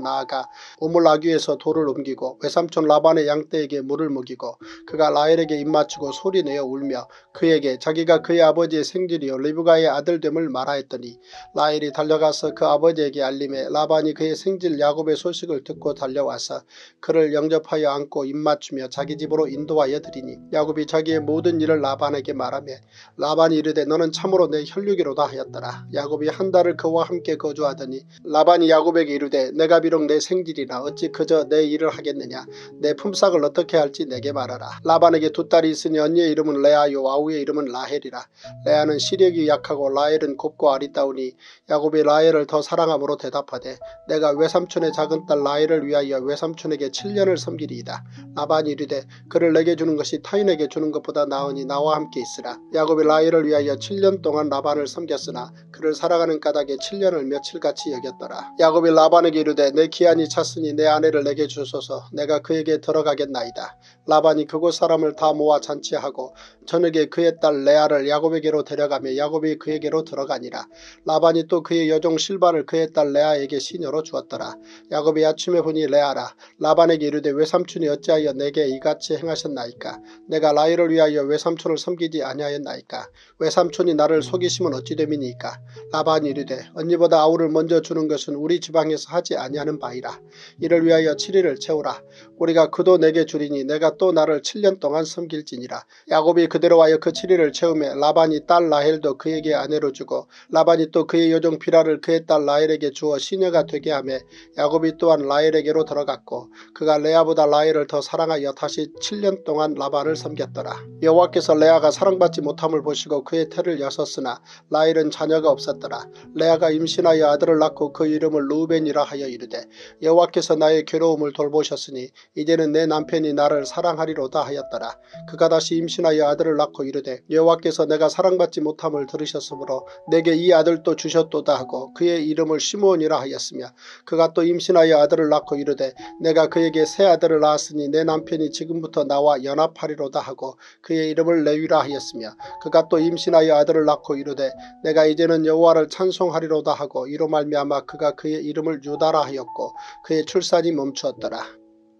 우물 아귀에서 돌을 옮기고 외삼촌 라반의 양떼에게 물을 먹이고 그가 라헬에게 입맞추고 소리내어 울며 그에게 자기가 그의 아버지의 생질이요 리브가의 아들됨을 말하였더니 라헬이 달려가서 그 아버지에게 알림해 라반이 그의 생질 야곱의 소식을 듣고 달려와서 그를 영접하여 안고 입맞추며 자기 집으로 인도하여 드리니 야곱이 자기의 모든 일을 라반에게 말하며 라반이 이르되 너는 참으로 내 혈육이로다 하였더라. 야곱이 한 달을 그와 함께 거주하더니 라반이 야곱에게 이르되 내가 비록 내 생질이나 어찌 그저 내 일을 하겠느냐. 내 품삯을 어떻게 할지 내게 말하라. 라반에게 두 딸이 있으니 언니의 이름은 레아요 아우의 이름은 라헬이라. 레아는 시력이 약하고 라헬은 곱고 아리따우니 야곱이 라헬을 더 사랑함으로 대답하되 내가 외삼촌의 작은 딸 라헬을 위하여 외삼촌에게 칠 년을 섬기리이다. 라반이 이르되 그를 내게 주는 것이 타인에게 주는 것보다 나으니 나와 함께 있으라. 야곱이 라헬을 위하여 칠 년 동안 라반을 섬겼으나 그를 살아가는 까닭에 칠 년을 며칠같이 여겼더라. 야곱이 라반에게 이르되 내 기한이 찼으니 내 아내를 내게 주소서. 내가 그에게 들어가겠나이다. 라반이 그곳 사람을 다 모아 잔치하고 저녁에 그의 딸 레아를 야곱에게로 데려가며 야곱이 그에게로 들어가니라. 라반이 또 그의 여종 실바를 그의 딸 레아에게 시녀로 주었더라. 야곱이 아침에 보니 레아라. 라반에게 이르되 외삼촌이 어찌하여 내게 이같이 행하셨나이까. 내가 라헬을 위하여 외삼촌을 섬기지 아니하였나이까. 외삼촌이 나를 속이시면 어찌 됨이니까. 라반이 이르되 언니보다 아우를 먼저 주는 것은 우리 지방에서 하지 아니하는 바이라. 이를 위하여 칠 일을 채우라. 우리가 그도 내게 주리니 내가 또 나를 칠 년 동안 섬길지니라. 야곱이 그대로 하여 그 칠 일을 채우며 라반이 딸 라헬도 그에게 아내로 주고 라반이 또 그의 여종 비라를 그의 딸 라헬에게 주어 시녀가 되게 하며 야곱이 또한 라헬에게로 들어갔고 그가 레아보다 라헬을 더 사랑하여 다시 칠 년 동안 라반을 섬겼더라. 여호와께서 레아가 사랑받지 못함을 보시고 그의 태를 여섰으나 라헬은 자녀가 없었더라. 레아가 임신하여 아들을 낳고 그 이름을 르우벤이라 하여 이르되 여호와께서 나의 괴로움을 돌보셨으니 이제는 내 남편이 나를 사랑하리로다 하였더라. 그가 다시 임신하여 아들을 낳고 이르되 여호와께서 내가 사랑받지 못함을 들으셨으므로 내게 이 아들도 주셨도다 하고 그의 이름을 시므온이라 하였으며 그가 또 임신하여 아들을 낳고 이르되 내가 그에게 새 아들을 낳았으니 내 남편이 지금부터 나와 연합하리로다 하고 그의 이름을 레위라 하였으며 그가 또 임신하여 아들을 낳고 이르되 내가 이제는 여호와를 찬송하리로다 하고 이로 말미암아 그가 그의 이름을 유다라 하였고 그의 출산이 멈추었더라.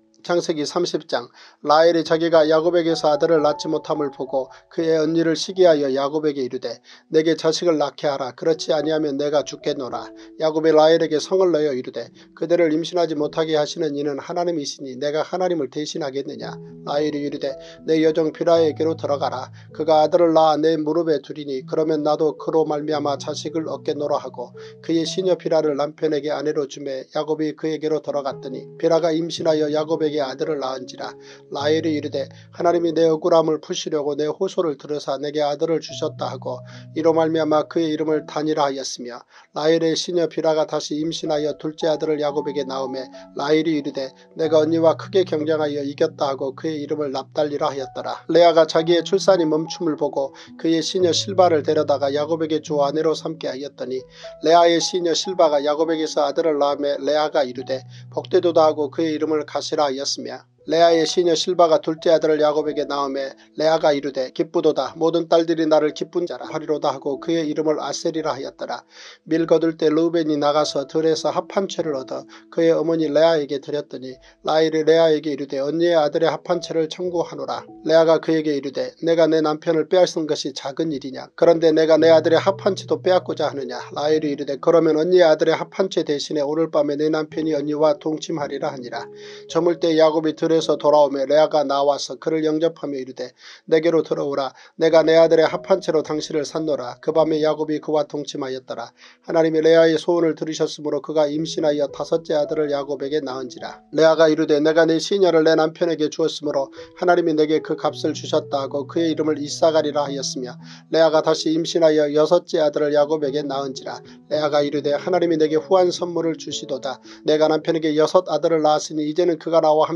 창세기 삼십 장. 라헬이 자기가 야곱에게서 아들을 낳지 못함을 보고 그의 언니를 시기하여 야곱에게 이르되 내게 자식을 낳게 하라. 그렇지 아니하면 내가 죽겠노라. 야곱이 라헬에게 성을 내어 이르되 그대를 임신하지 못하게 하시는 이는 하나님이시니 내가 하나님을 대신하겠느냐. 라헬이 이르되 내 여종 비라에게로 들어가라. 그가 아들을 낳아 내 무릎에 두리니 그러면 나도 그로 말미암아 자식을 얻겠노라 하고 그의 시녀 비라를 남편에게 아내로 주매 야곱이 그에게로 들어갔더니 비라가 임신하여 야곱에게 아들을 낳은지라. 라헬이 이르되 하나님이 내 억울함을 푸시려고 내 호소를 들으사 내게 아들을 주셨다 하고 이로 말미암아 그의 이름을 단이라 하였으며 라헬의 시녀 비라가 다시 임신하여 둘째 아들을 야곱에게 낳으매 라헬이 이르되 내가 언니와 크게 경쟁하여 이겼다 하고 그의 이름을 납달리라 하였더라. 레아가 자기의 출산이 멈춤을 보고 그의 시녀 실바를 데려다가 야곱에게 주어 아내로 삼게 하였더니 레아의 시녀 실바가 야곱에게서 아들을 낳으매 레아가 이르되 복되도다 하고 그의 이름을 가시라 하였으며 레아의 시녀 실바가 둘째 아들을 야곱에게 낳으매 레아가 이르되 기쁘도다. 모든 딸들이 나를 기쁜 자라 하리로다 하고 그의 이름을 아셀이라 하였더라. 밀 거둘 때 르우벤이 나가서 들에서 합 한 채를 얻어 그의 어머니 레아에게 드렸더니 라헬이 레아에게 이르되 언니의 아들의 합 한 채를 청구하노라. 레아가 그에게 이르되 내가 내 남편을 빼앗은 것이 작은 일이냐. 그런데 내가 내 아들의 합 한 채도 빼앗고자 하느냐. 라헬이 이르되 그러면 언니의 아들의 합 한 채 대신에 오늘 밤에 내 남편이 언니와 동침하리라 하니라. 저물 때 야곱이 들에서 돌아오며 레아가 나와서 그를 영접하며 이르되 내게로 들어오라. 내가 내 아들의 합 한 채로 당신을 샀노라. 그 밤에 야곱이 그와 동침하였더라. 하나님이 레아의 소원을 들으셨으므로 그가 임신하여 다섯째 아들을 야곱에게 낳은지라. 레아가 이르되 내가 내 시녀를 내 남편에게 주었으므로 하나님이 내게 그 값을 주셨다 하고 그의 이름을 이사가리라 하였으며 레아가 다시 임신하여 여섯째 아들을 야곱에게 낳은지라. 레아가 이르되 하나님이 내게 후한 선물을 주시도다. 내가 남편에게 여섯 아들을 낳았으니 이제는 그가 나와 함께 살리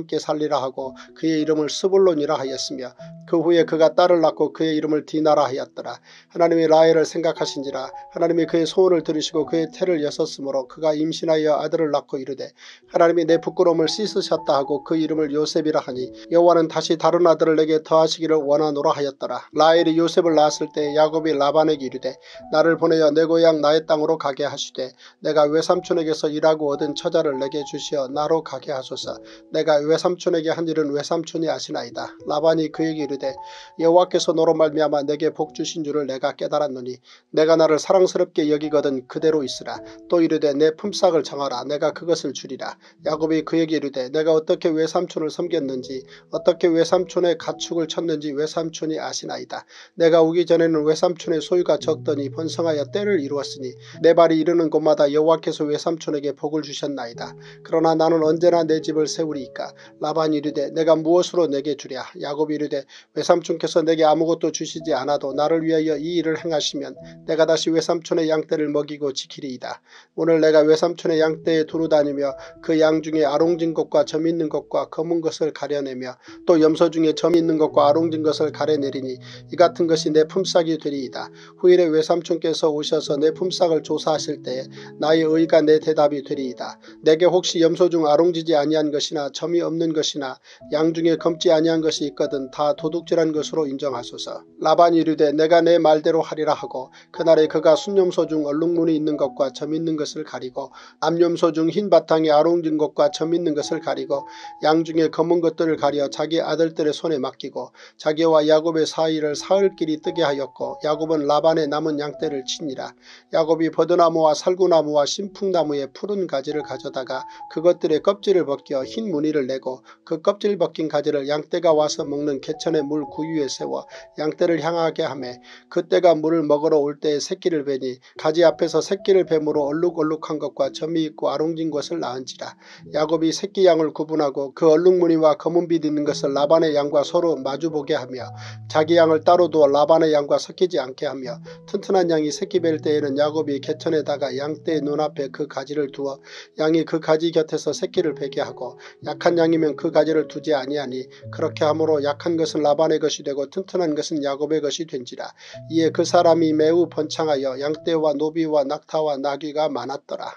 하리라 하고 그의 이름을 스불론이라 하였으며 그 후에 그가 딸을 낳고 그의 이름을 디나라 하였더라. 하나님이 라헬을 생각하신지라 하나님이 그의 소원을 들으시고 그의 태를 여섰으므로 그가 임신하여 아들을 낳고 이르되 하나님이 내 부끄러움을 씻으셨다 하고 그 이름을 요셉이라 하니 여호와는 다시 다른 아들을 내게 더하시기를 원하노라 하였더라. 라헬이 요셉을 낳았을 때 야곱이 라반에게 이르되 나를 보내어 내 고향 나의 땅으로 가게 하시되 내가 외삼촌에게서 일하고 얻은 처자를 내게 주시어 나로 가게 하소서. 내가 외삼촌에게 한 일은 외삼촌이 아시나이다. 라반이 그에게 이르되 여호와께서 너로 말미암아 내게 복 주신 줄을 내가 깨달았노니 내가 나를 사랑스럽게 여기거든 그대로 있으라. 또 이르되 내 품삯을 정하라. 내가 그것을 주리라. 야곱이 그에게 이르되 내가 어떻게 외삼촌을 섬겼는지 어떻게 외삼촌의 가축을 쳤는지 외삼촌이 아시나이다. 내가 오기 전에는 외삼촌의 소유가 적더니 번성하여 때를 이루었으니 내 발이 이르는 곳마다 여호와께서 외삼촌에게 복을 주셨나이다. 그러나 나는 언제나 내 집을 세우리이까. 라반이 이르되 내가 무엇으로 내게 주랴. 야곱이 이르되 외삼촌께서 내게 아무것도 주시지 않아도 나를 위하여 이 일을 행하시면 내가 다시 외삼촌의 양떼를 먹이고 지키리이다. 오늘 내가 외삼촌의 양떼에 두루 다니며 그 양 중에 아롱진 것과 점 있는 것과 검은 것을 가려내며 또 염소 중에 점 있는 것과 아롱진 것을 가려내리니 이 같은 것이 내 품삯이 되리이다. 후일에 외삼촌께서 오셔서 내 품삯을 조사하실 때에 나의 의가 내 대답이 되리이다. 내게 혹시 염소 중 아롱지지 아니한 것이나 점이 없는 것이나 양 중에 검지 아니한 것이 있거든 다 도둑질한 것으로 인정하소서. 라반이 이르되 내가 내 말대로 하리라 하고 그날에 그가 순염소 중 얼룩무늬 있는 것과 점 있는 것을 가리고 암염소 중 흰 바탕에 아롱진 것과 점 있는 것을 가리고 양 중에 검은 것들을 가려 자기 아들들의 손에 맡기고 자기와 야곱의 사이를 사흘길이 뜨게 하였고 야곱은 라반의 남은 양떼를 치니라. 야곱이 버드나무와 살구나무와 신풍나무의 푸른 가지를 가져다가 그것들의 껍질을 벗겨 흰 무늬를 내고 그 껍질 벗긴 가지를 양떼가 와서 먹는 개천의 물 구유에 세워 양떼를 향하게 하매 그때가 물을 먹으러 올 때에 새끼를 베니 가지 앞에서 새끼를 뱀으로 얼룩얼룩한 것과 점이 있고 아롱진 것을 낳은지라. 야곱이 새끼 양을 구분하고 그 얼룩무늬와 검은빛 있는 것을 라반의 양과 서로 마주보게 하며 자기 양을 따로 두어 라반의 양과 섞이지 않게 하며 튼튼한 양이 새끼 뵐 때에는 야곱이 개천에다가 양떼의 눈앞에 그 가지를 두어 양이 그 가지 곁에서 새끼를 베게 하고 약한 양이면 그 가지를 두지 아니하니 그렇게 함으로 약한 것은 라반의 것이 되고 튼튼한 것은 야곱의 것이 된지라. 이에 그 사람이 매우 번창하여 양떼와 노비와 낙타와 나귀가 많았더라.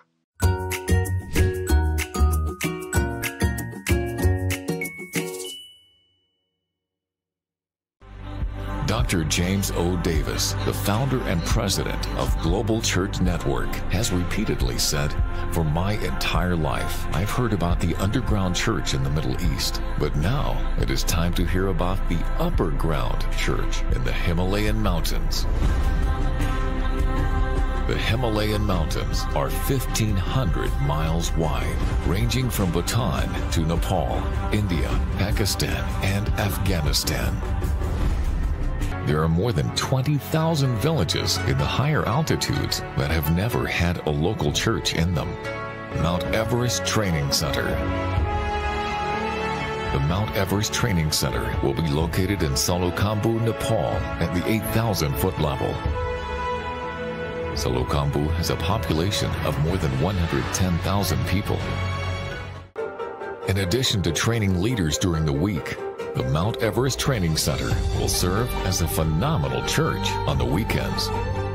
Doctor James O. Davis, the founder and president of Global Church Network, has repeatedly said, "For my entire life, I've heard about the underground church in the Middle East, but now it is time to hear about the upper ground church in the Himalayan mountains." The Himalayan mountains are fifteen hundred miles wide, ranging from Bhutan to Nepal, India, Pakistan, and Afghanistan. There are more than twenty thousand villages in the higher altitudes that have never had a local church in them. Mount Everest Training Center. The Mount Everest Training Center will be located in Salokambu, Nepal at the eight thousand foot level. Salokambu has a population of more than one hundred ten thousand people. In addition to training leaders during the week, the Mount Everest Training Center will serve as a phenomenal church on the weekends.